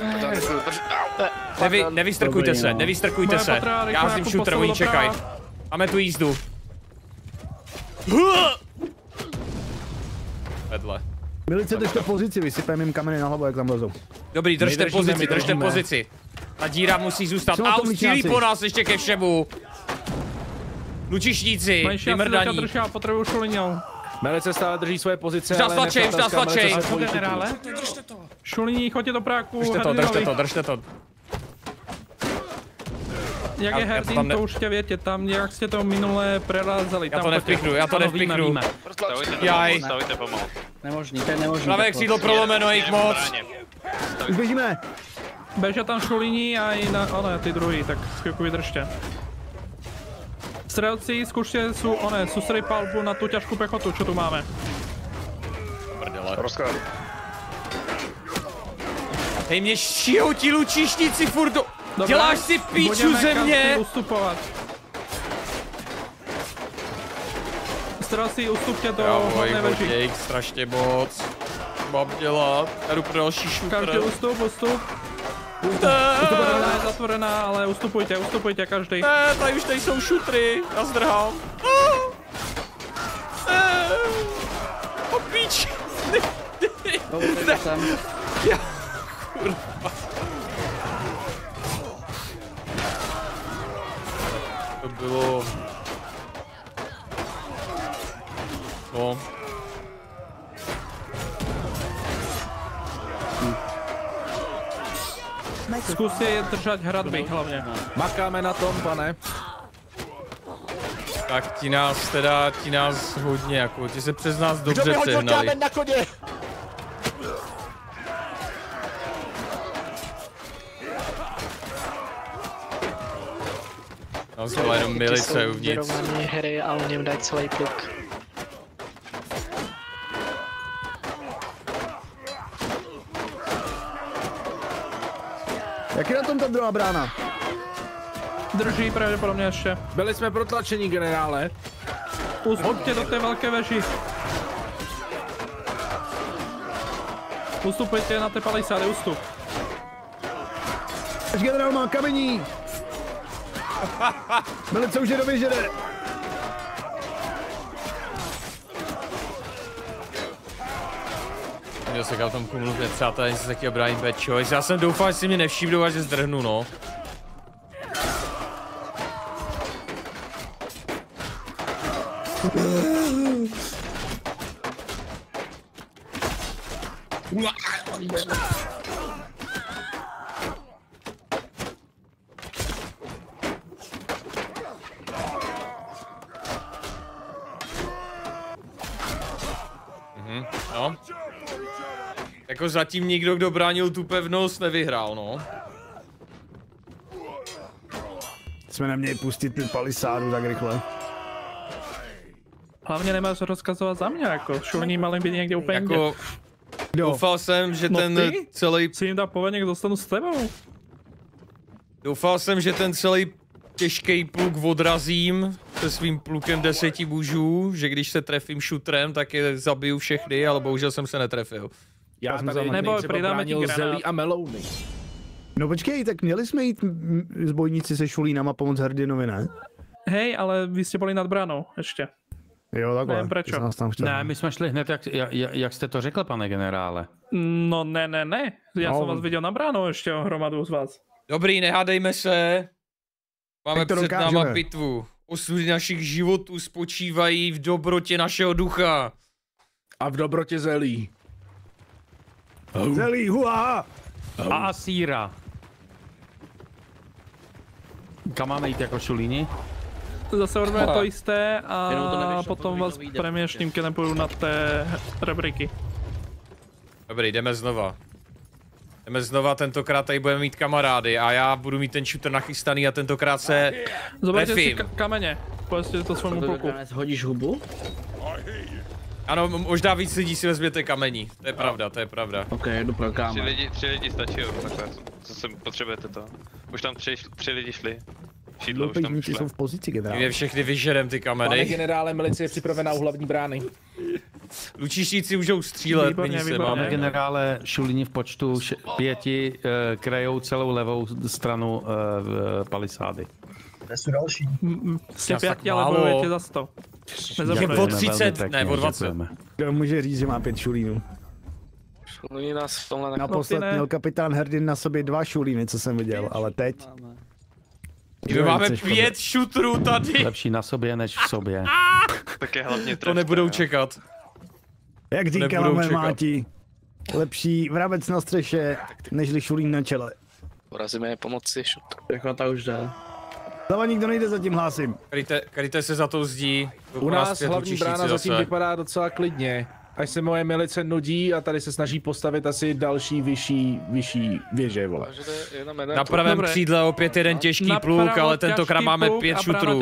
Nevy, nevystrkujte se, nevystrkujte Moje se. potrá, rychle Já jsem nějakou shooter, postavu oni doprava. čekají. Máme tu jízdu. Vedle. Milice, držte pozici, vysypeme jim kameny na hlavu, jak tam lezou. Dobrý, držte držíme, pozici, my držte držíme. pozici. Ta díra musí zůstat. Co na tom Au, střílí líčáci? po nás ještě ke všemu. Lučišníci, Menší asi teďka vymrdaní. drží, já potřebuju šulinou. Milice stále drží svoje pozice, Už nás tlačej, už nás nepřátelská tlačej. milice se bojí Generále? Šulíni, choďte do práku, Držte to, držte to, držte to. Jak Já- je já to Herdin, tam ne- to už tě větě, tam nějak jste to minule prerázali. Já tam to choďte. nevpiknu, já to Ano, víme, nevpiknu. víme. Stavujte Jaj. pomalu, stavujte pomalu. Nemožný, to je nemožný. Pravé takhle. křídlo prolomeno, jich moc. Už běžíme. Bežia tam šulíni a i na, ano, ty druhý, tak chvíľku vydržte. Strelci, skúšte sú, one, sústrediť palbu na tú ťažkú pechotu, čo tu máme. Prdele. Hej, mě šijou ti lučišníci furt do... Dobre, Děláš si píču budeme ze mě! každý ustupovat. Strelci, ustupte do Já bojím hlavné od veži. jejich strašně moc. Mám dělat, já jdu pro další šutr. Každý ustup, ustup. Zatvorená je zatvorená, ale ustupujte, ustupujte každý. Ne, tady už tady jsou šutry, já zdrhám. Ah! Ne, o píč. Dobře, jsem. Já, kurva. To bylo... No. Skúste držať hradby hlavně. Makáme na tom, pane. Tak ti nás teda, ti nás hodně jako, ti se přes nás dobře sehnali. na koně? Tam byla jenom milice uvnitř. Vyrovnané hry a u něm dají celý pluk. Jak je na tom ta druhá brána? Drží pravděpodobně ještě. Byli jsme protlačení, generále. Ustupte do té velké veži. Ustupujte na té palisády, ustup. Až generál má kamení. Milice už je do věže, jde. Měl se k tomu mluvit, přátelé, nic se taky obrání bad choice. Já jsem doufal, že si mě nevšimnou a že zdrhnu, no. Mhm, no. Jako zatím nikdo, kdo bránil tu pevnost, nevyhrál, no. Jsme neměli pustit ty palisádu tak rychle. Hlavně nemáš rozkazovat za mě, jako šulní malým být někde úplně Jako, jinde. doufal jsem, že No ten ty? celý... Si jim dá povedněk, dostanu s tebou. Doufal jsem, že ten celý těžký pluk odrazím se svým plukem deseti mužů, že když se trefím šutrem, tak je zabiju všechny, ale bohužel jsem se netrefil. Já tady nebo přidáme ti zelí a melouny. No počkej, tak měli jsme jít zbojníci se šulínama pomoct hrdinovi, ne? Hej, ale vy jste byli nad bránou ještě. Jo, takhle. Nevím prečo. Ne, my jsme šli hned, jak, jak, jak jste to řekl, pane generále. No ne, ne, ne. Já no. jsem vás viděl na bránu ještě hromadu z vás. Dobrý, nehádejme se. Máme před náma bitvu. Osudy našich životů spočívají v dobrotě našeho ducha. A v dobrotě zelí. Oh. Zelí, hua! Oh. A síra. Kam máme jít jako šulíni? Zase urme to jisté a to potom vás přeměšním, keď nepůjdu na té rebríky. Dobrý, jdeme znova. Jdeme znova, tentokrát tady budeme mít kamarády a já budu mít ten shooter nachystaný a tentokrát se Zobraťte si trefím. kameně, pojďte to svému pluku. Hodíš hubu? Ano, možná víc lidí si vezměte kamení, to je pravda, to je pravda. Ok, jdu pro kámen. Tři lidi, tři lidi stačí, jo, takhle, co se potřebujete to. Už tam tři, tři lidi šli. Šídlo už tam šli. jsou v pozici, generále. My všechny vyžerem ty kameny. Pane generále, milice je připravená u hlavní brány. Lučišníci můžou střílet, výborně, se výborně. máme. Generále, šulíni v počtu š pěti uh, krajou celou levou stranu uh, palisády. Kde jsou další? Jste pěti, ale bojujete za sto. Je o třicet, ne, o dvacet. Kdo může říct, že má pět šulínů? Šulíny nás v tomhle Naposled měl kapitán Herdin na sobě dva šulíny, co jsem viděl, ale teď... My máme pět šutrů tady. Lepší na sobě, než v sobě. Tak je hlavně trefné, to nebudou čekat. Jak říkáme, Máti, lepší vrabec na střeše, nežli šulín na čele. Porazíme je pomoci šutru. Pěchota už jde. Zava nikdo nejde, zatím hlásím. Kryjte, kryjte se za tou zdí. U nás hlavní brána zatím vypadá docela klidně. Až se moje milice nudí a tady se snaží postavit asi další vyšší, vyšší věže, vole. Na pravém křídle opět jeden těžký pluk, ale tentokrát máme pět šutrů.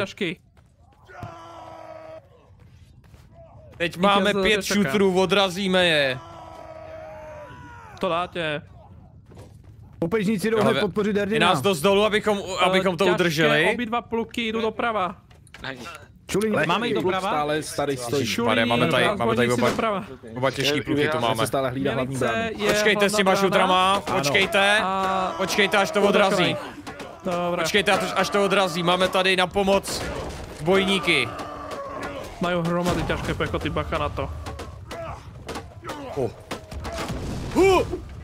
Teď máme pět šutrů, odrazíme je. To dáte. Popežníci jdou hned podpořit Herdina. Je nás dost dolů, abychom, abychom to udrželi. Obě dva pluky jdou doprava. Šulín, máme jít doprava? Stále tady stojí. Šulín, máme tady, máme tady oba, oba těžký pluky, to máme. Stále hlídá hlavní bránu. Počkejte s těma šutrama, počkejte, počkejte až to odrazí. Počkejte až to odrazí, máme tady na pomoc bojníky. Mají hromady těžké pechoty, bacha na to. Oh. Uh.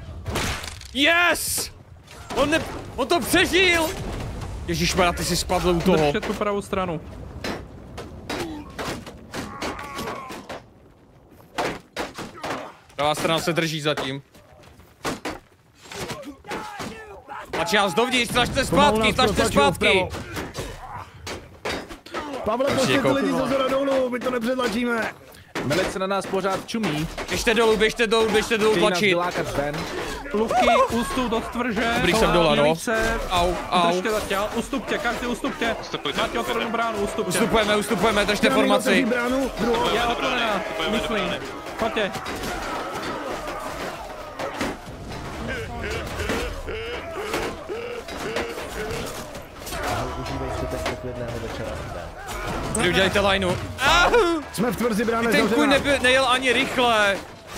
Yes! On, ne, on to přežil! Ježišmarja, ty jsi spadl u toho. Držte tu pravou stranu. Pravá strana se drží zatím. Tlačí nás dovnitř, tlačte zpátky, tlačte zpátky! Pavle, poštěte lidi ze zora dolů, my to nepředlačíme. Milice na nás pořád čumí. Běžte dolů, běžte dolů, běžte dolů tlačit. Pluky, ústup do stvrže. Dobrý jsem dole, no. Au, au. Držte zatím, ustupte, každý ustupte. Máte otvorenou bránu, ustupte. Ustupujeme, ustupujeme, držte formaci. Je otvorená, myslím. Pojďte. Kdy udělejte lineu. Jsme v tvrzi brány zavřená. Ten kuj neby, nejel ani rychle.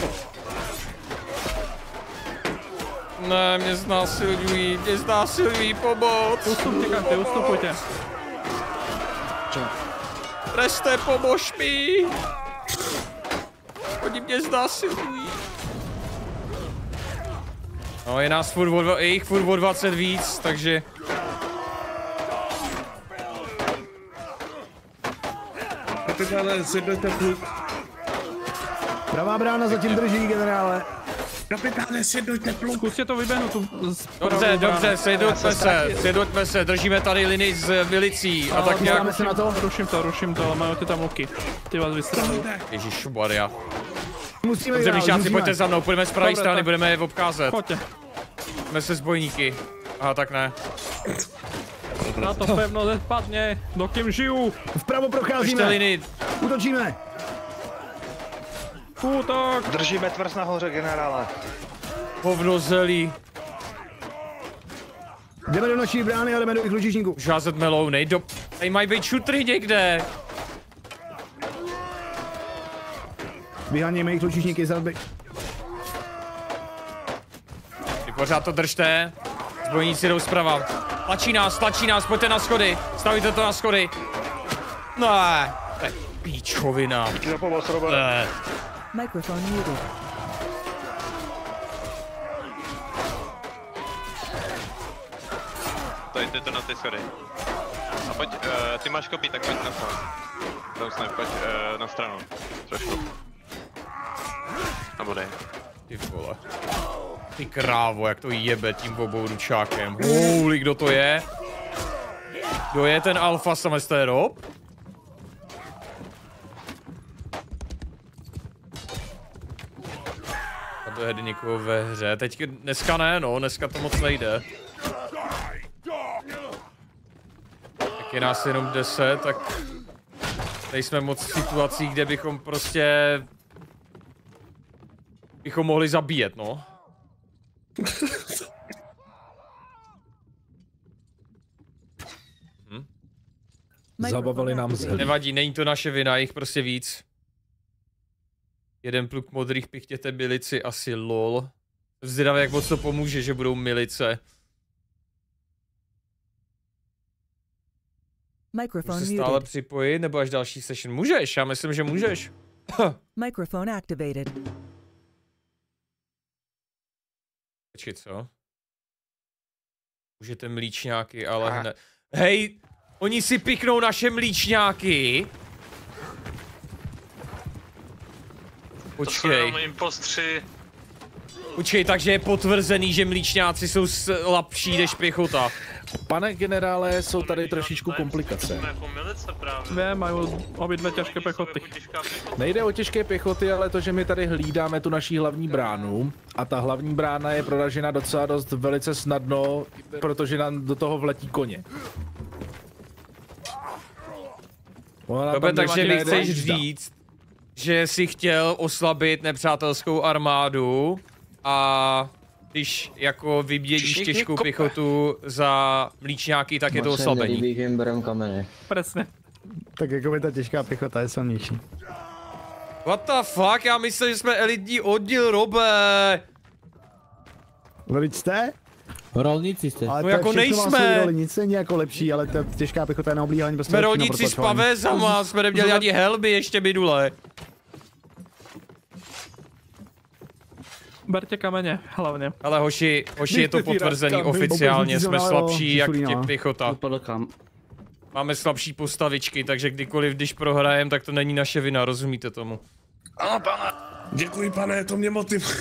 Ne, mě znásilňují, mě znásilňují, pomoc. Ustupte, každý, ustupujte. Preste, pomož mi. Oni mě znásilňují. No, je nás furt o, je jich furt o dvacet víc, takže... Kapitáne, sjednojte pluk. Pravá brána zatím drží, generále. Kapitáne, sjednojte pluk. Zkuste to vyběhnout tu. Dobře, dobře, sjednojme se, sjednojme se, držíme tady linii z milicí a tak nějak... se na to. Ruším to, ruším to, mají ty tam luky. Ty vás vystřelují. Ježišmarja. Musíme Dobře, blížáci, pojďte za mnou, půjdeme z pravé strany, budeme je obcházet. Pojďte. Jsme se zbojníky. Aha, tak ne. Na to pevno nespadně, dokým žiju. Vpravo procházíme. Útočíme. Útok. Držíme tvrz nahoře, generále. Hovno zelí. Jdeme do naší brány a jdeme do jejich lučišníků. Už házet melouny, do... Tady mají být šutry někde. Vyhánějme jejich lučišníky za zby. Vy pořád to držte. Zbojníci jdou zprava. Tlačí nás, tlačí nás, pojďte na schody. Stavíte to na schody. Ne, to je píčovina. Ne. Microphone muted. Dojďte to na ty schody. A pojď, uh, ty máš kopí, tak pojď na stranu. Dousne, pojď uh, na stranu. Trošku. A bude. Ty vole. Ty krávo, jak to jebe tím obou ručákem. Holy, kdo to je? Kdo je ten alfa samesté Rob? A dojede někoho ve hře. Teď dneska ne, no, dneska to moc nejde. Tak je nás jenom deset, tak nejsme moc v situacích, kde bychom prostě bychom mohli zabíjet, no. hm? Zabavili nám zhlí. Nevadí, není to naše vina, jich prostě víc. Jeden pluk modrých pichtěte milici, asi lol. Zvědavé, jak moc to pomůže, že budou milice. Microphone Můžeš se stále muted. připojit, nebo až další session? Můžeš, já myslím, že můžeš. Microphone activated. Počkej, co? Můžete mlíčňáky, ale hned... Hej, oni si piknou naše mlíčňáky. Počkej. Impostři. Počkej, takže je potvrzený, že mlíčňáci jsou slabší než pěchota. Pane generále, jsou tady trošičku komplikace. Ne, mají obě dvě těžké pěchoty. Nejde o těžké pěchoty, ale to, že my tady hlídáme tu naší hlavní bránu a ta hlavní brána je proražena docela dost velice snadno, protože nám do toho vletí koně. Dobře, takže mi chceš říct, že jsi chtěl oslabit nepřátelskou armádu a když jako vybědíš těžkou pěchotu za mlíčňáky, tak je to oslabení. Přesně. Tak jako by ta těžká pěchota je silnější. What the fuck? Já myslel, že jsme elitní oddíl, Robe. Volič jste? Rolníci jste. Ale no jako nejsme. Roli, nic není jako lepší, ale ta těžká pěchota je na oblíhání. Jsme rolníci s pavézama, jsme neměli ani helby ještě minule. Berte kameně, hlavně. Ale hoši, hoši je to potvrzený oficiálně, jsme slabší jak tě pěchota. Máme slabší postavičky, takže kdykoliv, když prohrajem, tak to není naše vina, rozumíte tomu? Ano, pane. Děkuji, pane, to mě motivuje.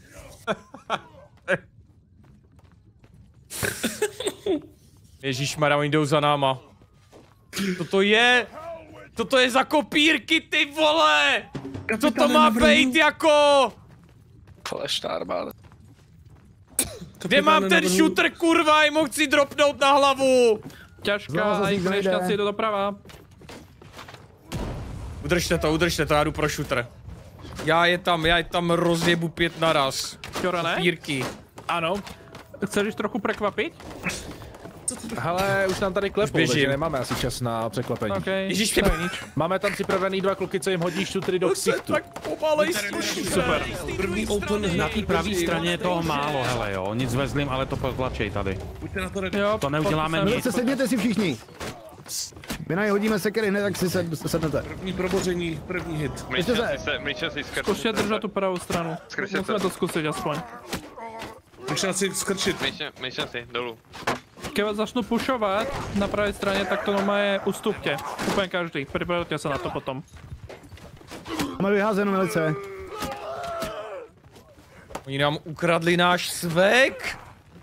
Ježíšmarja, oni jdou za náma. Co to je? Co to je za kopírky, ty vole? Co to má být jako? Falešná armáda. Kde mám ten shooter, kurva, jim ho chci dropnout na hlavu. Těžká, a jich nešťastí jde doprava. Udržte to, udržte to, já jdu pro shooter. Já je tam, já je tam rozjebu pět naraz. Čora, kopírky. Ano. Chceš trochu překvapit? Hele, už nám tady klepou, takže nemáme asi čas na překvapení. Okay. Ježíš, ty... Máme tam připravený dva kluky, co jim hodí šutry do ksichtu. Tak pomalej sluší. Super. První open na té pravé straně je toho málo, hele jo, nic vezlím, ale to potlačej tady. Jo, to neuděláme nic. Se sedněte si všichni. My na ně hodíme sekery hned, tak si sednete. První proboření, první hit. Mlíče si skrčit. Zkuste držet tu pravou stranu. Musíme to zkusit aspoň. Můžeme si skrčit. Mlíče si, dolů. Když vás začnu pušovat na pravé straně, tak to normálně ustuptě. Úplně každý. Připravujte se na to potom. Máme vyházenou milice. Oni nám ukradli náš svek.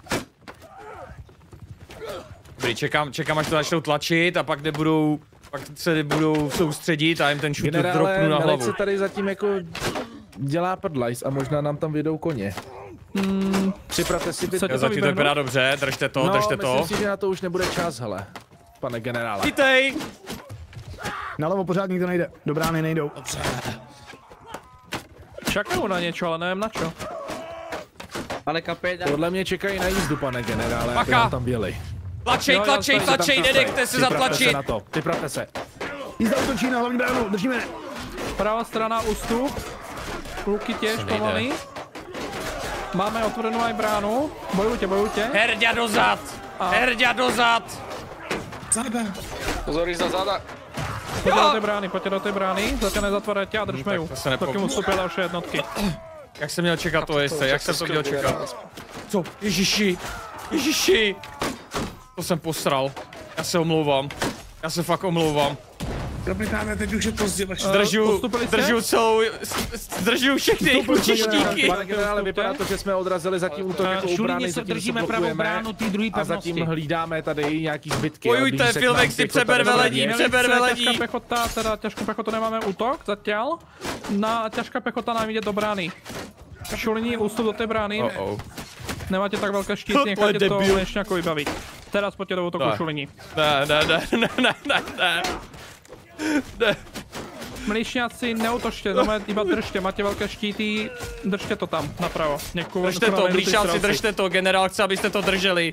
Dobrý, čekám, čekám, až to začnou tlačit a pak nebudou, pak se nebudou soustředit a jim ten shooter dropnu na hlavu. Generále, tady zatím jako dělá prdlajs a možná nám tam vyjdou koně. Hmm, Připravte si byt. Zatím to vypadá dobře, držte to, no, držte to. myslím si, že na to už nebude čas, hele, pane generále. Chytej! Nalevo pořád nikdo nejde, do brány nejdou. Čekají na něco, ale nevím na čo. Ale kapitán... Podle mě čekají na jízdu, pane generále, aby Paka. nám tam běli. Tlačej, tlačej, tlačej, nenechte se zatlačit. na to, připravte se. Jízda útočí na hlavní bránu, držíme. Pravá strana ústup. Kluky těž pomalý. Máme otvorenou aj bránu. Bojujte, bojujte. Herďa dozad! Herďa dozad! Záda. Pozor, za záda. Pojďte do té brány, pojďte do té brány. Zatím nezatvorete a držme ju. Taky mu vstupily další jednotky. Jak jsem měl čekat to jestli, jak jsem to měl čekat? Co? Ježiši! Ježiši! To jsem posral. Já se omlouvám. Já se fakt omlouvám. Kapitáne, teď už je pozdě, vaši. Zdržu, zdržu celou, zdržu všechny jejich lučištíky. Pane generále, vypadá to, že jsme odrazili zatím útok jako u brány, se držíme pravou bránu, ty druhý a zatím hlídáme tady nějaký zbytky. Bojujte, Filmek si přeber velení, přeber velení. Těžká pechota, teda těžkou pechotu nemáme útok, zatiaľ. Na těžká pechota nám jde do brány. Šulní ústup do té brány. Oh oh. Nemáte tak velké štíty, necháte to Mličňáku vybavit. Teraz pojďte do útoku šulní. Ne, ne, ne, ne, ne, ne, ne. Ne. Mličňáci, neutočte, iba držte, máte velké štíty, držte to tam, napravo. Někoho držte to, Mličňáci, držte to, generál chce, abyste to drželi.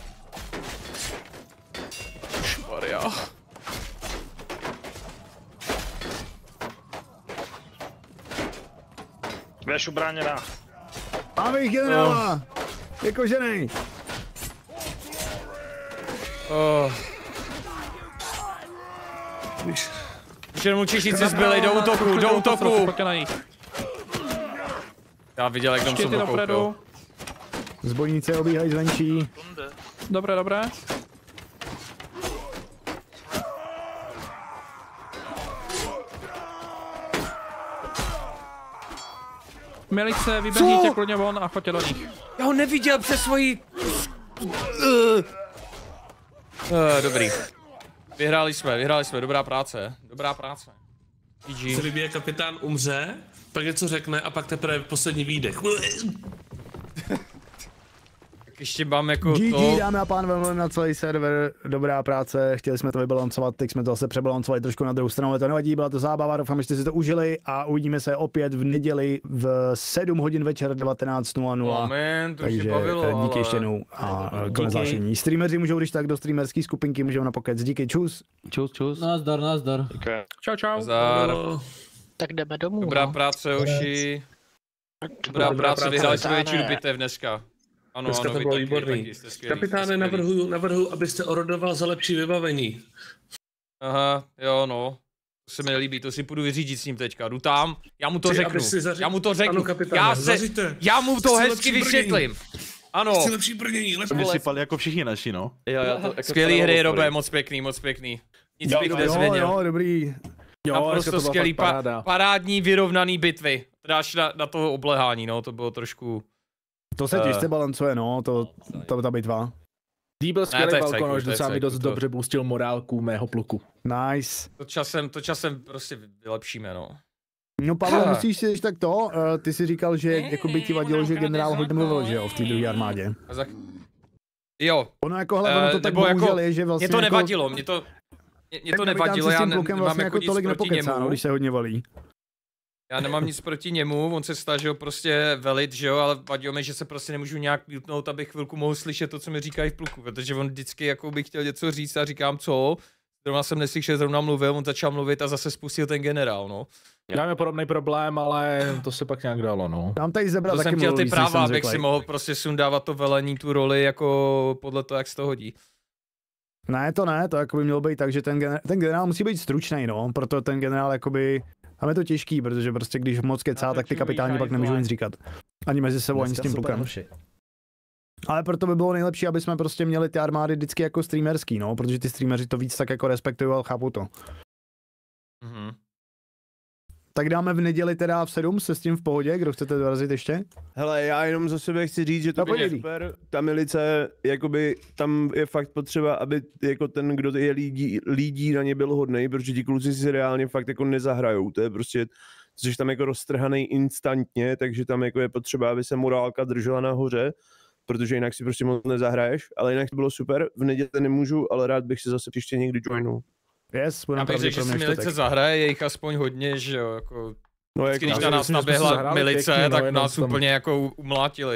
Šmaria. Běž ubráněná. Máme jich generála! Je koženej! Oh. Už jenom lučišníci zbyli, do útoku, do útoku! Já viděl, jak tam jsem dokoupil. Zbojníci obíhají zvenčí. Dobré, dobré. Milice, vyběhněte klidně von a choďte do nich. Já ho neviděl přes svoji... Uh, dobrý. Vyhráli jsme, vyhráli jsme, dobrá práce, dobrá práce. G G. Se vybije kapitán umře, pak něco řekne a pak teprve poslední výdech. Tak ještě mám jako G G, to... dámy a pánové, na celý server, dobrá práce, chtěli jsme to vybalancovat, teď jsme to zase přebalancovali trošku na druhou stranu, ale to nevadí, byla to zábava, doufám, že jste si to užili a uvidíme se opět v neděli v sedm hodin večer devatenáct nula nula. Moment, to takže bavilo, díky ale... ještě jednou a konec zášení. Streameři můžou když tak do streamerské skupinky, můžou na pokec, díky, čus. Čus, čus. Nazdar, nazdar. Okay. Čau, čau. Nazdar. Tak jdeme domů. Dobrá no. práce, Joši. Dobrá, Dobrá práce, vyhráli jsme většinu bitev dneska. Ano, Dneska ano, to bylo taky, výborný. taky, jste skvělý, Kapitáne, jste skvělý. navrhuju, navrhuju, abyste orodoval za lepší vybavení. Aha, jo no. To se mi nelíbí, to si půjdu vyřídit s ním teďka. Jdu tam, já mu to Chci, řeknu. aby si zaři... Já mu to řeknu. Ano, kapitáne, já, se, zařiďte. já mu to Chci hezky vysvětlím. Ano. Chci lepší brnění, lepší. Mě sypali jako všichni naši, no. Jo, já to, jako skvělý hry, Robe, moc pěkný, moc pěkný. Nic bych nezvěděl. Jo, jo, dobrý. Jo, naprosto to skvělý, pa, paráda. parádní, vyrovnaný bitvy. Dáš na, na to oblehání, no, to bylo trošku... To se Uh, těžce balancuje, no, to, to ta bitva. Dý byl skvělý balkon, už to je docela mi cajku, dost to- dobře boostil morálku mého pluku. Nice. To časem, to časem prostě vylepšíme, no. No Pavel, musíš si říct tak to, uh, ty si říkal, že jako by ti vadilo, že generál hodně mluvil, že jo, v té druhé armádě. A za... Jo. Ono jako, hele, ono to Eh, tak nebo bohužel jako, je, že vlastně mě to jako... nevadilo, mě to, mě, mě to ten nevadilo, kapitán si s já tím ne, klukem nemám vlastně jako jako nic tolik proti nepokecá, no, němu. když se hodně volí. Já nemám nic proti němu, on se snažil prostě velit, že jo, ale vadilo mi, že se prostě nemůžu nějak mutnout, abych chvilku mohl slyšet to, co mi říkají v pluku, protože on vždycky jako by chtěl něco říct a říkám co, zrovna jsem neslyšel, zrovna mluvil, on začal mluvit a zase spustil ten generál, no. Máme podobný problém, ale to se pak nějak dalo, no. Tam tady zebra To taky jsem chtěl ty mluví, práva, jsem abych řekl. si mohl prostě sundávat to velení, tu roli jako podle toho, jak se to hodí. Ne, to ne, to jako by mělo být tak, že ten, gener- ten generál musí být stručný, no, proto ten generál jakoby, tam je to těžký, protože prostě když moc kecá, tak ty kapitáni pak nemůžou nic říkat. Ani mezi sebou, ani s tím plukem. Ale proto by bylo nejlepší, aby jsme prostě měli ty armády vždycky jako streamerský, no, protože ty streameři to víc tak jako respektují a chápou to. Mhm. Tak dáme v neděli teda v sedm, se s tím v pohodě, kdo chcete dorazit ještě? Hele, já jenom za sebe chci říct, že to No, je povídej. super, ta milice, jakoby tam je fakt potřeba, aby jako ten, kdo je lídí, lídí na ně byl hodnej, protože ti kluci si reálně fakt jako nezahrajou, to je prostě, jsi tam jako roztrhanej instantně, takže tam jako je potřeba, aby se morálka držela nahoře, protože jinak si prostě moc nezahraješ, ale jinak to bylo super, v neděli nemůžu, ale rád bych se zase příště někdy joinul. Yes, Já bych řekl, že si milice zahraje, je jich aspoň hodně, že jo, jako... No, Vždycky, jako- když na nás myslím, že jsme si naběhla zahrali milice, pěkně, no, tak jenom nás tam- úplně jako umlátili.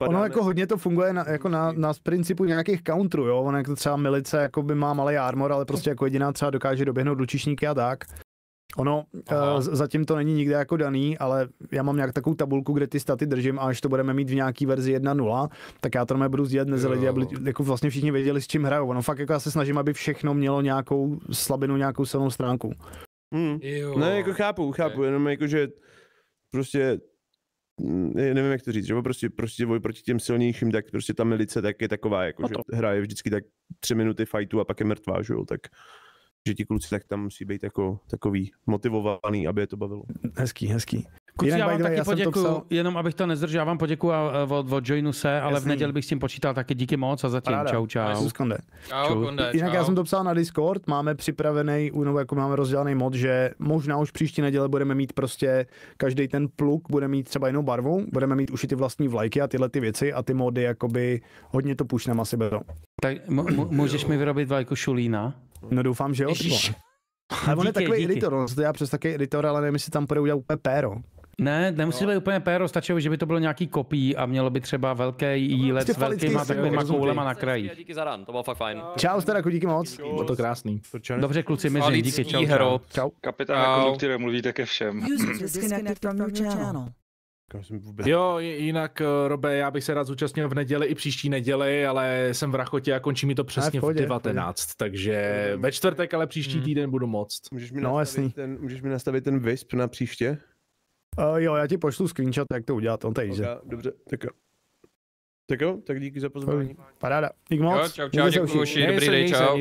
padáme. Ono jako hodně to funguje na, jako na, na principu nějakých counterů, jo, ono jako třeba milice jako by má malý armor, ale prostě jako jediná třeba dokáže doběhnout lučišníky a tak. Ono uh, zatím to není nikde jako daný, ale já mám nějak takovou tabulku, kde ty staty držím a až to budeme mít v nějaký verzi jedna nula, tak já to normálně budu sdílet mezi lidi, aby jako vlastně všichni věděli, s čím hrajou. Ono fakt jako já se snažím, aby všechno mělo nějakou slabinu, nějakou silnou stránku. Hmm. Ne, jako chápu, chápu, jenom jako, že prostě nevím, jak to říct, že prostě, prostě boj proti těm silnějším, tak prostě ta milice tak je taková, jako, že hraje vždycky tak tři minuty fightu a pak je mrtvá, že jo, tak že ti kluci tak tam musí být jako takový motivovaný, aby je to bavilo. Hezký, hezký. Kluci, já vám taky poděkuju, jenom abych to nezdržel, já vám poděkuju od, od joinu se, ale v neděli bych s tím počítal taky díky moc a zatím Paráda. Čau, čau. Konde. Čau, Konde, Jinak čau. já jsem to psal na Discord, máme připravený, nebo jako máme rozdělaný mod, že možná už příští neděle budeme mít prostě, každý ten pluk bude mít třeba jinou barvu, budeme mít už i ty vlastní vlajky a tyhle ty věci a ty mody jakoby hodně to pušneme asi beru. Tak můžeš mi vyrobit vlajku Šulína? No doufám, že jo. Ale on je Díky, takový díky. editor, on se to dělá přes takový editor, ale nevím, jestli tam půjde udělat úplně péro. Ne, nemusí být úplně péro, stačilo, že by to bylo nějaký kopí a mělo by třeba velký jílec s velkýma takovýma koulema na kraji. Díky za ran, to bylo fakt fajn. Čau, Staraku, díky moc. Bylo to krásný. Dobře, kluci, mizím, díky, čau, čau. Čau. Kapitán konjunktivě mluvíte ke všem. User disconnected from your channel. Jo, jinak, Robe, já bych se rád zúčastnil v neděli i příští neděli, ale jsem v Rachotě a končí mi to přesně v devatenáct, takže ve čtvrtek, ale příští týden budu moct. Můžeš mi, No, nastavit, jasný. ten, můžeš mi nastavit ten Wisp na příště? Uh, jo, já ti pošlu screenshot, jak to udělat, on tady, že? Okay, dobře, tak jo. Tak jo, tak díky za pozvání. Paráda, díky moc. Jo, čau, čau, děkuji, uši, dobrý dej, čau.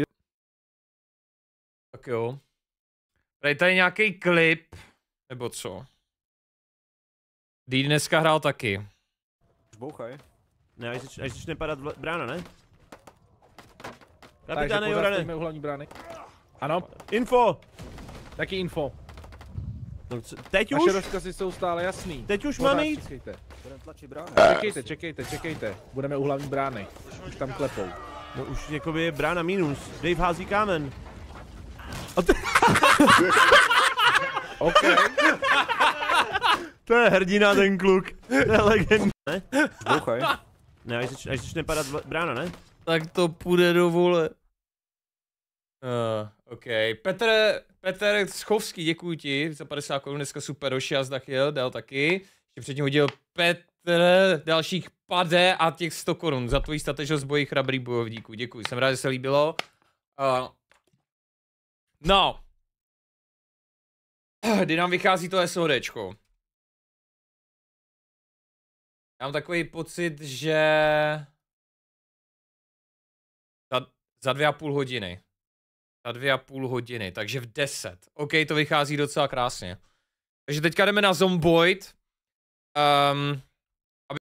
Tak jo. Tady tady nějaký klip, nebo co? Dý dneska hrál taky. Bouchaj. Ne, až, zač, až začne padat vl- brána, ne? Takže Kapitáne pořád Jorane. stojíme u hlavní brány. Ano. Info! Taky info. No, co, teď Naše už? rozkazy jsou stále jasný. Teď už Pořád máme jít? Čekejte. Čekejte, čekejte, čekejte. Budeme u hlavní brány. Už tam klepou. No už jakoby je brána minus. Dave hází kámen. A ty... OK. To je hrdina ten kluk. To je legenda. Ne? Bouchaj. Ne, až, zač, až začne padat vl- brána, ne? Tak to půjde do vole. Uh, OK. Petr, Petr Schovský, děkuji ti za padesát korun, dneska super, Roši Zachyl dal taky. Ještě předtím hodil Petr dalších pade a těch sto korun za tvojí statečnost boji chrabrý bojovníků. Děkuji, jsem rád, že se líbilo. Uh, no. Kdy nám vychází to SODčko? Já mám takový pocit, že za, za dvě a půl hodiny. Za dvě a půl hodiny, takže v deset. OK, to vychází docela krásně. Takže teďka jdeme na Zomboid. Um,